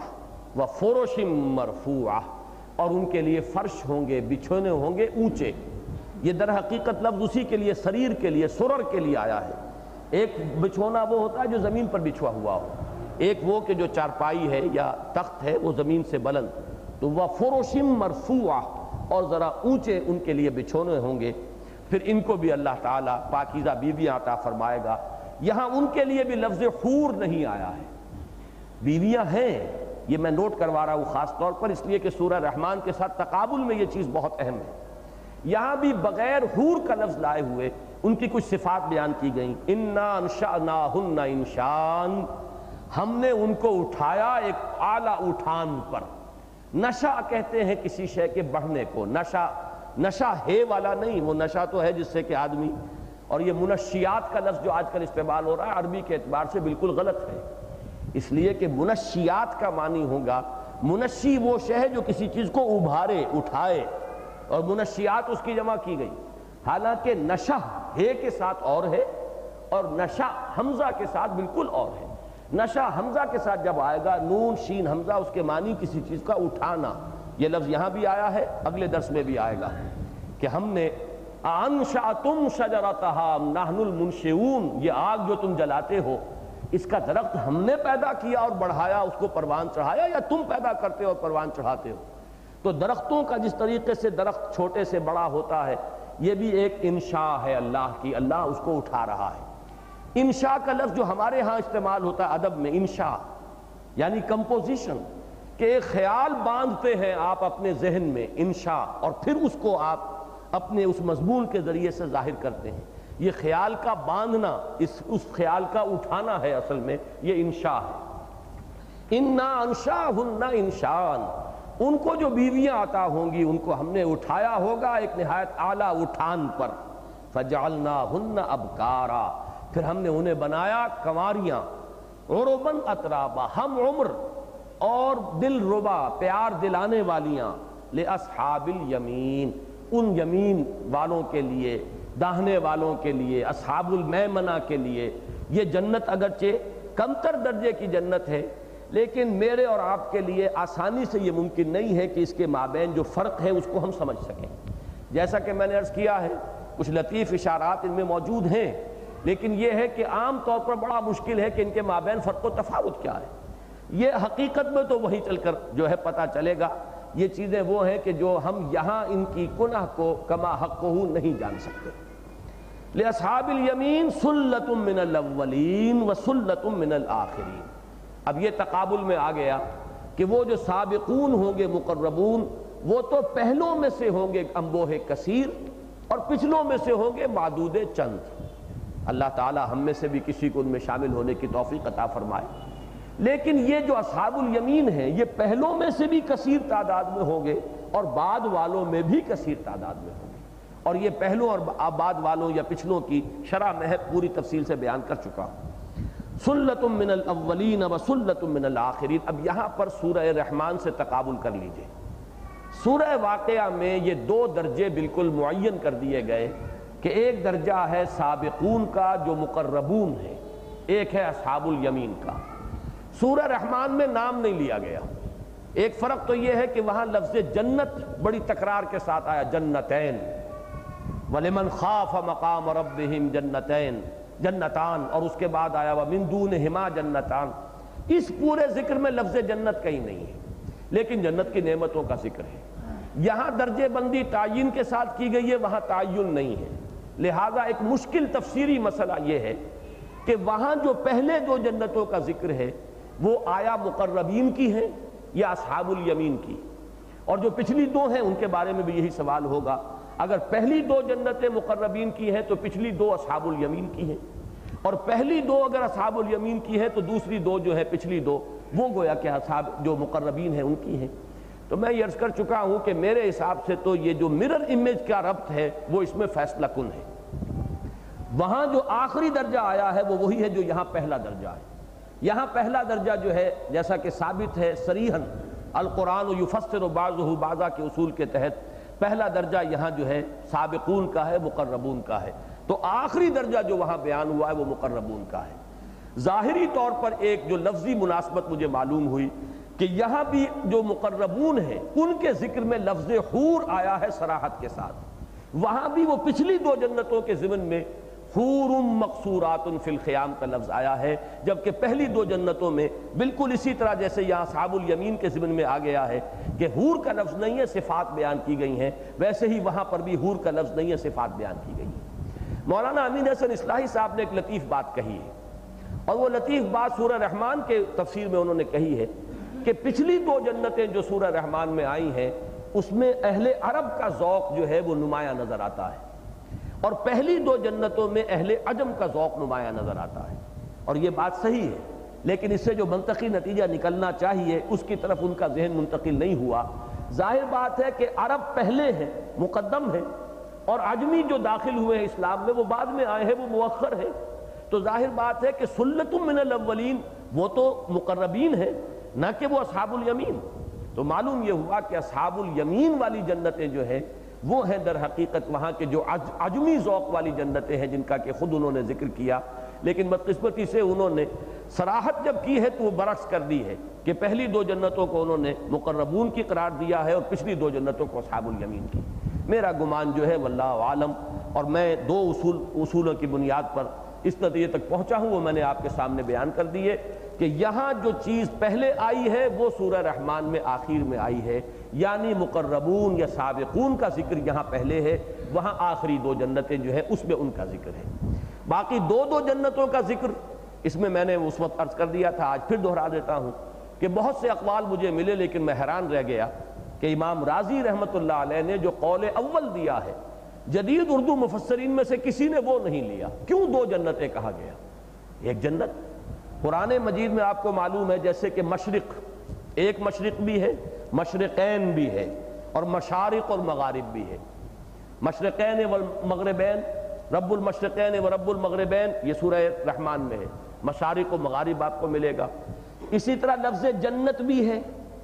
وفرش مرفوعہ، اور ان کے لیے فرش ہوں گے، بچھونے ہوں گے اونچے۔ یہ در حقیقت لفظ اسی کے لیے سریر کے لیے، سرر کے لیے آیا ہے۔ ایک بچھونا وہ ہوتا ہے جو زمین پر بچھوا ہوا ہو، ایک وہ کہ جو چارپائی ہے یا تخت ہے وہ زمین سے بلند، تو وہ فرش مرفوعہ، اور ذرا اونچے ان کے لیے بچھونے ہوں گے۔ پھر ان کو بھی اللہ تعالیٰ پاکیزہ بیویاں عطا فرمائے گا۔ یہاں ان کے لیے بھی لفظ حور نہیں آیا ہے، بیویاں ہیں، یہ میں نوٹ کروا رہا ہوں خاص طور پر اس لیے کہ سورہ رحمان کے ساتھ تقابل میں یہ چیز بہت اہم ہے۔ یہاں بھی بغیر حور کا لفظ لائے ہوئے ان کی کچھ صفات بیان کی گئیں۔ انا انشأناہن انشان، ہم نے ان کو اٹھایا ایک اعلیٰ اٹھان پر۔ نشا کہتے ہیں کسی شے کے بڑھنے کو، نشا نشا ہے والا نہیں، وہ نشا تو ہے جس سے کہ آدمی، اور یہ منشیات کا لفظ جو آج کل استعمال ہو رہا ہے عربی کے اعتبار سے بالکل غلط ہے، اس لیے کہ منشیات کا معنی ہوگا، منشی وہ شے ہے جو کسی چیز کو ابھارے، اٹھائے، اور منشیات اس کی جمع کی گئی، حالانکہ نشا ہے کے ساتھ اور ہے اور نشا حمزہ کے ساتھ بالکل اور ہے۔ نشا حمزہ کے ساتھ جب آئے گا، نون شین حمزہ، اس کے معنی کسی چیز کا اٹھانا، یہ لفظ یہاں بھی آیا ہے، اگلے درس میں بھی آئے گا کہ ہم نے انشأتم شجرتھا نحن المنشئون، یہ آگ جو تم جلاتے ہو اس کا درخت ہم نے پیدا کیا اور بڑھایا، اس کو پروان چڑھایا، یا تم پیدا کرتے ہو اور پروان چڑھاتے ہو۔ تو درختوں کا جس طریقے سے درخت چھوٹے سے بڑا ہوتا ہے، یہ بھی ایک انشاء ہے اللہ کی، اللہ اس کو اٹھا رہا ہے۔ انشاء کا لفظ جو ہمارے ہاں استعمال ہوتا ہے ادب میں، انشاء یعنی کمپوزیشن، کہ ایک خیال باندھتے ہیں آپ اپنے ذہن میں، انشاء، اور پھر اس کو آپ اپنے اس مضمون کے ذریعے سے ظاہر کرتے ہیں۔ یہ خیال کا باندھنا، اس اس خیال کا اٹھانا ہے، اصل میں یہ انشاء ہے۔ اِنَّا أَنشَأْنَا انشاءً، ان کو جو بیویاں عطا ہوں گی ان کو ہم نے اٹھایا ہوگا ایک نہایت اعلیٰ اٹھان پر۔ فَجَعَلْنَاهُنَّ أَبْكَارًا، پھر ہم نے انہیں بنایا کنواریاں، عُرُبًا أَتْرَابًا، ہم عمر اور دل ربا، پیار دلانے والیاں، لِأَصْحَابِ الْيَمِينِ، ان یمین والوں کے لیے، داہنے والوں کے لیے، اصحاب المیمنہ کے لیے۔ یہ جنت اگرچہ کمتر درجے کی جنت ہے، لیکن میرے اور آپ کے لیے آسانی سے یہ ممکن نہیں ہے کہ اس کے مابین جو فرق ہے اس کو ہم سمجھ سکیں۔ جیسا کہ میں نے عرض کیا ہے، کچھ لطیف اشارات ان میں موجود ہیں، لیکن یہ ہے کہ عام طور پر بڑا مشکل ہے کہ ان کے مابین فرق و تفاوت کیا ہے۔ یہ حقیقت میں تو وہیں چل کر جو ہے پتہ چلے گا۔ یہ چیزیں وہ ہیں کہ جو ہم یہاں ان کی کنہ کو کما حقہ نہیں جان سکتے۔ لِأَصْحَابِ الْيَمِينِ سُلَّةٌ مِّنَ الْأَوَّلِينَ وَسُلَّةٌ مِّنَ الْآخِرِينَ۔ اب یہ تقابل میں آ گیا کہ وہ جو سابقون ہوں گے مقربون، وہ تو پہلوں میں سے ہوں گے انبوہ کثیر، اور پچھلوں میں سے ہوں گے معدود چند۔ اللہ تعالی ہم میں سے بھی کسی کو ان میں شامل ہونے کی توفیق عطا فرمائے۔ لیکن یہ جو اصحاب الیمین ہیں یہ پہلوں میں سے بھی کثیر تعداد میں ہوں گے اور بعد والوں میں بھی کثیر تعداد میں ہوں گے، اور یہ پہلوں اور بعد والوں یا پچھلوں کی شرح میں پوری تفصیل سے بیان کر چکا ہوں۔ سلۃ من الاولین وسلۃ من الآخرین۔ اب یہاں پر سورہ رحمان سے تقابل کر لیجئے۔ سورہ واقعہ میں یہ دو درجے بالکل معین کر دیے گئے کہ ایک درجہ ہے سابقون کا جو مقربون ہے، ایک ہے اصحاب الیمین کا۔ سورہ رحمان میں نام نہیں لیا گیا۔ ایک فرق تو یہ ہے کہ وہاں لفظ جنت بڑی تکرار کے ساتھ آیا، جنتین، وَلِمَنْ خَافَ مَقَامَ رَبِّهِمْ جنتین جنتان، اور اس کے بعد آیا وَمِن دُونِهِمَا جنتان۔ اس پورے ذکر میں لفظ جنت کہیں نہیں ہے، لیکن جنت کی نعمتوں کا ذکر ہے۔ یہاں درجے بندی تعین کے ساتھ کی گئی ہے، وہاں تعین نہیں ہے۔ لہٰذا ایک مشکل تفسیری مسئلہ یہ ہے کہ وہاں جو پہلے دو جنتوں کا ذکر ہے وہ آیا مقربین کی ہیں یا اصحاب الیمین کی، اور جو پچھلی دو ہیں ان کے بارے میں بھی یہی سوال ہوگا۔ اگر پہلی دو جنتیں مقربین کی ہیں تو پچھلی دو اصحاب الیمین کی ہیں، اور پہلی دو اگر اصحاب الیمین کی ہیں تو دوسری دو جو ہے پچھلی دو وہ گویا کہ اصحاب جو مقربین ہیں ان کی ہیں۔ تو میں یہ عرض کر چکا ہوں کہ میرے حساب سے تو یہ جو مرر امیج کا ربط ہے وہ اس میں فیصلہ کن ہے۔ وہاں جو آخری درجہ آیا ہے وہ وہی ہے جو یہاں پہلا درجہ ہے۔ یہاں پہلا درجہ جو ہے جیسا کہ ثابت ہے صریحاً القرآن یفسر بعضہ بعضا کے اصول کے تحت، پہلا درجہ یہاں جو ہے سابقون کا ہے، مقربون کا ہے، تو آخری درجہ جو وہاں بیان ہوا ہے وہ مقربون کا ہے۔ ظاہری طور پر ایک جو لفظی مناسبت مجھے معلوم ہوئی کہ یہاں بھی جو مقربون ہیں ان کے ذکر میں لفظ حور آیا ہے صراحت کے ساتھ، وہاں بھی وہ پچھلی دو جنتوں کے ضمن میں حور مقصورات فی الخیام کا لفظ آیا ہے، جبکہ پہلی دو جنتوں میں بالکل اسی طرح جیسے یہاں اصحاب الیمین کے ضمن میں آ گیا ہے کہ حور کا لفظ نہیں ہے، صفات بیان کی گئی ہیں، ویسے ہی وہاں پر بھی حور کا لفظ نہیں ہے، صفات بیان کی گئی ہیں۔ مولانا امین حسن اصلاحی صاحب نے ایک لطیف بات کہی ہے، اور وہ لطیف بات سورہ رحمان کے تفسیر میں انہوں نے کہی ہے کہ پچھلی دو جنتیں جو سورہ رحمان میں آئی ہیں اس میں اہل عرب کا ذوق جو ہے وہ نمایاں نظر آتا ہے، اور پہلی دو جنتوں میں اہل عجم کا ذوق نمایاں نظر آتا ہے، اور یہ بات صحیح ہے، لیکن اس سے جو منطقی نتیجہ نکلنا چاہیے اس کی طرف ان کا ذہن منتقل نہیں ہوا۔ ظاہر بات ہے کہ عرب پہلے ہیں، مقدم ہیں، اور عجمی جو داخل ہوئے ہیں اسلام میں وہ بعد میں آئے ہیں، وہ مؤخر ہیں، تو ظاہر بات ہے کہ سلۃ من الاولین وہ تو مقربین ہیں نہ کہ وہ اصحاب الیمین۔ تو معلوم یہ ہوا کہ اصحاب الیمین والی جنتیں جو ہیں وہ ہیں در حقیقت وہاں کے جو عجمی ذوق والی جنتیں ہیں جن کا کہ خود انہوں نے ذکر کیا، لیکن بدقسمتی سے انہوں نے صراحت جب کی ہے تو وہ برعکس کر دی ہے کہ پہلی دو جنتوں کو انہوں نے مقربون کی قرار دیا ہے اور پچھلی دو جنتوں کو اصحاب الیمین کی۔ میرا گمان جو ہے واللہ عالم، اور میں دو اصول اصولوں کی بنیاد پر اس نتیجے تک پہنچا ہوں وہ میں نے آپ کے سامنے بیان کر دیے کہ یہاں جو چیز پہلے آئی ہے وہ سورہ رحمان میں آخر میں آئی ہے، یعنی مقربون یا سابقون کا ذکر یہاں پہلے ہے، وہاں آخری دو جنتیں جو ہیں اس میں ان کا ذکر ہے۔ باقی دو دو جنتوں کا ذکر اس میں میں نے اس وقت عرض کر دیا تھا، آج پھر دہرا دیتا ہوں کہ بہت سے اقوال مجھے ملے، لیکن میں حیران رہ گیا کہ امام رازی رحمۃ اللہ علیہ نے جو قول اول دیا ہے، جدید اردو مفسرین میں سے کسی نے وہ نہیں لیا۔ کیوں دو جنتیں کہا گیا؟ ایک جنت قرآن مجید میں آپ کو معلوم ہے جیسے کہ مشرق، ایک مشرق بھی ہے، مشرقین بھی ہے، اور مشارق اور مغارب بھی ہے۔ مشرقین والمغربین، رب المشرقین و رب المغربین، یہ سورہ رحمان میں ہے۔ مشارق و مغارب آپ کو ملے گا۔ اسی طرح لفظ جنت بھی ہے،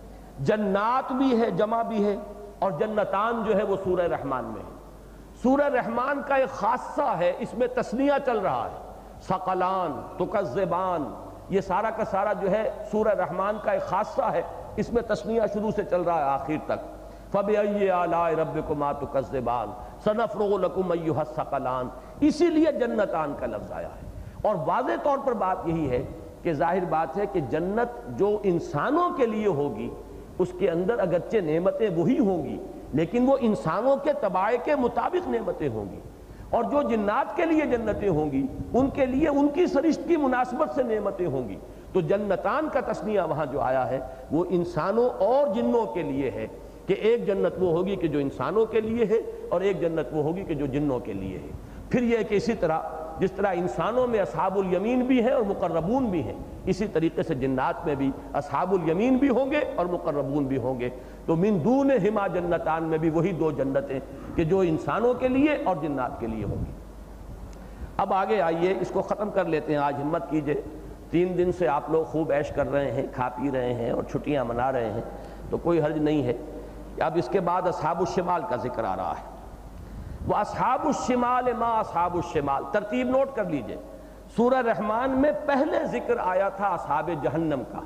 جنات بھی ہے، جمع بھی ہے، اور جنتان جو ہے وہ سورہ رحمان میں ہے۔ سورہ رحمان کا ایک خاصہ ہے، اس میں تثنیہ چل رہا ہے، ثقلان، تکذبان، یہ سارا کا سارا جو ہے سورہ رحمان کا ایک خاصہ ہے، اس میں تثنیہ شروع سے چل رہا ہے آخر تک۔ فَبِأَيِّ آلَاءِ رَبِّكُمَا تُكَذِّبَانِ سَنَفْرُغُ لَكُمْ أَيُّهَ الثَّقَلَانِ، اسی لیے جنتان کا لفظ آیا ہے۔ اور واضح طور پر بات یہی ہے کہ ظاہر بات ہے کہ جنت جو انسانوں کے لیے ہوگی اس کے اندر اگرچہ نعمتیں وہی ہوں گی، لیکن وہ انسانوں کے طبائع کے مطابق نعمتیں ہوں گی، اور جو جنات کے لیے جنتیں ہوں گی ان کے لیے ان کی سرشت کی مناسبت سے نعمتیں ہوں گی۔ تو جنتان کا تسنیہ وہاں جو آیا ہے وہ انسانوں اور جنوں کے لیے ہے، کہ ایک جنت وہ ہوگی کہ جو انسانوں کے لیے ہے، اور ایک جنت وہ ہوگی کہ جو جنوں کے لیے ہے۔ پھر یہ ہے کہ اسی طرح جس طرح انسانوں میں اصحاب الیمین بھی ہیں اور مقربون بھی ہیں، اسی طریقے سے جنات میں بھی اصحاب الیمین بھی ہوں گے اور مقربون بھی ہوں گے۔ تو من دونہما جنتان میں بھی وہی دو جنتیں کہ جو انسانوں کے لیے اور جنات کے لیے ہوں گی۔ اب آگے آئیے، اس کو ختم کر لیتے ہیں۔ آج ہمت کیجئے، تین دن سے آپ لوگ خوب عیش کر رہے ہیں، کھا پی رہے ہیں اور چھٹیاں منا رہے ہیں، تو کوئی حرج نہیں ہے۔ اب اس کے بعد اصحاب الشمال کا ذکر آ رہا ہے۔ وہ اصحاب الشمال ما اصحاب الشمال، ترتیب نوٹ کر لیجئے۔ سورہ رحمان میں پہلے ذکر آیا تھا اصحاب جہنم کا،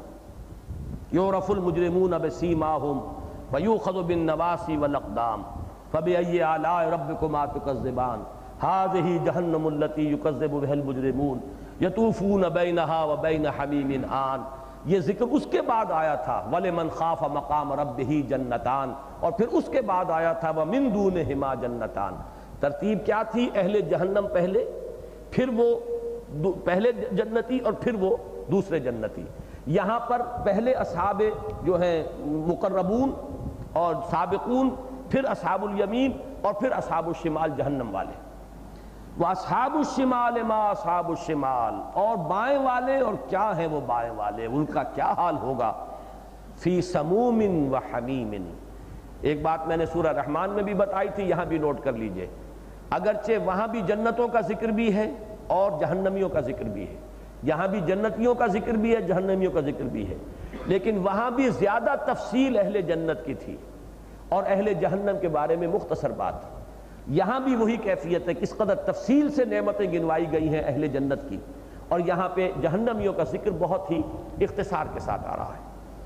یعرف المجرمون بسیماہم ویؤخذ بالنواصی والاقدام فبأی آلاء ربکما تکذبان ھذہ جہنم التی یکذب بہا المجرمون یطوفون بینہا وبین حمیم آن۔ یہ ذکر اس کے بعد آیا تھا وَلِمَنْ خَافَ مَقَامَ رَبِّهِ جَنَّتَانِ، اور پھر اس کے بعد آیا تھا وَمِن دُونِهِمَا جَنَّتَانِ۔ ترتیب کیا تھی؟ اہل جہنم پہلے، پھر وہ پہلے جنتی اور پھر وہ دوسرے جنتی۔ یہاں پر پہلے اصحاب جو ہیں مقربون اور سابقون، پھر اصحاب الیمین، اور پھر اصحاب الشمال جہنم والے۔ وَأَصْحَابُ الشِّمَالِ مَا أَصْحَابُ الشِّمَالِ، اور بائیں والے، اور کیا ہیں وہ بائیں والے، ان کا کیا حال ہوگا؟ فِي سَمُومٍ وَحَمِيمٍ۔ ایک بات میں نے سورہ رحمان میں بھی بتائی تھی، یہاں بھی نوٹ کر لیجئے، اگرچہ وہاں بھی جنتوں کا ذکر بھی ہے اور جہنمیوں کا ذکر بھی ہے، یہاں بھی جنتیوں کا ذکر بھی ہے، جہنمیوں کا ذکر بھی ہے، لیکن وہاں بھی زیادہ تفصیل اہل جنت کی تھی اور اہل جہنم کے بارے میں مختصر بات۔ یہاں بھی وہی کیفیت ہے، کس قدر تفصیل سے نعمتیں گنوائی گئی ہیں اہل جنت کی، اور یہاں پہ جہنمیوں کا ذکر بہت ہی اختصار کے ساتھ آ رہا ہے۔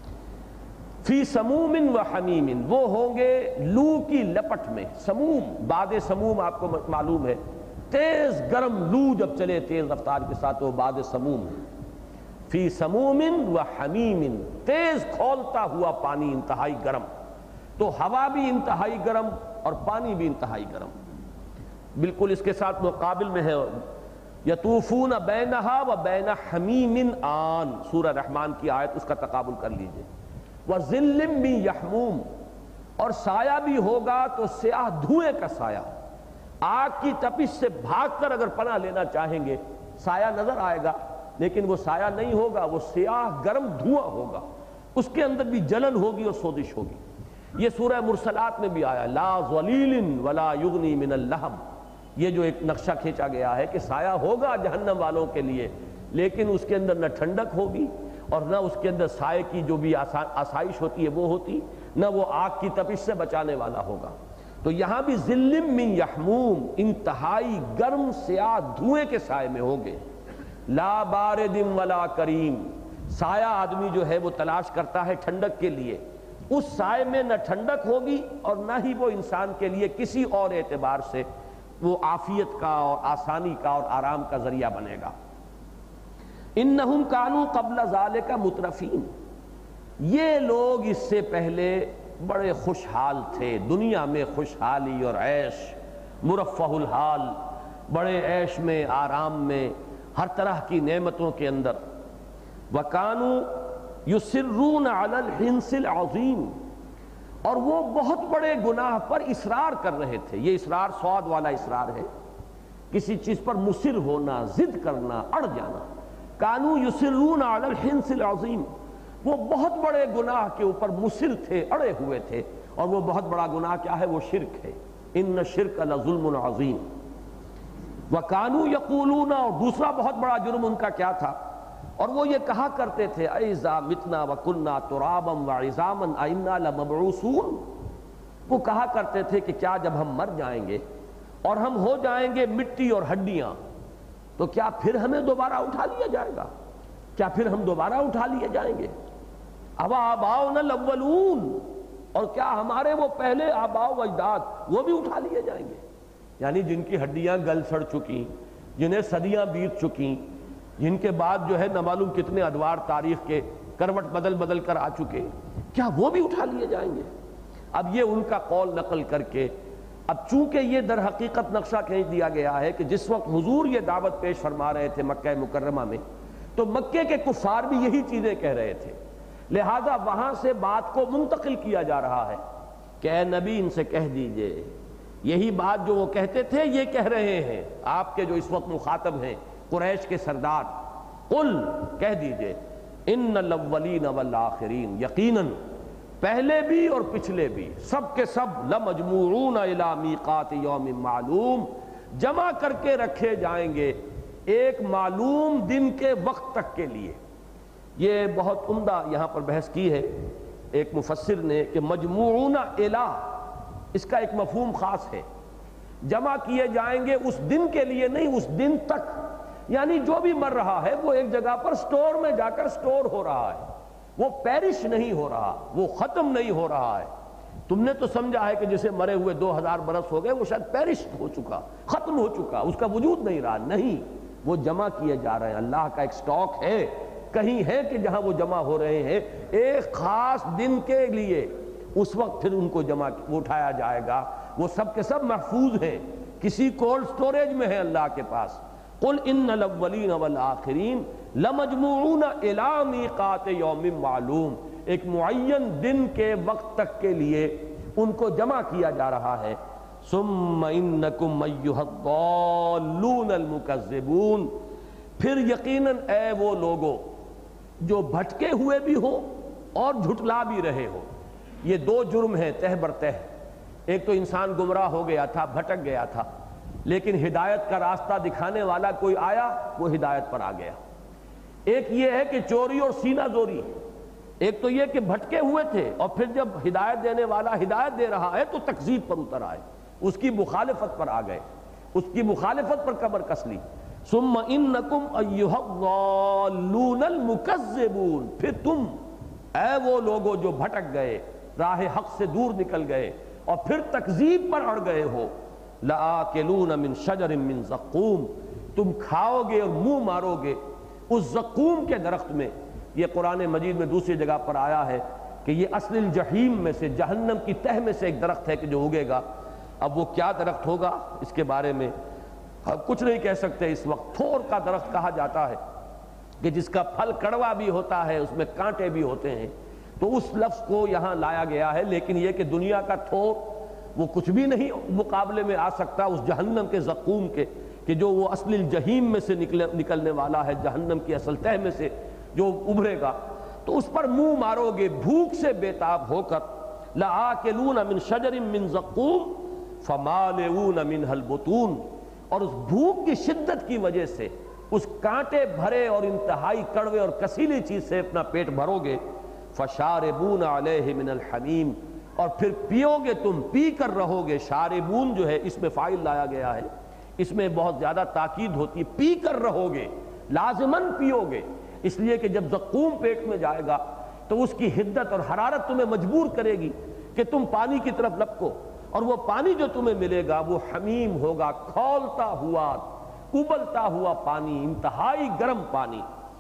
فی سموم و حمیم، وہ ہوں گے لو کی لپٹ میں۔ سموم، باد سموم آپ کو معلوم ہے، تیز گرم لو جب چلے تیز رفتار کے ساتھ، وہ باد سموم۔ فی سموم و حمیم، تیز کھولتا ہوا پانی، انتہائی گرم۔ تو ہوا بھی انتہائی گرم اور پانی بھی انتہائی گرم، بالکل اس کے ساتھ مقابل میں ہے۔ یطوفون بینہا و بین حمیم آن، سورہ رحمان کی آیت، اس کا تقابل کر لیجئے۔ وَظِلٍّ مِّن یحموم، اور سایہ بھی ہوگا تو سیاہ دھوئیں کا سایہ۔ آگ کی تپش سے بھاگ کر اگر پناہ لینا چاہیں گے، سایہ نظر آئے گا لیکن وہ سایہ نہیں ہوگا، وہ سیاہ گرم دھواں ہوگا، اس کے اندر بھی جلن ہوگی اور سوزش ہوگی۔ یہ سورہ مرسلات میں بھی آیا، لا ظلیل ولا یغنی من اللہب۔ یہ جو ایک نقشہ کھینچا گیا ہے کہ سایہ ہوگا جہنم والوں کے لیے، لیکن اس کے اندر نہ ٹھنڈک ہوگی اور نہ اس کے اندر سائے کی جو بھی آسائش ہوتی ہے وہ ہوتی، نہ وہ آگ کی تپش سے بچانے والا ہوگا۔ تو یہاں بھی ظل من یحموم، انتہائی گرم سیاہ دھوئیں کے سائے میں ہوگے۔ لا بارد ولا کریم، سایہ آدمی جو ہے وہ تلاش کرتا ہے ٹھنڈک کے لیے، اس سائے میں نہ ٹھنڈک ہوگی اور نہ ہی وہ انسان کے لیے کسی اور اعتبار سے وہ عافیت کا اور آسانی کا اور آرام کا ذریعہ بنے گا۔ انہم کانوا قبل ذالک مترفین، یہ لوگ اس سے پہلے بڑے خوشحال تھے، دنیا میں خوشحالی اور عیش، مرفہ الحال، بڑے عیش میں، آرام میں، ہر طرح کی نعمتوں کے اندر. وَكَانُوا يُصِرُّونَ عَلَى الْحِنْسِ الْعَظِيمِ، اور وہ بہت بڑے گناہ پر اصرار کر رہے تھے. یہ اصرار سواد والا اصرار ہے، کسی چیز پر مصر ہونا، ضد کرنا، اڑ جانا. کانو یصرون علی الحنس العظیم، وہ بہت بڑے گناہ کے اوپر مصر تھے، اڑے ہوئے تھے. اور وہ بہت بڑا گناہ کیا ہے؟ وہ شرک ہے. ان الشرک لظلم عظیم. وکانو یقولون، اور دوسرا بہت بڑا جرم ان کا کیا تھا؟ اور وہ یہ کہا کرتے تھے اَإِذَا مِتْنَا وَكُنَّا تُرَابًا وَعِظَامًا أَإِنَّا لَمَبْعُوثُونَ. وہ کہا کرتے تھے کہ کیا جب ہم مر جائیں گے اور ہم ہو جائیں گے مٹی اور ہڈیاں تو کیا پھر ہمیں دوبارہ اٹھا لیا جائے گا؟ کیا پھر ہم دوبارہ اٹھا لیے جائیں گے؟ اَوَا آبَاؤُنَا الْأَوَّلُونَ، اور کیا ہمارے وہ پہلے آباء و اجداد وہ بھی اٹھا لیے جائیں گے؟ یعنی جن کی ہڈیاں گل سڑ چکی، جنہیں صدیاں بیت چکی، جن کے بعد جو ہے نہ معلوم کتنے ادوار تاریخ کے کروٹ بدل بدل کر آ چکے، کیا وہ بھی اٹھا لیے جائیں گے؟ اب یہ ان کا قول نقل کر کے، اب چونکہ یہ در حقیقت نقشہ کھینچ دیا گیا ہے کہ جس وقت حضور یہ دعوت پیش فرما رہے تھے مکہ مکرمہ میں، تو مکے کے کفار بھی یہی چیزیں کہہ رہے تھے، لہذا وہاں سے بات کو منتقل کیا جا رہا ہے کہ اے نبی ان سے کہہ دیجئے یہی بات جو وہ کہتے تھے یہ کہہ رہے ہیں آپ کے جو اس وقت مخاطب ہیں قریش کے سردار. قل، کہہ دیجئے، ان الاولین والآخرین، یقیناً پہلے بھی اور پچھلے بھی سب کے سب لمجموعون الی میقات یوم معلوم، جمع کر کے رکھے جائیں گے ایک معلوم دن کے وقت تک کے لیے. یہ بہت عمدہ یہاں پر بحث کی ہے ایک مفسر نے کہ مجموعون الی، اس کا ایک مفہوم خاص ہے. جمع کیے جائیں گے اس دن کے لیے نہیں، اس دن تک. یعنی جو بھی مر رہا ہے وہ ایک جگہ پر سٹور میں جا کر سٹور ہو رہا ہے، وہ پیرش نہیں ہو رہا، وہ ختم نہیں ہو رہا ہے. تم نے تو سمجھا ہے کہ جسے مرے ہوئے دو ہزار برس ہو گئے وہ شاید پیرش ہو چکا، ختم ہو چکا، اس کا وجود نہیں رہا. نہیں، وہ جمع کیے جا رہے ہیں. اللہ کا ایک سٹاک ہے، کہیں ہے کہ جہاں وہ جمع ہو رہے ہیں ایک خاص دن کے لیے. اس وقت پھر ان کو جمع اٹھایا جائے گا. وہ سب کے سب محفوظ ہیں، کسی کولڈ سٹوریج میں ہے اللہ کے پاس. قل ان الاولین والآخرین لمجموعون الی میقات یوم معلوم، ایک معین دن کے وقت تک کے لیے ان کو جمع کیا جا رہا ہے. ثم انکم ایھا الضالون المکذبون، پھر یقیناً اے وہ لوگو جو بھٹکے ہوئے بھی ہو اور جھٹلا بھی رہے ہو. یہ دو جرم ہیں تہ بر تہ. ایک تو انسان گمراہ ہو گیا تھا، بھٹک گیا تھا، لیکن ہدایت کا راستہ دکھانے والا کوئی آیا، وہ ہدایت پر آ گیا. ایک یہ ہے کہ چوری اور سینہ زوری. ایک تو یہ کہ بھٹکے ہوئے تھے اور پھر جب ہدایت دینے والا ہدایت دے رہا ہے تو تکذیب پر اتر آئے، اس کی مخالفت پر آ گئے، اس کی مخالفت پر کمر کس لی. ثم انکم ایھا الضالون المکذبون، پھر تم اے وہ لوگو جو بھٹک گئے، راہ حق سے دور نکل گئے اور پھر تکذیب پر اڑ گئے ہو، لآکلون من شجر من زقوم، تم کھاؤ گے اور منہ مارو گے اس زقوم کے درخت میں. یہ قرآن مجید میں دوسری جگہ پر آیا ہے کہ یہ اصل الجحیم میں سے، جہنم کی تہ میں سے ایک درخت ہے کہ جو اگے گا. اب وہ کیا درخت ہوگا اس کے بارے میں ہم کچھ نہیں کہہ سکتے اس وقت. تھور کا درخت کہا جاتا ہے کہ جس کا پھل کڑوا بھی ہوتا ہے، اس میں کانٹے بھی ہوتے ہیں، تو اس لفظ کو یہاں لایا گیا ہے. لیکن یہ کہ دنیا کا تھور وہ کچھ بھی نہیں مقابلے میں آ سکتا اس جہنم کے زقوم کے، کہ جو وہ اصل الجحیم میں سے نکلنے والا ہے، جہنم کی اصل تہ میں سے جو ابھرے گا. تو اس پر منہ مارو گے بھوک سے بےتاب ہو کر. لآکلون من شجر من زقوم فمالئون منها البطون، اور اس بھوک کی شدت کی وجہ سے اس کانٹے بھرے اور انتہائی کڑوے اور کسیلی چیز سے اپنا پیٹ بھرو گے. فشاربون علیہ من الحمیم، اور پھر پیو گے، تم پی کر رہو گے. شاربون جو ہے اس میں فاعل لایا گیا ہے، اس میں بہت زیادہ تاکید ہوتی ہے. پی کر رہو گے، لازماً پیو گے، اس لیے کہ جب زقوم پیٹ میں جائے گا تو اس کی حدت اور حرارت تمہیں مجبور کرے گی کہ تم پانی کی طرف لپکو، اور وہ پانی جو تمہیں ملے گا وہ حمیم ہوگا، کھولتا ہوا ابلتا ہوا پانی، انتہائی گرم پانی.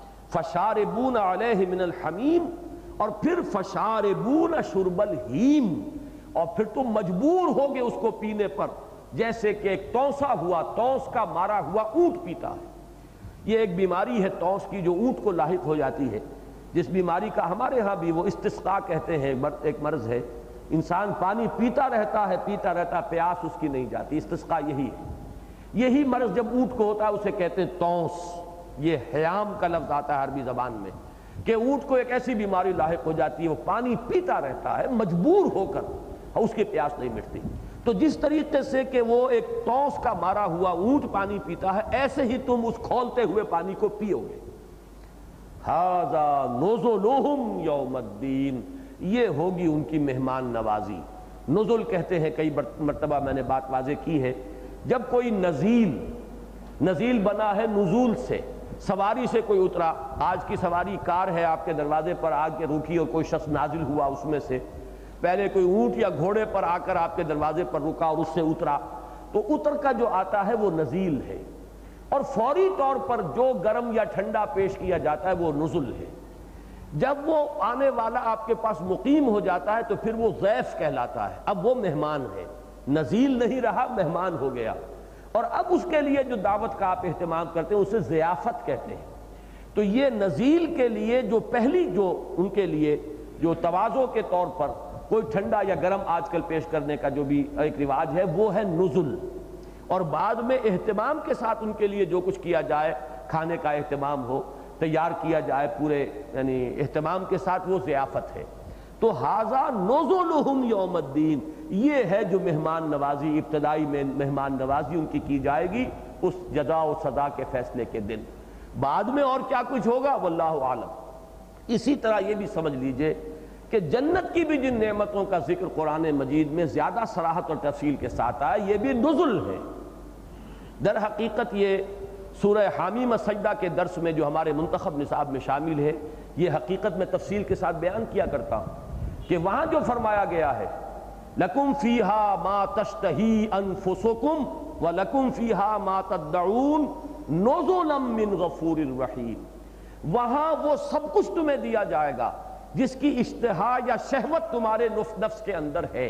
فشاربون علیہ من الحمیم، اور پھر فشاربون شرب الہیم، اور پھر تم مجبور ہوگے اس کو پینے پر جیسے کہ ایک تونسا ہوا، تونس کا مارا ہوا اونٹ پیتا ہے۔ یہ ایک بیماری ہے تونس کی جو اونٹ کو لاحق ہو جاتی ہے، جس بیماری کا ہمارے ہاں بھی وہ استسقاء کہتے ہیں، ایک مرض ہے، انسان پانی پیتا رہتا ہے پیتا رہتا پیاس اس کی نہیں جاتی، استسقاء یہی ہے۔ یہی مرض جب اونٹ کو ہوتا ہے اسے کہتے ہیں تونس، یہ حیام کا لفظ آتا ہے عربی زبان میں، کہ اونٹ کو ایک ایسی بیماری لاحق ہو جاتی ہے، وہ پانی پیتا رہتا ہے مجبور ہو کر، اس کی پیاس نہیں مٹتی۔ تو جس طریقے سے کہ وہ ایک تونس کا مارا ہوا اونٹ پانی پیتا ہے، ایسے ہی تم اس کھولتے ہوئے پانی کو پیو گے۔ ھذا نزلہم یوم الدین، یہ ہوگی ان کی مہمان نوازی۔ نزل کہتے ہیں، کئی مرتبہ میں نے بات واضح کی ہے، جب کوئی نزیل، نزیل بنا ہے نزول سے، سواری سے کوئی اترا، آج کی سواری کار ہے آپ کے دروازے پر آ کے رکی اور کوئی شخص نازل ہوا اس میں سے، پہلے کوئی اونٹ یا گھوڑے پر آ کر آپ کے دروازے پر رکا اور اس سے اترا، تو اتر کا جو آتا ہے وہ نزیل ہے، اور فوری طور پر جو گرم یا ٹھنڈا پیش کیا جاتا ہے وہ نزل ہے۔ جب وہ آنے والا آپ کے پاس مقیم ہو جاتا ہے تو پھر وہ ضیف کہلاتا ہے، اب وہ مہمان ہے، نزیل نہیں رہا، مہمان ہو گیا، اور اب اس کے لیے جو دعوت کا آپ اہتمام کرتے ہیں اسے ضیافت کہتے ہیں۔ تو یہ نزیل کے لیے جو پہلی جو ان کے لیے جو تواضع کے طور پر کوئی ٹھنڈا یا گرم آج کل پیش کرنے کا جو بھی ایک رواج ہے وہ ہے نزل، اور بعد میں اہتمام کے ساتھ ان کے لیے جو کچھ کیا جائے، کھانے کا اہتمام ہو، تیار کیا جائے پورے یعنی اہتمام کے ساتھ، وہ ضیافت ہے۔ تو ھذا نزلہم یوم الدین، یہ ہے جو مہمان نوازی، ابتدائی میں مہمان نوازی ان کی کی جائے گی اس جزا و سزا کے فیصلے کے دن۔ بعد میں اور کیا کچھ ہوگا واللہ عالم۔ اسی طرح یہ بھی سمجھ لیجئے کہ جنت کی بھی جن نعمتوں کا ذکر قرآن مجید میں زیادہ صراحت اور تفصیل کے ساتھ آیا، یہ بھی نزل ہے۔ در حقیقت یہ سورہ حامیم السجدہ کے درس میں جو ہمارے منتخب نصاب میں شامل ہے، یہ حقیقت میں تفصیل کے ساتھ بیان کیا کرتا ہوں کہ وہاں جو فرمایا گیا ہے لَكُمْ فِيهَا مَا تَشْتَهِي أَنفُسُكُمْ وَلَكُمْ فِيهَا مَا تَدَّعُونَ نُزُلًا مِّن غَفُورٍ رَحِيمٍ، وہاں وہ سب کچھ تمہیں دیا جائے گا جس کی اشتہا یا شہوت تمہارے نفس کے اندر ہے،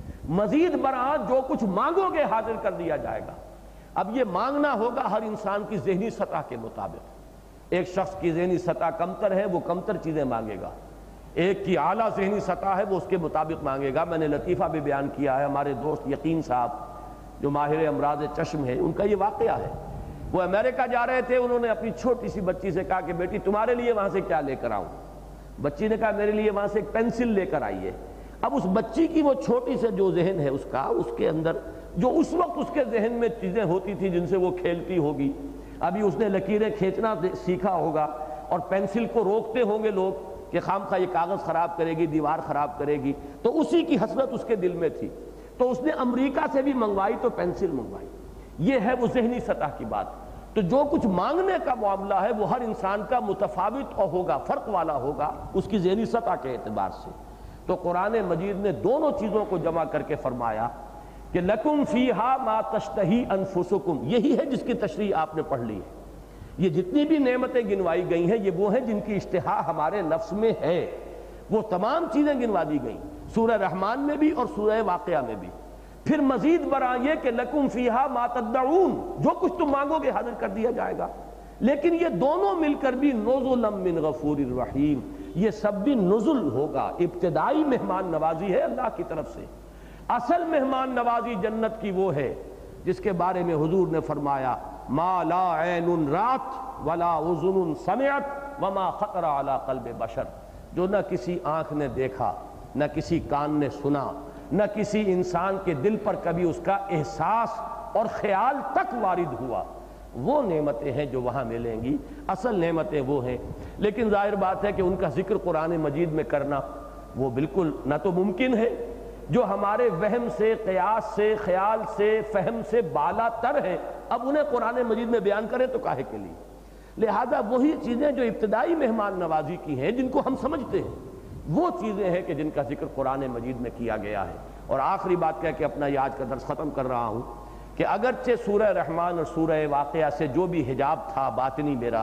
مزید برآں جو کچھ مانگو گے حاضر کر دیا جائے گا۔ اب یہ مانگنا ہوگا ہر انسان کی ذہنی سطح کے مطابق، ایک شخص کی ذہنی سطح کمتر ہے وہ کمتر چیزیں مانگے گا، ایک کی اعلیٰ ذہنی سطح ہے وہ اس کے مطابق مانگے گا۔ میں نے لطیفہ بھی بیان کیا ہے، ہمارے دوست یقین صاحب جو ماہر امراض چشم ہے، ان کا یہ واقعہ ہے، وہ امریکہ جا رہے تھے، انہوں نے اپنی چھوٹی سی بچی سے کہا کہ بیٹی تمہارے لیے وہاں سے کیا لے کر آؤں؟ بچی نے کہا میرے لیے وہاں سے ایک پینسل لے کر آئیے۔ اب اس بچی کی وہ چھوٹی سے جو ذہن ہے اس کا، اس کے اندر جو اس وقت اس کے ذہن میں چیزیں ہوتی تھی جن سے وہ کھیلتی ہوگی، ابھی اس نے لکیریں کھینچنا سیکھا ہوگا، اور پینسل کو روکتے ہوں گے لوگ کہ خام خواہ یہ کاغذ خراب کرے گی، دیوار خراب کرے گی، تو اسی کی حسرت اس کے دل میں تھی، تو اس نے امریکہ سے بھی منگوائی تو پینسل منگوائی۔ یہ ہے وہ ذہنی سطح کی بات۔ تو جو کچھ مانگنے کا معاملہ ہے وہ ہر انسان کا متفاوت ہوگا، فرق والا ہوگا اس کی ذہنی سطح کے اعتبار سے۔ تو قرآن مجید نے دونوں چیزوں کو جمع کر کے فرمایا کہ لَكُمْ فِيهَا مَا تَشْتَهِي أَنفُسُكُمْ، یہی ہے جس کی تشریح آپ نے پڑھ لی ہے۔ یہ جتنی بھی نعمتیں گنوائی گئی ہیں یہ وہ ہیں جن کی اشتہا ہمارے نفس میں ہے، وہ تمام چیزیں گنوا دی گئیں سورہ رحمان میں بھی اور سورہ واقعہ میں بھی۔ پھر مزید برآں یہ کہ لَكُمْ فِيهَا مَا تَدَّعُونَ، جو کچھ تم مانگو گے حاضر کر دیا جائے گا۔ لیکن یہ دونوں مل کر بھی نُزُلًا مِّن غَفُورٍ رَحِيمٍ، یہ سب بھی نزل ہوگا، ابتدائی مہمان نوازی ہے اللہ کی طرف سے۔ اصل مہمان نوازی جنت کی وہ ہے جس کے بارے میں حضور نے فرمایا ما لا عین رات ولا اذن سمعت وما خطر علی قلب بشر، جو نہ کسی آنکھ نے دیکھا، نہ کسی کان نے سنا، نہ کسی انسان کے دل پر کبھی اس کا احساس اور خیال تک وارد ہوا، وہ نعمتیں ہیں جو وہاں ملیں گی، اصل نعمتیں وہ ہیں۔ لیکن ظاہر بات ہے کہ ان کا ذکر قرآن مجید میں کرنا وہ بالکل نہ تو ممکن ہے، جو ہمارے وہم سے، قیاس سے، خیال سے، فہم سے بالا تر ہے، اب انہیں قرآن مجید میں بیان کریں تو کاہے کے لیے؟ لہذا وہی چیزیں جو ابتدائی مہمان نوازی کی ہیں، جن کو ہم سمجھتے ہیں، وہ چیزیں ہیں کہ جن کا ذکر قرآن مجید میں کیا گیا ہے۔ اور آخری بات کہہ کے اپنا یہ آج کا درس ختم کر رہا ہوں کہ اگرچہ سورہ رحمان اور سورہ واقعہ سے جو بھی حجاب تھا باطنی میرا،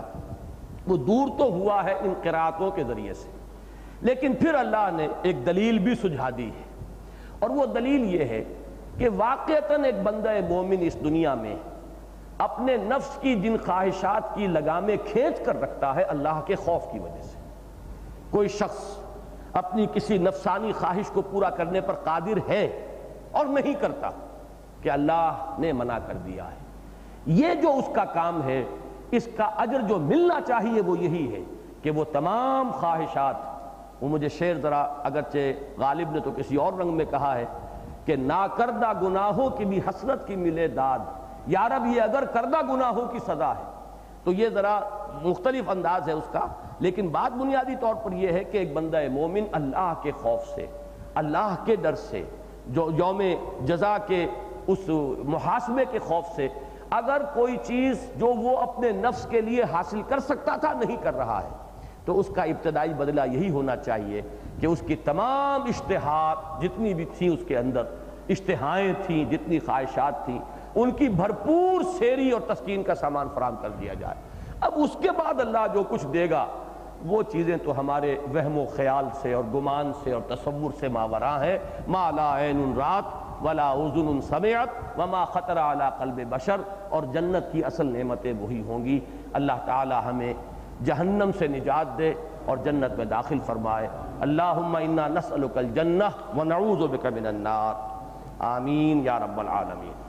وہ دور تو ہوا ہے ان قرأتوں کے ذریعے سے، لیکن پھر اللہ نے ایک دلیل بھی سجھا دی ہے، اور وہ دلیل یہ ہے کہ واقعتاً ایک بندہ مومن اس دنیا میں اپنے نفس کی جن خواہشات کی لگامیں کھینچ کر رکھتا ہے اللہ کے خوف کی وجہ سے. کوئی شخص اپنی کسی نفسانی خواہش کو پورا کرنے پر قادر ہے اور نہیں کرتا کہ اللہ نے منع کر دیا ہے. یہ جو اس کا کام ہے، اس کا اجر جو ملنا چاہیے وہ یہی ہے کہ وہ تمام خواہشات، وہ مجھے شعر ذرا اگرچہ غالب نے تو کسی اور رنگ میں کہا ہے کہ ناکردہ گناہوں کی بھی حسرت کی ملے داد، یا رب یہ اگر کردہ گناہوں کی سزا ہے. تو یہ ذرا مختلف انداز ہے اس کا، لیکن بات بنیادی طور پر یہ ہے کہ ایک بندہ مومن اللہ کے خوف سے، اللہ کے ڈر سے، جو یوم جزا کے اس محاسبے کے خوف سے، اگر کوئی چیز جو وہ اپنے نفس کے لیے حاصل کر سکتا تھا نہیں کر رہا ہے، تو اس کا ابتدائی بدلہ یہی ہونا چاہیے کہ اس کی تمام اشتہات جتنی بھی تھیں، اس کے اندر اشتہائیں تھیں، جتنی خواہشات تھیں، ان کی بھرپور سیری اور تسکین کا سامان فراہم کر دیا جائے. اب اس کے بعد اللہ جو کچھ دے گا وہ چیزیں تو ہمارے وہم و خیال سے اور گمان سے اور تصور سے ماوراء ہیں. ما لا عین رات ولا اذن سمعت وما خطر علی قلب بشر. اور جنت کی اصل نعمتیں وہی ہوں گی. اللہ تعالی ہمیں جہنم سے نجات دے اور جنت میں داخل فرمائے. اللہم انا نسألک الجنہ ونعوذ بک من النار. آمین یا رب العالمین.